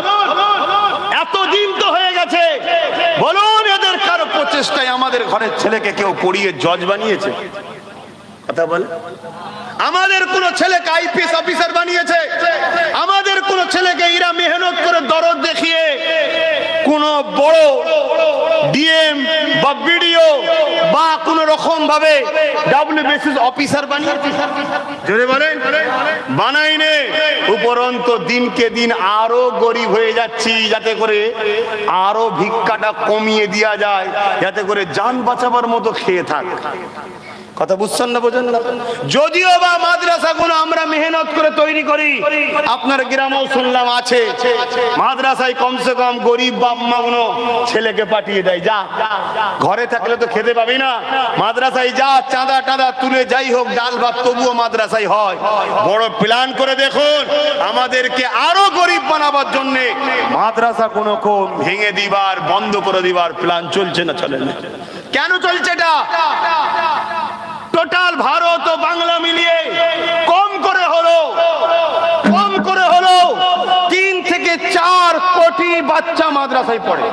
S1: এতদিন তো হয়ে গেছে, বলুন এদের কারো প্রচেষ্টায় আমাদের ঘরের ছেলেকে কেউ পড়িয়ে জজ বানিয়েছে? কথা বলে। আমাদের কোন ছেলেকে আইপিএস অফিসার বানিয়েছে? আমাদের কোন ছেলেকে এরা মেহনত করে দরদ দেখিয়ে কোন বড় ডিএম বা বিডিও বা কোন রকম ভাবে ডাব্লিউবিসিএস অফিসার বানিয়েছে? জোরে বলেন, বানাইনে। উপরন্ত দিনকে দিন আরো গরিব হয়ে যাচ্ছি, যাতে করে আরো ভিক্ষাটা কমিয়ে দেওয়া যায়, যাতে করে জান বাঁচাবার মতো খেয়ে থাক। কথা বুঝছেন না, বোঝেন না? যদিও বা মাদ্রাসাগুলো আমরা মেহনত করে তৈরি করি, আপনার গ্রামেও শুনলাম আছে মাদ্রাসায় কমসে কম গরিব বাপ মা গুলো ছেলেকে পাঠিয়ে দেয়, যা ঘরে থাকলে তো খেতে পাবি না, মাদ্রাসায় যা, চাঁদা টাদা তুলে যাই হোক ডাল ভাত তবুও মাদ্রাসায় হয়। বড় প্ল্যান করে দেখুন, আমাদেরকে আরো গরিব বানাবার জন্য মাদ্রাসা কোনো কম ভেঙে দিবার, বন্ধ করে দিবার প্ল্যান চলছে না? চলে না। কেন চলছে এটা? টোটাল ভারত ও বাংলা মিলিয়ে কম করে হলো কম করে হলো তিন থেকে চার কোটি বাচ্চা মাদ্রাসায় পড়ে।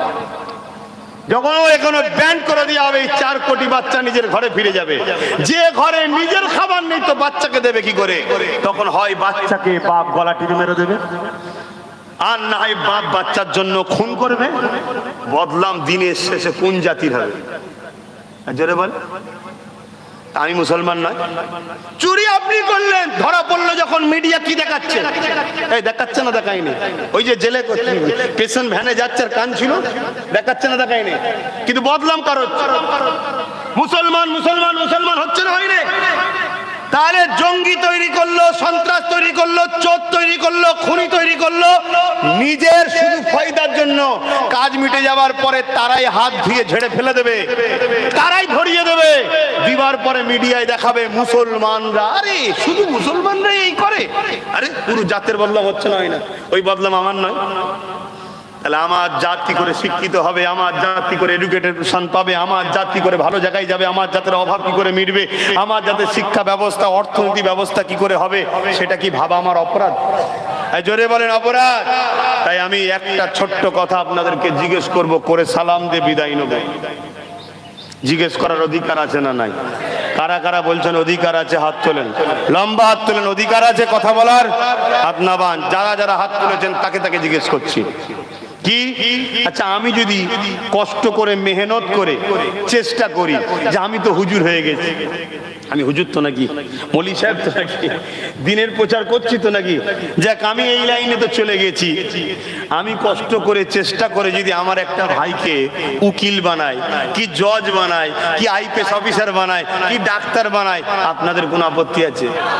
S1: যখন এখনো ব্যান করে দেওয়া হবে, চার কোটি বাচ্চা নিজের ঘরে ফিরে যাবে। যে ঘরে নিজের খাবার নেই তো বাচ্চাকে দেবে কি করে? তখন হয় বাচ্চাকে বাপ গলা টিপে মেরে দেবে, আর না হয় বাপ বাচ্চার জন্য খুন করবে। বদলাম দিনের শেষে কোন জাতির হবে? জোরে বল। আমি মুসলমান নয়, চুরি আপনি করলেন, ধরা পড়লো যখন মিডিয়া কি দেখাচ্ছে? এই দেখাচ্ছে না, দেখায়নি? ওই যে জেলে পেছন ভ্যানে যাচ্ছে আর কান ছিল, দেখাচ্ছে না, দেখায়নি? কিন্তু বদলাম কারো, মুসলমান মুসলমান মুসলমান হচ্ছে না, হয়নি? তাহলে জঙ্গি তৈরি করলো, সন্ত্রাস তৈরি করলো, চোর তৈরি করলো, খুনি তৈরি করলো, নিজের শুধু ফায়দার জন্য। কাজ মিটে যাবার পরে তারাই হাত ধুয়ে ঝেড়ে ফেলে দেবে, তারাই ধরিয়ে দেবে, দিবার পরে মিডিয়ায় দেখাবে মুসলমানরা, আরে শুধু মুসলমানরা এই করে। আরে পুরো জাতের বদলাম হচ্ছে না, হয় না? ওই বদলাম আমার নয়। তাহলে আমার জাতি করে শিক্ষিত হবে, আমার জাতি করে এডুকেশন পাবে, আমার জাতি করে ভালো জায়গায় যাবে, আমার জাতের অভাব কি করে মিটবে, আমার জাতের শিক্ষা ব্যবস্থা, অর্থনীতি ব্যবস্থা কি করে হবে, সেটা কি ভাবা আমার অপরাধ? জোরে বলেন অপরাধ? তাই আমি একটা ছোট্ট কথা আপনাদেরকে জিজ্ঞেস করব, করে সালাম দিয়ে বিদায় নেব। জিজ্ঞেস করার অধিকার আছে না নাই? কারা কারা বলছেন অধিকার আছে? হাত তোলেন, লম্বা হাত তোলেন। অধিকার আছে কথা বলার? হাত নামান। যারা যারা হাত তুলেছেন তাকে তাকে জিজ্ঞেস করছি কি? আচ্ছা, আমি যদি কষ্ট করে মেহনত করে চেষ্টা করি যে আমি তো হুজুর হয়ে গেছি, আমি হুজুর তো নাকি, মলি সাহেব তো নাকি, দিনের প্রচার করছি তো নাকি, যাক আমি এই লাইনে তো চলে গেছি, আমি কষ্ট করে চেষ্টা করে যদি আমার একটা ভাইকে উকিল বানাই, কি জজ বানাই, কি আইপিএস অফিসার বানাই, কি ডাক্তার বানাই, আপনাদের কোনো আপত্তি আছে?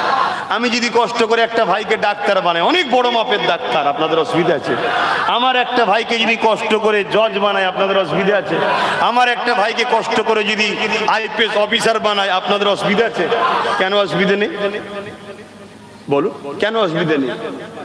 S1: আমি যদি কষ্ট করে একটা ভাইকে ডাক্তার বানাই, অনেক বড় মাপের ডাক্তার, আপনাদের অসুবিধা আছে? আমার একটা ভাইকে যদি কষ্ট করে জজ বানাই, আপনাদের অসুবিধা আছে? আমার একটা ভাইকে কষ্ট করে যদি আইপিএস অফিসার বানাই, আপনাদের অসুবিধা আছে? কেন অসুবিধা নেই বলুন, কেন অসুবিধা নেই?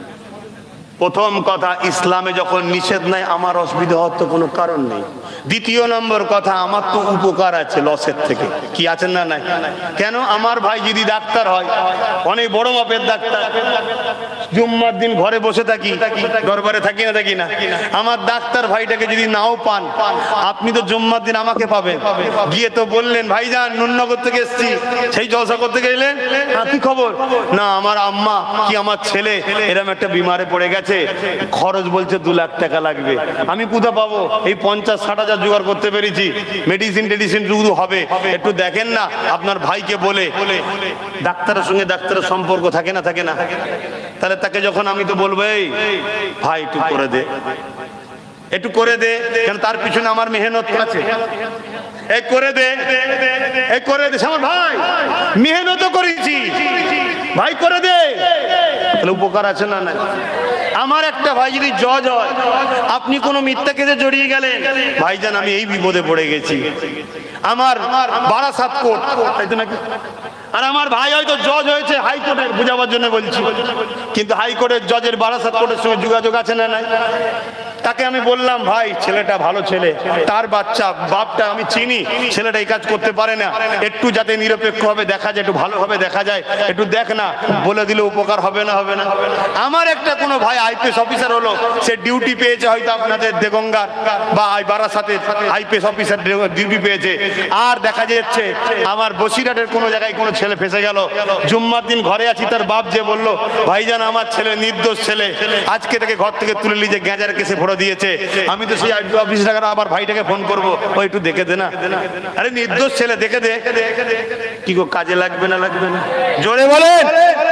S1: প্রথম কথা, ইসলামে যখন নিষেধ নাই আমার অসুবিধা হওয়ার তো কোনো কারণ নেই। দ্বিতীয় নম্বর কথা, আমার তো উপকার আছে লসের থেকে, কি আছে না নাই? কেন? আমার ভাই যদি ডাক্তার হয়, অনেক বড় মাপের ডাক্তার, জুম্মার দিন ঘরে বসে থাকি, দরবারে থাকি না থাকি না, আমার ডাক্তার ভাইটাকে যদি নাও পান, আপনি তো জুম্মার দিন আমাকে পাবেন। গিয়ে তো বললেন, ভাইজান নুননগর থেকে এসছি, সেই জলসা করতে গেলেন, কি খবর? না আমার আম্মা কি আমার ছেলে এরকম একটা বিমারে পড়ে গেছে, খরচ বলছে দু লাখ টাকা লাগবে। আমি কোথা পাবো? এই পঞ্চাশ ষাট হাজার জোগাড় করতে পেরেছি, মেডিসিন টেডিসিন শুধু হবে, একটু দেখেন না। আপনার ভাইকে বলে, ডাক্তারের সঙ্গে ডাক্তারের সম্পর্ক থাকে না থাকে না? তাহলে তাকে যখন আমি তো বলবো, এই ভাই একটু করে দে, একটু করে দে, কেন তার পিছনে আমার মেহনত আছে, এই করে দে, এই করে দে, আমার ভাই মেহনত করেছি, ভাই করে দে, তাহলে উপকার আছে না না? আমার একটা ভাই যদি জজ হয়, আপনি কোন মিথ্যা কেসে জড়িয়ে গেলেন, ভাইজান আমি এই বিপদে পড়ে গেছি, আমার বারাসাত কোর্ট, তাই তো নাকি? আর আমার ভাই হয়তো জজ হয়েছে হাইকোর্টের, বুঝাবার জন্য বলছি, কিন্তু হাইকোর্টের জজের বারাসাত কোর্টের সঙ্গে যোগাযোগ আছে না নাই? তাকে আমি বললাম, ভাই ছেলেটা ভালো ছেলে, তার বাচ্চা, বাপটা আমি চিনি, ছেলেটা এই কাজ করতে পারে না, একটু যাতে নিরপেক্ষ হবে দেখা যায়, একটু ভালোভাবে দেখা যায়, একটু দেখ না, বলে দিলে উপকার হবে না হবে না? আমার একটা কোনো ভাই আইপিএস অফিসার হলো, সে ডিউটি পেয়েছে হয়তো আপনাদের দেগঙ্গার বা বারাসাতে আইপিএস অফিসার ডিউটি পেয়েছে, আর দেখা যাচ্ছে আমার বসিরহাটের কোনো জায়গায় কোনো ছেলে ফেসে গেল, জুম্মার দিন ঘরে আছি, তার বাপ যে বললো, ভাইজান আমার ছেলে নির্দোষ ছেলে, আজকে থেকে ঘর থেকে তুলে নিয়ে যে গ্যাঁজার কেসে ভরে দিয়েছে, আমি তো সেই অফিস টাকা আবার ভাইটাকে ফোন করবো, ওই একটু দেখে দে না। আরে নির্দোষ ছেলে, দেখে দে, কি গো কাজে লাগবে না লাগবে না? জোরে বলেন।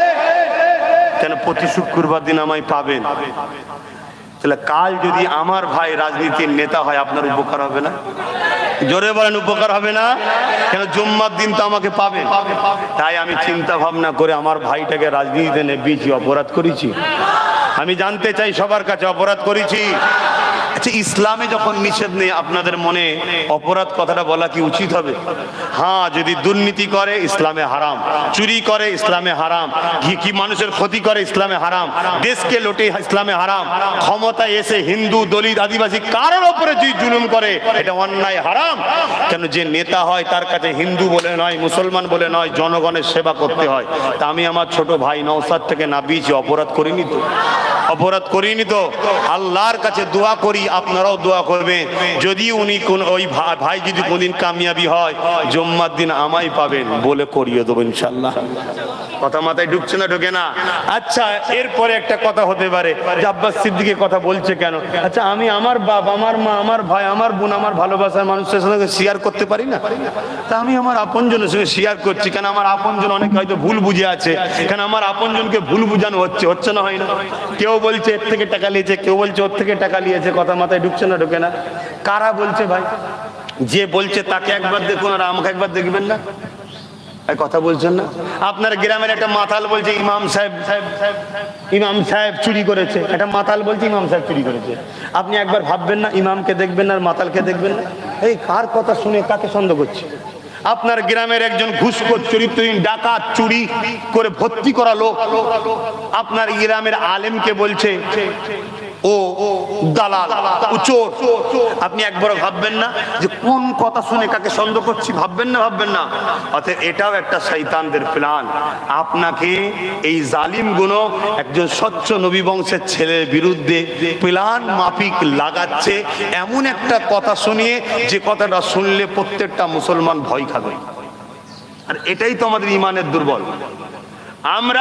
S1: কেন? প্রতি শুক্রবার দিন আমায় পাবেন, তাহলে কাল যদি আমার ভাই রাজনীতির নেতা হয়, আপনার উপকার হবে না? জোরে বলেন, উপকার হবে না? কেন? জুম্মার দিন তো আমাকে পাবেন। তাই আমি চিন্তা ভাবনা করে আমার ভাইটাকে রাজনীতিতে নেবেছি, অপরাধ করেছি? আমি জানতে চাই সবার কাছে, অপরাধ করেছি? আচ্ছা, ইসলামে যখন নিষেধ নেই, আপনাদের মনে অপরাধ কথাটা বলা কি উচিত হবে? হ্যাঁ, যদি দুর্নীতি করে ইসলামে হারাম, চুরি করে ইসলামে হারাম, কি কি মানুষের ক্ষতি করে ইসলামে হারাম, দেশকে লোটে ইসলামে হারাম, ক্ষমতায় এসে হিন্দু দলিত আদিবাসী কারোর ওপরে যদি জুলুম করে এটা অন্যায় হারাম। কেন? যে নেতা হয় তার কাছে হিন্দু বলে নয়, মুসলমান বলে নয়, জনগণের সেবা করতে হয়। তা আমি আমার ছোট ভাই নওশাদ থেকে নাবিয়েছি, অপরাধ করিনি তো? অপরাধ করিনি তো? আল্লাহর কাছে দোয়া করি, আপনারাও দোয়া করবেন, যদি উনি কোন ওই ভাই যদি কোনদিন কামিয়াবি হয়, জুম্মার দিন আমায় পাবেন বলে করিয়ে দেবো ইনশাল্লাহ। কথা মাথায় ঢুকছে না ঢুকে না? আচ্ছা, এরপরে একটা কথা হতে পারে যে আব্বাস সিদ্দিকের কথা বলছে কেন? আচ্ছা, আমি আমার বাপ, আমার মা, আমার ভাই, আমার বোন, আমার ভালোবাসার মানুষের সঙ্গে শেয়ার করতে পারি না? তা আমি আমার আপনজনের সঙ্গে শেয়ার করছি, কেন আমার আপনজন অনেকে হয়তো ভুল বুঝে আছে, কেন আমার আপনজনকে ভুল বুঝানো হচ্ছে, হচ্ছে না হয় না? কেউ বলছে এর থেকে টাকা নিয়েছে, কেউ বলছে ওর থেকে টাকা নিয়েছে, কথা মাথায় ঢুকছে না ঢুকে না? কারা বলছে ভাই? যে বলছে তাকে একবার দেখুন, আর আমাকে একবার দেখবেন না? কথা বলছেন না? আপনার গ্রামের একটা মাতাল বলছে ইমাম সাহেব ইমাম সাহেব চুরি করেছে, একটা মাতাল বলছে ইমাম সাহেব চুরি করেছে, আপনি একবার ভাববেন না? ইমামকে দেখবেন না আর মাতালকে দেখবেন না? এই কার কথা শুনে কাকে সন্দেহ করছে? আপনার গ্রামের একজন ঘুষখোর চরিত্রহীন ডাকাত চুরি করে ভর্তি করা লোক আপনার গ্রামের আলেমকে বলছে ও দালাল, ও চোর। আপনি একবার ভাববেন না যে কোন কথা শুনে কাকে সন্দেহ করছি? ভাববেন না? ভাববেন না? অতএব এটাও একটা শয়তানদের প্ল্যান, আপনাকে এই জালিম গুলো একজন স্বচ্ছ নবী বংশের ছেলের বিরুদ্ধে প্ল্যান মাফিক লাগাচ্ছে, এমন একটা কথা শুনিয়ে যে কথাটা শুনলে প্রত্যেকটা মুসলমান ভয় খাবে। আর এটাই তো আমাদের ইমানের দুর্বল। আমরা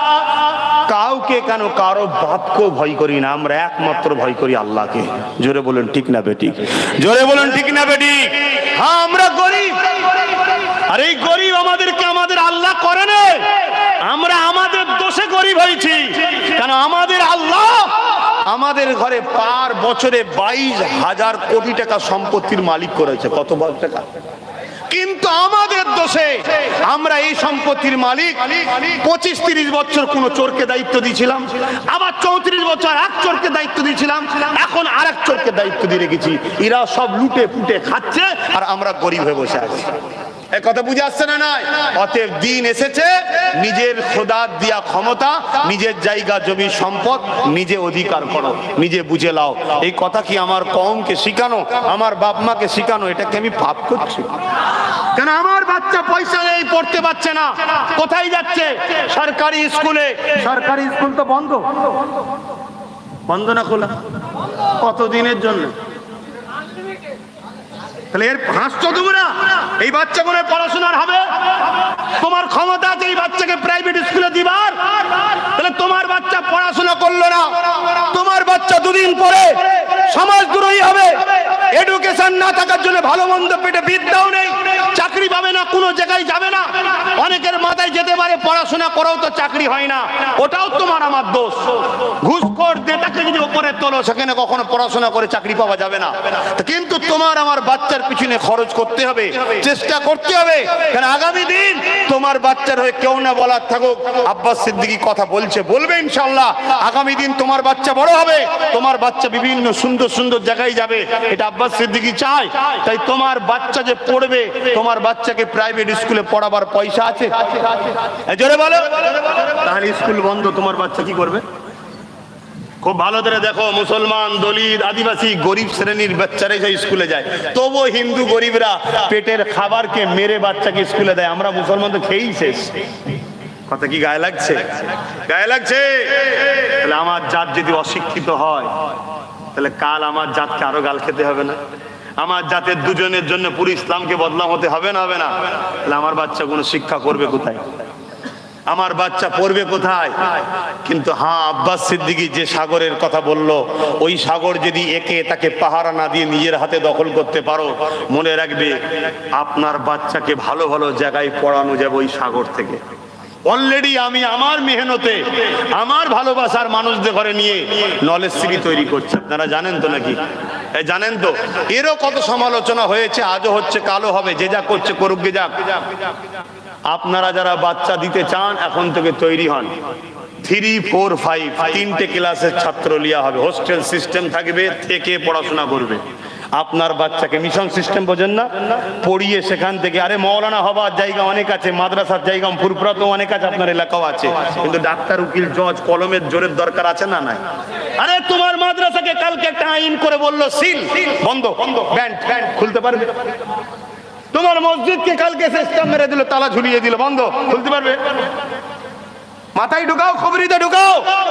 S1: কাউকে কেন কারো বাপকেও ভয় করি না, আমরা একমাত্র ভয় করি আল্লাহকে। জোরে বলুন ঠিক না বেটি? জোরে বলুন ঠিক না বেটি? হ্যাঁ, আমরা গরিব, আর এই গরিব আমাদেরকে আমাদের আল্লাহ করে না, আমরা আমাদের দোষে গরিব হয়েছি। কেন? আমাদের আল্লাহ আমাদের ঘরে পার বছরে বাইশ হাজার কোটি টাকা সম্পত্তির মালিক করেছে। কত টাকা? কিন্তু আমাদের দোষে আমরা এই সম্পত্তির মালিক পঁচিশ তিরিশ বছর কোন চোরকে দায়িত্ব দিয়েছিলাম, আবার চৌত্রিশ বছর এক চোরকে দায়িত্ব দিয়েছিলাম, এখন আর এক চোরকে দায়িত্ব দিয়ে রেখেছি। এরা সব লুটে পুটে খাচ্ছে আর আমরা গরিব হয়ে বসে আছি। এই কথা বুঝে আসছে না? নাই। অতএব দিন এসেছে নিজের খোদা দিয়া ক্ষমতা, নিজের জায়গা জমি সম্পদ নিজে অধিকার করো, নিজে বুঝে লাও। এই কথা কি আমার কওমকে শিখানো, আমার বাপ মাকে শিখানো, এটাকে আমি পাপ করছি? কেন আমার বাচ্চা পয়সা নেই, পড়তে পারছে না, কোথায় যাচ্ছে? সরকারি স্কুলে। সরকারি স্কুল তো বন্ধ, বন্ধ না খোলা? কতদিনের জন্য? তাহলে এর হাসছো তোমরা? এই বাচ্চাগুলোর পড়াশোনার হবে? তোমার ক্ষমতা আছে এই বাচ্চাকে প্রাইভেট স্কুলে দিবার, তাহলে তোমার বাচ্চা পড়াশোনা করলো না, তোমার বাচ্চা দুদিন পরে সমাজদ্রোহী হবে। এডুকেশন না থাকার জন্য ভালো মন্দ পেটে বিদ্যাও নেই, চাকরি পাবে না, কোনো জায়গায় যাবে না। অনেকের মাথায় যেতে পারে পড়াশোনা করেও তো চাকরি হয় না, ওটাও তোমার আমার দোষ। ঘুষখোর নেতাকে যদি উপরে তোলো, সেখানে কখনো পড়াশোনা করে চাকরি পাওয়া যাবে না। কিন্তু তোমার আমার বাচ্চার পিছনে খরচ করতে হবে, চেষ্টা করতে হবে। কারণ আগামী দিন তোমার বাচ্চার হয়ে কেউ না বলার থাকুক, আব্বাস সিদ্দিকী কথা বলছে, বলবে ইনশাআল্লাহ। আগামী দিন তোমার বাচ্চা বড় হবে, তোমার বাচ্চা বিভিন্ন সুন্দর সুন্দর জায়গায় যাবে, এটা আব্বাস সিদ্দিকী চায়। তাই তোমার বাচ্চা যে পড়বে, তোমার বাচ্চাকে প্রাইভেট স্কুলে পড়াবার পয়সা আছে? জোরে বলো। তাহলে স্কুল বন্ধ, তোমার বাচ্চা কি করবে? খুব ভালো করে দেখো, মুসলমান, দলিত, আদিবাসী, গরিব শ্রেণীর বাচ্চারাই সেই স্কুলে যায়। তবু হিন্দু গরিবরা পেটের খাবারকে মেরে বাচ্চাকে স্কুলে দেয়। আমরা মুসলমান তো খেয়েই শেষ। কথা কি গায়ে লাগছে? গায়ে লাগছে? তাহলে আমার জাত যদি অশিক্ষিত হয়, তাহলে কাল আমার জাতকে আরো গাল খেতে হবে না? আমার জাতের দুজনের জন্য পুরো ইসলামকে বদনাম হতে হবে না? হবে না? তাহলে আমার বাচ্চা কোনো শিক্ষা করবে কোথায়? আমার বাচ্চা পড়বে কোথায়? কিন্তু হ্যাঁ, আব্বাস সিদ্দিকী যে সাগরের কথা বলল, ওই সাগর যদি একে তাকে পাহারা না দিয়ে নিজের হাতে দখল করতে পারো, মনে রাখবে আপনার বাচ্চাকে ভালো ভালো জায়গায় পড়ানো যাবে ওই সাগর থেকে। অলরেডি আমি আমার মেহনতে, আমার ভালোবাসার মানুষদের ঘরে নিয়ে নলেজ সিটি তৈরি করছি। আপনারা জানেন তো নাকি? জানেন তো? এরও কত সমালোচনা হয়েছে, আজও হচ্ছে, কালো হবে। যে যা করছে করুক গে যাক। আপনারা যারা বাচ্চা দিতে চান, এখন থেকে তৈরি হন। থ্রি ফোর ফাইভ তিনটে ক্লাসের ছাত্র লিয়া হবে, হোস্টেল সিস্টেম থাকবে, থেকে পড়াশোনা করবে। আপনার বাচ্চাকে মিশন সিস্টেম বোঝেন না? পড়িয়ে সেখান থেকে, আরে মৌলানা হবার জায়গা অনেক আছে, মাদ্রাসার জায়গা ফুরফুরাতে অনেক আছে, আপনার এলাকাও আছে, কিন্তু ডাক্তার, উকিল, জজ, কলমের জোরের দরকার আছে না? নাই। আরে তোমার মাদ্রাসাকে কালকে একটা আইন করে বললো সিল বন্ধ, ব্যান্ড খুলতে পারবে? তোমার মসজিদকে কালকে সিস্টেম মেরে দিল, তালা ঝুলিয়ে দিল, বন্ধ, খুলতে পারবে? মাথায় ঢুকাও, খবরিতে ঢুকাও।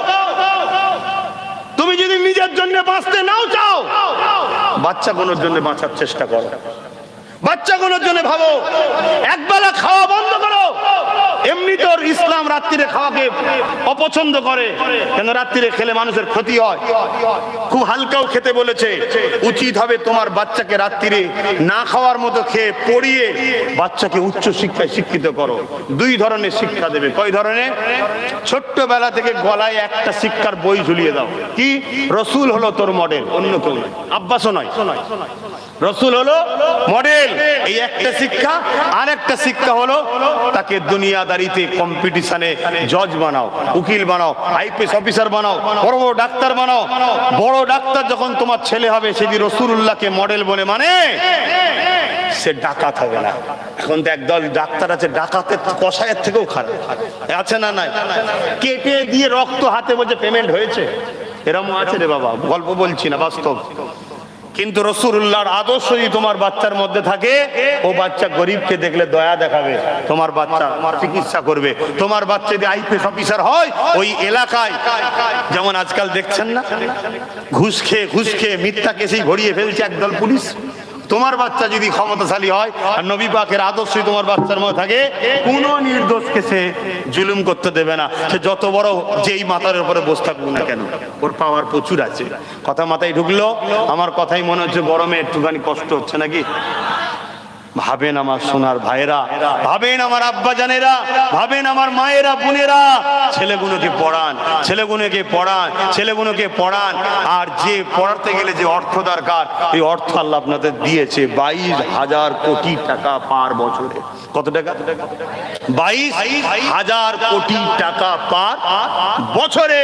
S1: তুমি যদি নিজের জন্য বাঁচতে নাও চাও, বাচ্চাগুলোর জন্য বাঁচার চেষ্টা করো, বাচ্চাগুলোর জন্য ভাবো। একবেলা খাওয়া বন্ধ করো। এমনি তোর ইসলাম রাত্রিরে খাওয়াকে অপছন্দ করে, কেন? রাত্রিরে খেলে মানুষের ক্ষতি হয়। খুব হালকাও খেতে বলেছে। উচিত হবে তোমার বাচ্চাকে রাত্রিরে না খাওয়ার মতো খেয়ে পড়িয়ে বাচ্চাকে উচ্চ শিক্ষায় শিক্ষিত করো। দুই ধরনের শিক্ষা দেবে। কয় ধরনের? ছোট্টবেলা থেকে গলায় একটা শিক্ষার বই ঝুলিয়ে দাও। কি? রসুল হলো তোর মডেল, অন্য কেউ নয়, আব্বাসও নয়, রসুল হলো মডেল। এই একটা শিক্ষা। আর একটা শিক্ষা হলো তাকে দুনিয়াদারিতে কম্পিটিশনে জজ বানাও, উকিল বানাও, আইপিএস অফিসার বানাও, বড় বড় ডাক্তার বানাও। বড় ডাক্তার যখন তোমার ছেলে হবে, সেদিন রসুলুল্লাহকে মডেল বলে মানে সে ডাকাত হবে না। এখন তো একদল ডাক্তার আছে ডাকাতের কসাইয়ের থেকেও খারাপ, আছে না? নাই। কেটে দিয়ে রক্ত হাতে বলছে পেমেন্ট হয়েছে, এরকম আছে রে বাবা, গল্প বলছি না, বাস্তব। কিন্তু রাসূলুল্লাহর আদর্শ যদি তোমার বাচ্চার মধ্যে থাকে, ও বাচ্চা গরিবকে দেখলে দয়া দেখাবে, তোমার বাচ্চা চিকিৎসা করবে। তোমার বাচ্চা যদি আইপিএস অফিসার হয়, ওই এলাকায় যেমন আজকাল দেখছেন না, ঘুষ খেয়ে ঘুষ খেয়ে মিথ্যা কেসেই ভরিয়ে ফেলছে একদল পুলিশ। তোমার বাচ্চা যদি ক্ষমতাশালী হয় আর নবী পাকের আদর্শ তোমার বাচ্চার মধ্যে থাকে, কোনো নির্দোষকে সে জুলুম করতে দেবে না। সে যত বড় যেই মাথার উপরে বসে থাকুক না কেন, ওর পাওয়ার প্রচুর আছে। কথা মাথায় ঢুকলো? আমার কথাই মনে হচ্ছে গরমে একটুখানি কষ্ট হচ্ছে নাকি? ভাবেন আমার সোনার ভাইরা, ভাবেন আমার আব্বা জানেরা, ভাবেন আমার মায়েরা বোনেরা, ছেলেগুলোকে পড়ান, ছেলেগুলোকে পড়ান, ছেলেগুলোকে পড়ান। আর যে পড়াতে গেলে যে অর্থ দরকার, এই অর্থ আল্লাহ আপনাদের দিয়েছে বাইশ হাজার কোটি টাকা পার বছরে। কত টাকা? বাইশ হাজার কোটি টাকা পার বছরে।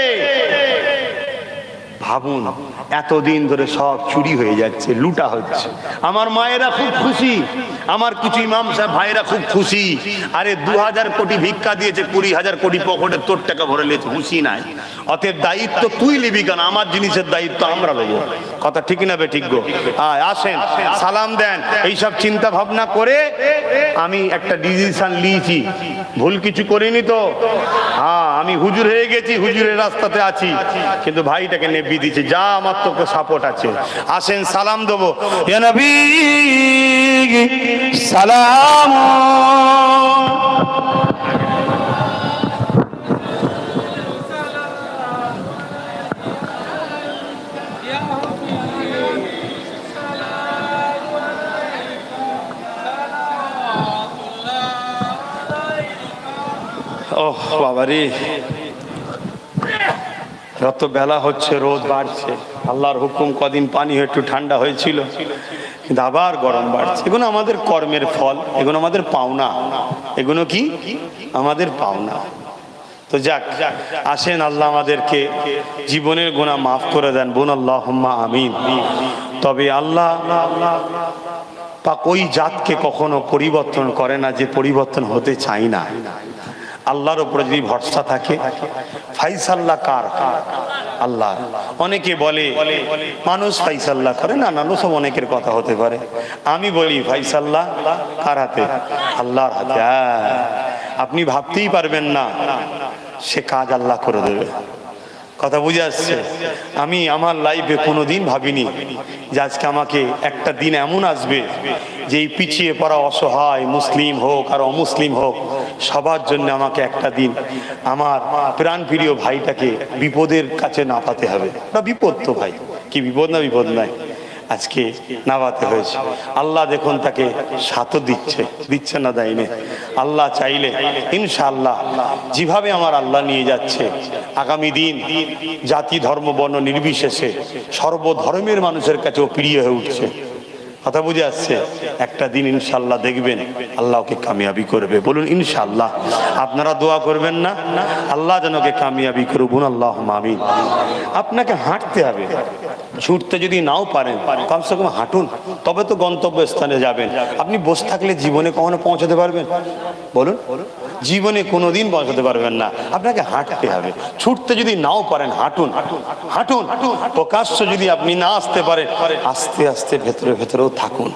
S1: ভাবুন, এতদিন ধরে সব চুরি হয়ে যাচ্ছে, লুটা হচ্ছে। আমার মায়েরা খুব খুশি, আমার কিছু ইমাম সাহেব ভাইরা খুব খুশি। আরে দু হাজার কোটি ভিক্ষা দিয়েছে, কুড়ি হাজার কোটি পকেটে তোর টাকা ভরে নিয়েছে, খুশি নাই। অতএব দায়িত্ব তুই নিবি কেন? আমার জিনিসের দায়িত্ব আমরা নেবো। কথা ঠিক না বে ঠিক গো? আয় আসেন, সালাম দেন। এইসব চিন্তা ভাবনা করে আমি একটা ডিসিশন নিয়েছি, ভুল কিছু করিনি তো। হ্যাঁ, আমি হুজুর হয়ে গেছি, হুজুরের রাস্তাতে আছি, কিন্তু ভাইটাকে নেবি দিয়েছি, যা আমার তো সাপোর্ট আছে। আসেন সালাম দেবো। ইয়া নবী সালাম। ওহ বাবারে, যত বেলা হচ্ছে রোদ বাড়ছে। আল্লাহর হুকুম, কদিন পানি একটু ঠান্ডা হয়েছিল, কিন্তু আবার গরম বাড়ছে। এগুলো আমাদের কর্মের ফল, এগুলো আমাদের পাওনা। এগুলো কি আমাদের পাওনা? তো যাক, আসেন আল্লাহ আমাদেরকে জীবনের গুনাহ মাফ করে দেন, বোন আল্লাহুম্মা আমিন। তবে আল্লাহ পাক ওই জাতকে কখনো পরিবর্তন করে না যে পরিবর্তন হতে চাই না। আল্লাহর উপরে যদি ভরসা থাকে, ফাইসাল্লাহ কার? আল্লাহ। অনেকে বলে মানুষ ফাইসাল্লাহ করে, না না, সব অনেকের কথা হতে পারে। আমি বলি ফাইসাল্লাহ কার হাতে? আল্লাহর হাতে। আপনি ভাবতেই পারবেন না সে কাজ আল্লাহ করে দেবে। কথা বুঝে আসছে? আমি আমার লাইফে কোনোদিন ভাবিনি যে আজকে আমাকে একটা দিন এমন আসবে যে এই পিছিয়ে পড়া অসহায় মুসলিম হোক আর অমুসলিম হোক, সবার জন্য আমাকে একটা দিন আমার প্রাণপ্রিয় ভাইটাকে বিপদের কাছে নাপাতে হবে। না বিপদ তো ভাই, কি বিপদ না বিপদ নাই, আজকে নাবাতে হয়েছে। আল্লাহ দেখুন তাকে সাথও দিচ্ছে, দিচ্ছে না দেয়নি। আল্লাহ চাইলে ইনশাআল্লাহ যেভাবে আমার আল্লাহ নিয়ে যাচ্ছে, আগামী দিন জাতি ধর্ম বর্ণ নির্বিশেষে সর্বধর্মের মানুষের কাছেও প্রিয় হয়ে উঠছে। কথা বুঝে আসছে? একটা দিন ইনশাআল্লাহ দেখবেন আল্লাহকে কামিয়াবি করবে। বলুন ইনশাআল্লাহ। আপনারা দোয়া করবেন না আল্লাহ যেন ওকে কামিয়াবি করুন, আল্লাহুম্মা আমিন। আপনাকে হাঁটতে হবে, ছুটতে যদি নাও পারেন কমসে কম হাঁটুন, তবে তো গন্তব্য স্থানে যাবেন। আপনি বসে থাকলে জীবনে কখনো পৌঁছাতে পারবেন? বলুন, জীবনে কোনোদিন পৌঁছাতে পারবেন না। আপনাকে হাঁটতে হবে। ছুটতে যদি নাও পারেন হাঁটুন, হাঁটুন। প্রকাশ্য যদি আপনি না আসতে পারেন, আস্তে আস্তে ভেতরে ভেতরেও থাকুন।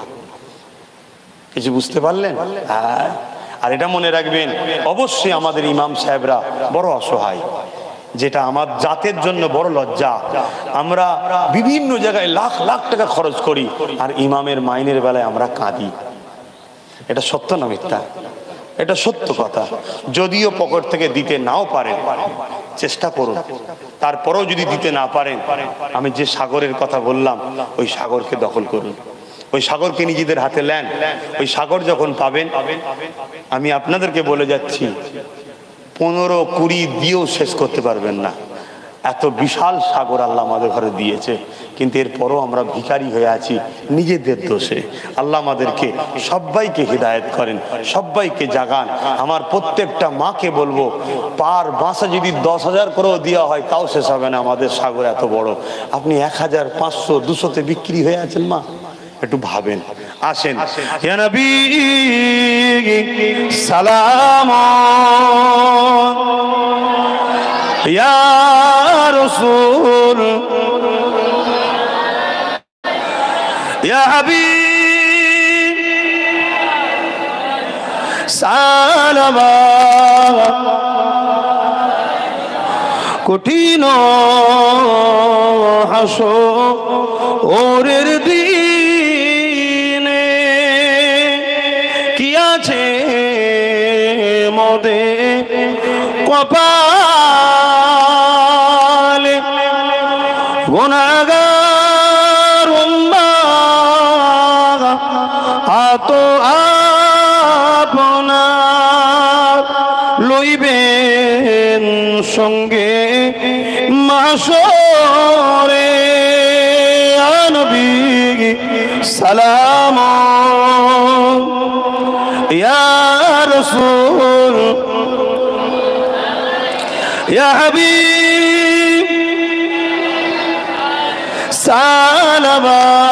S1: কিছু বুঝতে পারলেন? হ্যাঁ। আর এটা মনে রাখবেন, অবশ্যই আমাদের ইমাম সাহেবরা বড় অসহায়, যেটা আমার জাতের জন্য বড় লজ্জা। আমরা বিভিন্ন জায়গায় লাখ লাখ টাকা খরচ করি, আর ইমামের মাইনের বেলায় আমরা কাঁদি। এটা সত্য না মিথ্যা? এটা সত্য কথা। যদিও পকেট থেকে দিতে নাও পারেন, চেষ্টা করুন। তারপরেও যদি দিতে না পারেন, আমি যে সাগরের কথা বললাম ওই সাগরকে দখল করুন, ওই সাগরকে নিজেদের হাতে নেন। ওই সাগর যখন পাবেন, আমি আপনাদেরকে বলে যাচ্ছি পনেরো কুড়ি দিয়েও শেষ করতে পারবেন না। এত বিশাল সাগর আল্লাহ আমাদের ঘরে দিয়েছে, কিন্তু এরপরও আমরা ভিখারি হয়ে আছি নিজেদের দোষে। আল্লাহ আমাদেরকে সবাইকে হিদায়াত করেন, সবাইকে জাগান। আমার প্রত্যেকটা মাকে বলবো, পার বাসা যদি দশ হাজার করেও দেওয়া হয় তাও শেষ হবে না। আমাদের সাগর এত বড়, আপনি এক হাজার পাঁচশো দুশোতে বিক্রি হয়ে আছেন মা, একটু ভাবেন। আসেন, ইয়া নবী সালাম, ইয়া রাসূল, ইয়া হাবিব সালাম। কঠিন হাসরের দিনে কি আছে মোদে কপালে, গুনাহগার উম্মাহ আতো রইবেন সঙ্গে মাশরে নবী সালাম ইয়া রাসূল ইয়া হাবিব সালাম।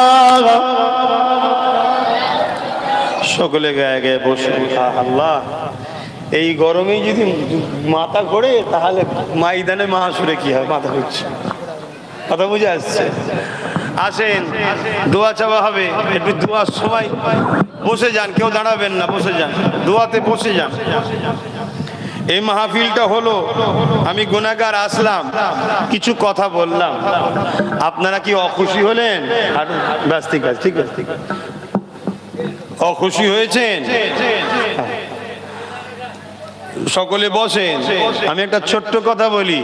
S1: সকলে গায়ে গায়ে বসে আল্লাহ এই গরমে যদি মাথা ঘোরে তাহলে ময়দানে মাহাসুরে কি হয়? মাথা ঘুরছে, কথা বুঝে আসছে? আসেন দোয়া চাওয়া হবে, একটু দোয়ার সময় বসে যান, কেউ দাঁড়াবেন না, বসে যান, দোয়াতে বসে যান। এই মাহফিলটা হলো আমি গুনাহগার আসলাম, কিছু কথা বললাম, আপনারা কি অখুশি হলেন? আর ব্যাস ঠিক আছে, ঠিক আছে, ঠিক আছে, অখুশি হয়েছেন? সকলে বসেন। আমি একটা ছোট্ট কথা বলি,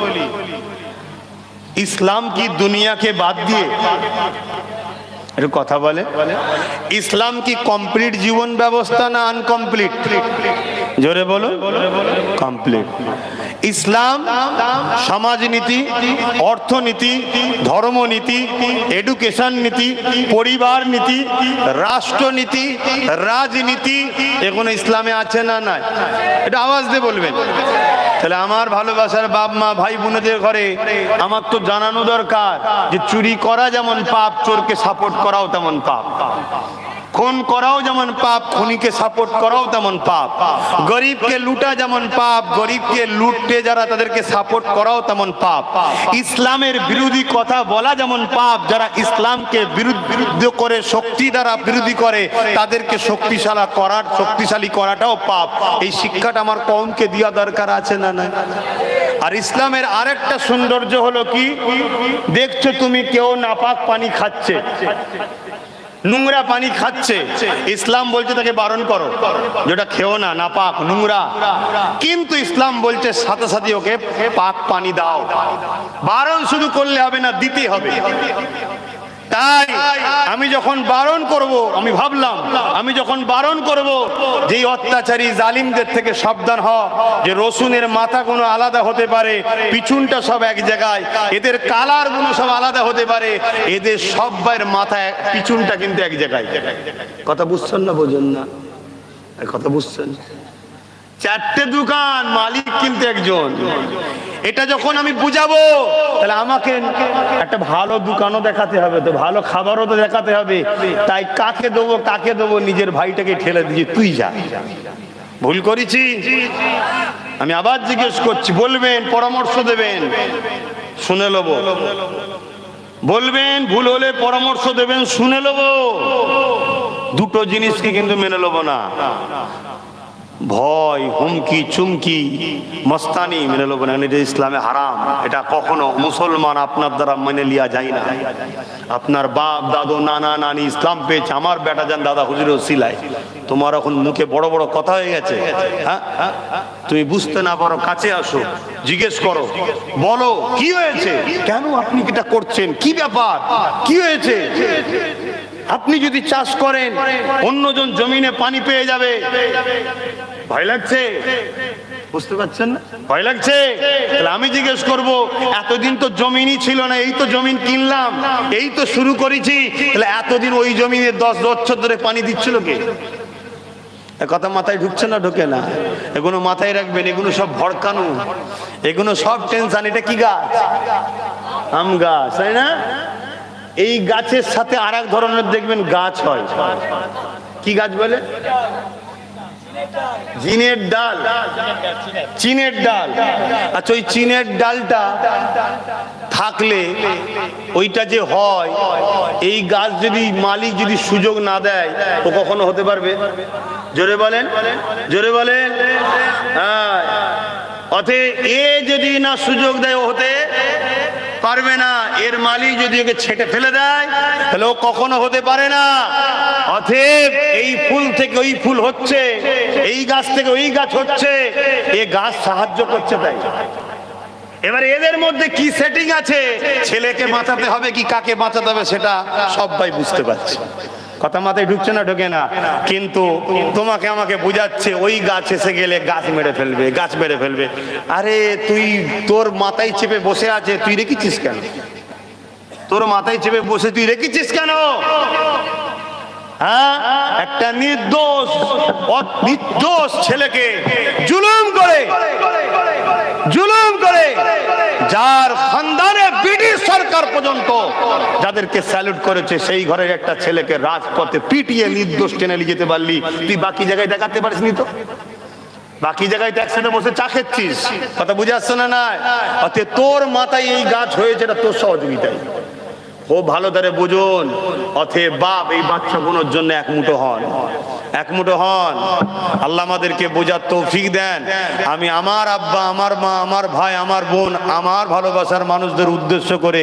S1: ইসলাম কি দুনিয়াকে বাদ দিয়ে, একটু কথা বলে, ইসলাম কি কমপ্লিট জীবন ব্যবস্থা না আনকমপ্লিট? জোরে বলো। কমপ্লিট। ইসলাম সমাজনীতি, অর্থনীতি, ধর্মনীতি, এডুকেশন নীতি, পরিবার নীতি, রাষ্ট্রনীতি, রাজনীতি, এগুলো ইসলামে আছে না নাই? এটা আওয়াজ দিয়ে বলবেন। তাহলে আমার ভালোবাসার বাপ মা ভাই বোনদের ঘরে আমার তো জানানো দরকার যে চুরি করা যেমন পাপ, চোরকে সাপোর্ট করাও তেমন পাপ, খুন করাও যেমন পাপ, খুনিকে সাপোর্ট করাও তেমন পাপ, গরিবকে লুটা যেমন পাপ, গরিবকে লুটতে যারা তাদেরকে সাপোর্ট করাও তেমন পাপ, ইসলামের বিরোধী কথা বলা যেমন পাপ, যারা ইসলামকে বিরুদ্ধ করে শক্তি দ্বারা বিরোধী করে তাদেরকে শক্তিশালী করার শক্তিশালী করাটাও পাপ। এই শিক্ষাটা আমার কওমকে দেওয়া দরকার আছে না না? আর ইসলামের আরেকটা সৌন্দর্য হলো কি, দেখছো তুমি কেউ নাপাক পানি খাচ্ছে, নোংরা পানি খাচ্ছে, ইসলাম বলছে তাকে বারণ করো, যেটা খেও না, নাপাক নোংরা, কিন্তু ইসলাম বলছে সাথে সাথে ওকে পাক পানি দাও। বারণ শুধু করলে হবে না, দিতে হবে। তাই আমি যখন বারণ করব, আমি ভাবলাম আমি যখন বারণ করব যে অত্যাচারী জালিমদের থেকে সাবধান হ, যে রসুনের মাথা কোনো আলাদা হতে পারে, পিছনটা সব এক জায়গায়, এদের কালার গুলো সব আলাদা হতে পারে, এদের সবার মাথা পিছনটা কিন্তু এক জায়গায়। কথা বুঝছেন না? বোঝেন না? কথা বুঝছেন? চারটে দোকান, মালিক কিন্তু একজন। এটা যখন আমি বুঝাবো তাহলে আমাকে একটা ভালো দোকানও দেখাতে হবে, তো ভালো খাবারও তো দেখাতে হবে। তাই কাকে দেবো কাকে দেবো, নিজের ভাইটাকে ঠেলে দিয়ে তুই যা। ভুল করেছি? আমি আবার জিজ্ঞেস করছি, বলবেন, পরামর্শ দেবেন, শুনে নেব। বলবেন, ভুল হলে পরামর্শ দেবেন, শুনে নেব। দুটো জিনিসকে কিন্তু মেনে নেব না, ভয়, হুমকি, চুমকি, মস্তানি মেনে নেব না। এটা ইসলামে হারাম, এটা কখনো মুসলমান আপনার দ্বারা মেনে লিয়া যায় না। আপনার বাপ দাদু নানা নানি ইসলাম পেয়েছে, আমার বেটা যান দাদা হুজুরের সিলাই, তোমার এখন মুখে বড় বড় কথা হয়ে গেছে। হ্যাঁ, তুমি বুঝতে না পারো, কাছে আসো, জিজ্ঞেস করো, বলো কি হয়েছে, কেন আপনি এটা করছেন, কি ব্যাপার, কি হয়েছে? আপনি যদি চাষ করেন, অন্যজন জমিনে পানি পেয়ে যাবে, ভয় লাগছে? বুঝতে পারছেন না? ভয় লাগছে? তাহলে আমি জিজ্ঞেস করব, এতদিন তো জমিনই ছিল না, এই তো জমিন কিনলাম, এই তো শুরু করেছি, তাহলে এতদিন ওই জমিনে দশ বছর ধরে পানি দিচ্ছিল কে? কথা মাথায় ঢুকছে না? ঢোকে না? এগুলো মাথায় রাখবেন, এগুলো সব ভড়কানো, এগুলো সব টেনশন। এটা কি গাছ? আম গাছ, তাই না? এই গাছের সাথে আর এক ধরনের দেখবেন গাছ হয়, কি গাছ বলে? জিনের ডাল, চিনের ডাল। আচ্ছা, ওই চিনের ডালটা থাকলে ওইটা যে হয়, এই গাছ যদি মালিক যদি সুযোগ না দেয়, তো কখনো হতে পারবে? জোরে বলেন, জোরে বলেন। হ্যাঁ, অতএব এ যদি না সুযোগ দেয়, ও হতে পারবে না। এর মালিক যদি ওকে ছেটে ফেলে দেয়, তাহলে ও কখনো হতে পারে না। অতএব এই ফুল থেকে ওই ফুল হচ্ছে, এই গাছ থেকে ওই গাছ হচ্ছে, এ গাছ সাহায্য করছে। তাই এবারে এদের মধ্যে কি সেটিং আছে, ছেলেকে বাঁচাতে হবে কি কাকে বাঁচাতে হবে, সেটা সবাই বুঝতে পারছে। কথা মাথায় ঢুকছে না ঢোকে না? কিন্তু তোমাকে আমাকে বুঝাচ্ছে ওই গাছ এসে গেলে গাছ মেরে ফেলবে, গাছ মেরে ফেলবে। আরে তুই তোর মাথায় চেপে বসে আছে, তুই রেখেছিস কেন? তোর মাথায় চেপে বসে তুই রেখেছিস কেন? হ্যাঁ, একটা নির্দোষ নির্দোষ ছেলেকে জুলুম করে জুলুম করে যার খানদানে ব্রিটিশ সরকার পর্যন্ত যাদেরকে স্যালুট করেছে, সেই ঘরের একটা ছেলেকে রাজপথে পিটিয়ে নির্দোষ টেনে নিয়ে যেতে পারলি, তুই বাকি জায়গায় দেখাতে পারিস নি তো? বাকি জায়গায় তো একসাথে বসে চা খেচ্ছিস। কথা বুঝে আসছে না? না, অতএব তোর মাথায় এই গাছ হয়েছে, এটা তোর সহযোগিতায়। খুব ভালো ধরে বুঝুন, অতএব বাপ এই বাচ্চাগুলোর জন্য এক মুঠো হন, এক মুঠো হন। আল্লাহ আমাদেরকে বোঝার তৌফিক দেন। আমি আমার আব্বা, আমার মা, আমার ভাই, আমার বোন, আমার ভালোবাসার মানুষদের উদ্দেশ্য করে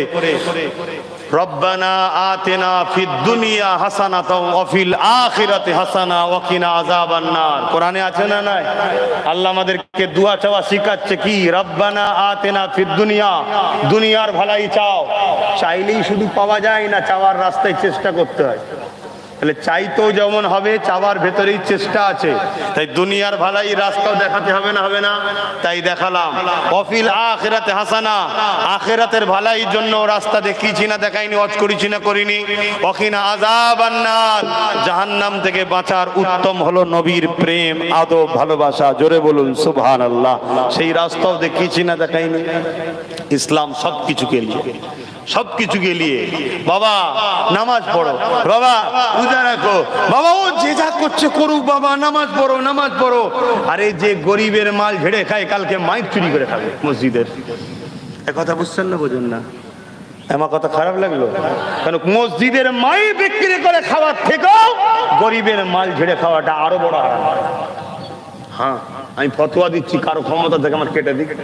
S1: রব্বানা আতিনা ফিদ দুনিয়া হাসানাতাও ওয়া ফিল আখিরাতি হাসানা ওয়া কিনা আযাবান নার, কোরআনে আছে না নাই? আল্লাহ আমাদেরকে দোয়া চাওয়া শিখাচ্ছে কি? রব্বানা আতিনা ফিদ দুনিয়া, দুনিয়ার ভালাই চাও। চাইলেই শুধু পাওয়া যায় না, চাওয়ার রাস্তায় চেষ্টা করতে হয়। তাহলে চাইতেও যেমন হবে, চাওয়ার ভেতরেই চেষ্টা আছে। তাই দুনিয়ার ভালাই রাস্তাও দেখাতে হবে না? হবে না? তাই দেখালাম। ওয়াফিল আখিরাতে হাসানা, আখিরাতের ভালাইর জন্য রাস্তা দেখিয়েছি না দেখাইনি, ওয়াজ করেছি না করিনি? ওয়াকিনা আযাবান নার, জাহান্নাম থেকে বাঁচার উত্তম হলো নবীর প্রেম, আদব, ভালোবাসা। জোরে বলুন সুবহানাল্লাহ। সেই রাস্তাও দেখিয়েছি না দেখাইনি? ইসলাম সব কিছুকে নিয়ে, সব কিছুকে নিয়ে। বাবা নামাজ পড়ো, বাবা রোজা রাখো, বাবা ও যে যা করছে করুক, বাবা নামাজ পড়ো, নামাজ পড়ো। আরে যে গরিবের মাল ঝেড়ে খায়, কালকে মাইক চুরি করে খাবে মসজিদের। এ কথা বুঝছেন না? বোঝেন না? আমার কথা খারাপ লাগলো? কারণ মসজিদের মাই বিক্রি করে খাওয়ার থেকেও গরিবের মাল ঝেড়ে খাওয়াটা আরো বড় হারাম। হ্যাঁ, আমি ফতোয়া দিচ্ছি, কারো ক্ষমতা থেকে আমার কেটে দিই।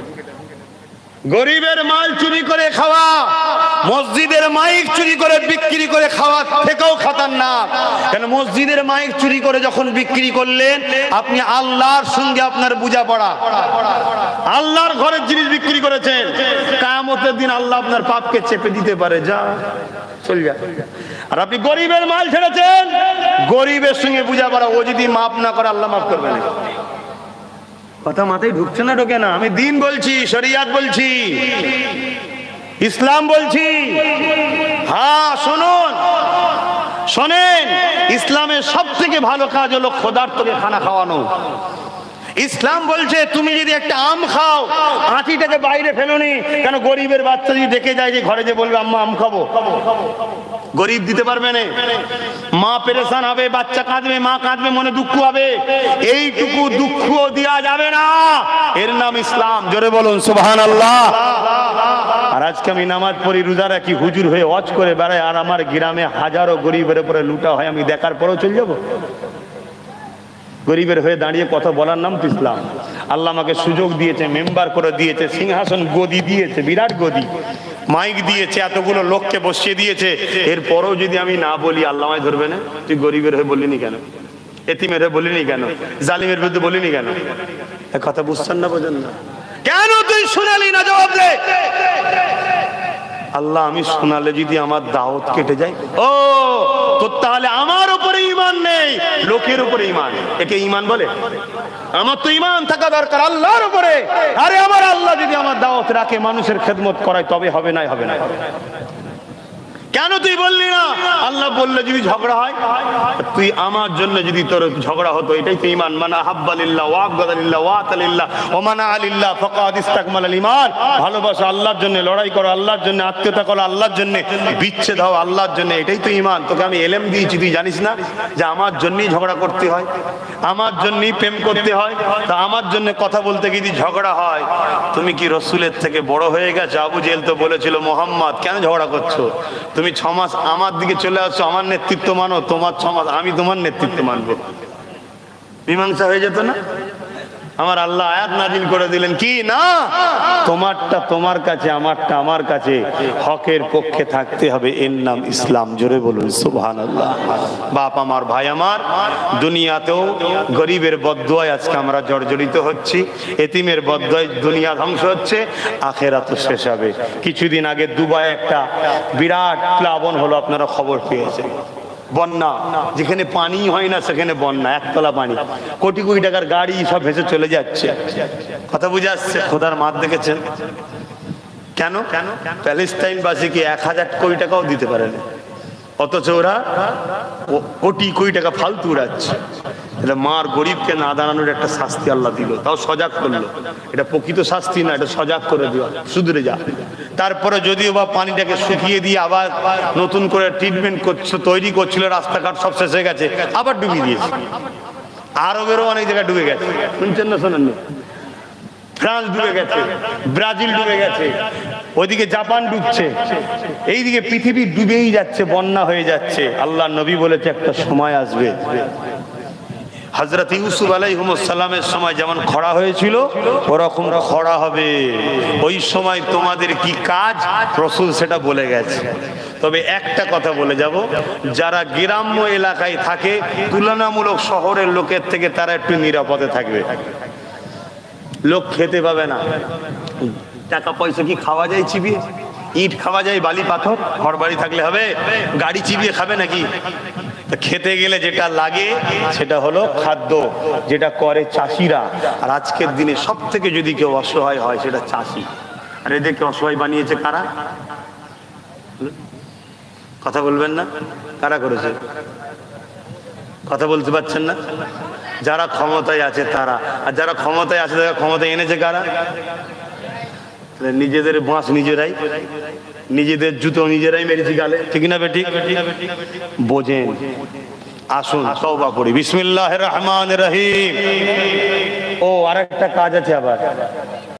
S1: গরিবের মাল চুরি করে খাওয়া, মসজিদের মাইক চুরি করে বিক্রি করে খাওয়া থেকেও খতরনাক। কেন? মসজিদের মাইক চুরি করে যখন বিক্রি করলেন, আপনি আল্লাহর সঙ্গে আপনার বোঝাপড়া, আল্লাহর ঘরের জিনিস বিক্রি করেছেন। কিয়ামতের দিন আল্লাহ আপনার পাপকে চেপে দিতে পারে, যা চল যা। আর আপনি গরিবের মাল ছেড়েছেন, গরিবের সঙ্গে বোঝাপড়া, ও যদি মাফ না করে আল্লাহ মাফ করবে না। কথা মাথায় ঢুকছে না ঢোকে না? আমি দিন বলছি, শরিয়াত বলছি, ইসলাম বলছি। হ্যাঁ শুনুন, শোনেন, ইসলামের সব থেকে ভালো কাজ হলো ক্ষুধার্তকে খানা খাওয়ানো। ইসলাম বলছে তুমি যদি একটা আম খাও, আঁটিটাকে বাইরে ফেলোনি কেন? গরিবের বাচ্চা যদি দেখে যায় যে ঘরে, যে বলবে আম্মা আম খাবো, গরিব দিতে পারবে না। মা পেরেশান হবে, বাচ্চা কাঁদবে, মা কাঁদবে, মনে দুঃখ হবে। এইটুকু দুঃখ দেওয়া যাবে না, এর নাম ইসলাম। জোরে বলুন সুবহানাল্লাহ। আর আজকে আমি নামাজ পড়ি, রোজা রাখি, হুজুর হয়ে ওয়াজ করে বেড়াই, আর আমার গ্রামে হাজারো গরিবের উপরে লুটা হয়, আমি দেখার পরেও চলে যাবো? গরিবের হয়ে দাঁড়িয়ে কথা বলার নাম তো ইসলাম। আল্লাহ আমাকে সুযোগ দিয়েছে, মেম্বার করে দিয়েছে, সিংহাসন গদি দিয়েছে, বিরাট গদি, মাইক দিয়েছে, এতগুলো লোককে বসিয়ে দিয়েছে। এরপরও যদি আমি না বলি, আল্লাহ আমায় ধরবে না? তুই গরিবের হয়ে বলিনি কেন? এতিমের হয়ে বলিনি কেন? জালিমের বিরুদ্ধে বলিনি কেন? এক কথা বুঝছেন না, বোঝেন না? কেন তুই শুনালি না? জবাব দে। আল্লাহ আমি শোনালে যদি আমার দাওয়াত কেটে যায়, ও তো তাহলে আমার উপরে ঈমান নেই, লোকের উপরে ঈমান। একে ঈমান বলে? আমার তো ঈমান থাকা দরকার আল্লাহর উপরে। আরে আমার আল্লাহ যদি আমার দাওয়াত রাখে, মানুষের খেদমত করায়, তবে হবে না, হবে না। কেন তুই বললি না? আল্লাহ বললে যদি ঝগড়া হয়, তুই আমার জন্য যদি তোর ঝগড়া হতো, এটাই তো ঈমান। মান আহাব্বা লিল্লাহ ওয়া আবগাদা লিল্লাহ ওয়া আতা লিল্লাহ ওয়া মানা লিল্লাহ ফাকাদ ইসতাকমালাল ঈমান। ভালোবাসা আল্লাহর জন্য, লড়াই করো আল্লাহর জন্য, আত্মীয়তা করো আল্লাহর জন্য, বিচ্ছেদ হও আল্লাহর জন্য, এটাই তো ঈমান। তোকে আমি এলেম দিয়েছি, তুই জানিস না যে আমার জন্যই ঝগড়া করতে হয়, আমার জন্যই প্রেম করতে হয়? তা আমার জন্য কথা বলতে গিয়ে যদি ঝগড়া হয়, তুমি কি রসুলের থেকে বড় হয়ে গেছো? আবু জেহেল তো বলেছিল, মোহাম্মদ কেন ঝগড়া করছো? তুমি ছ মাস আমার দিকে চলে আসছো, আমার নেতৃত্ব মানো, তোমার ছ মাস আমি তোমার নেতৃত্ব মানবো, মীমাংসা হয়ে যেত না? আমার আল্লাহ আয়াত নাজিল করে দিলেন কি না, তোমারটা তোমার কাছে, আমারটা আমার কাছে, হকের পক্ষে থাকতে হবে, এর নাম ইসলাম। জোরে বলুন সুবহানাল্লাহ। বাপ আমার, ভাই আমার, দুনিয়াতেও গরিবের বদদুয়ায় আজকে আমরা জর্জরিত হচ্ছি, এতিমের বদদুয়ায় দুনিয়া ধ্বংস হচ্ছে, আখেরাতও শেষ হবে। কিছুদিন আগে দুবাই একটা বিরাট প্লাবন হলো, আপনারা খবর পেয়েছেন। বন্যা, যেখানে পানি হয় না সেখানে বন্যা, একতলা পানি, কোটি কোটি টাকার গাড়ি সব ভেসে চলে যাচ্ছে। কথা বুঝে আসছে? খোদার মাঠ দেখেছেন? কেন? প্যালেস্টাইনবাসীকে এক হাজার কোটি টাকাও দিতে পারে না, অথচ ওরা কোটি কোটি টাকা ফালতু উড়াচ্ছে। এটা মার গরিবকে না দাঁড়ানোর একটা শাস্তি আল্লাহ দিল, তাও সজাগ করলো। এটা প্রকৃত শাস্তি না, এটা সজাগ করে দেওয়া, সুধরে যা। তারপরে যদিও বা পানিটাকে শুকিয়ে দিয়ে আবার নতুন করে ট্রিটমেন্ট করছে, তৈরি করছিল, রাস্তাঘাট সব শেষ হয়ে গেছে, আবার ডুবিয়ে দিয়েছে। আরবেরও অনেক জায়গায় ডুবে গেছে, শুনছেন না শোনেন? ফ্রান্স ডুবে গেছে, ব্রাজিল ডুবে গেছে, ওইদিকে জাপান ডুবছে, এইদিকে পৃথিবী ডুবেই যাচ্ছে, বন্যা হয়ে যাচ্ছে। আল্লাহ নবী বলেছে একটা সময় আসবে, হযরত ইউসুফ আলাইহিস সালামের সময় যেমন খরা হয়েছিল ওরকম খরা হবে। ওই সময় তোমাদের কি কাজ, রাসূল সেটা বলে গেছে। তবে একটা কথা বলে যাব, যারা গ্রাম্য এলাকায় থাকে তুলনামূলক শহরের লোকের থেকে তারা একটু নিরাপদে থাকবে। লোক খেতে পাবে না, টাকা পয়সা কি খাওয়া যায় চিবিয়ে? ইট খাওয়া যায়, বালি পাথর? ঘর বাড়ি থাকলে হবে? গাড়ি চিবিয়ে খাবে নাকি? খেতে গেলে যেটা লাগে সেটা হলো খাদ্য, যেটা করে চাষিরা। আর আজকের দিনে সব থেকে যদি কেউ অসহায় হয় সেটা চাষি। আর এদেরকে অসহায় বানিয়েছে কারা? কথা বলবেন না? কারা করেছে? কথা বলতে পারছেন না? যারা ক্ষমতায় আছে তারা। আর যারা ক্ষমতায় আছে তারা ক্ষমতায় এনেছে কারা? নিজেদের বাঁশ নিজেরাই, নিজেদের জুতো নিজেরাই মেরেছি গালে, ঠিক না বেটি? বোঝেন। আসুন তওবা করি। বিসমিল্লাহির রহমানির রহিম। ও আরেকটা কাজ আছে আবার।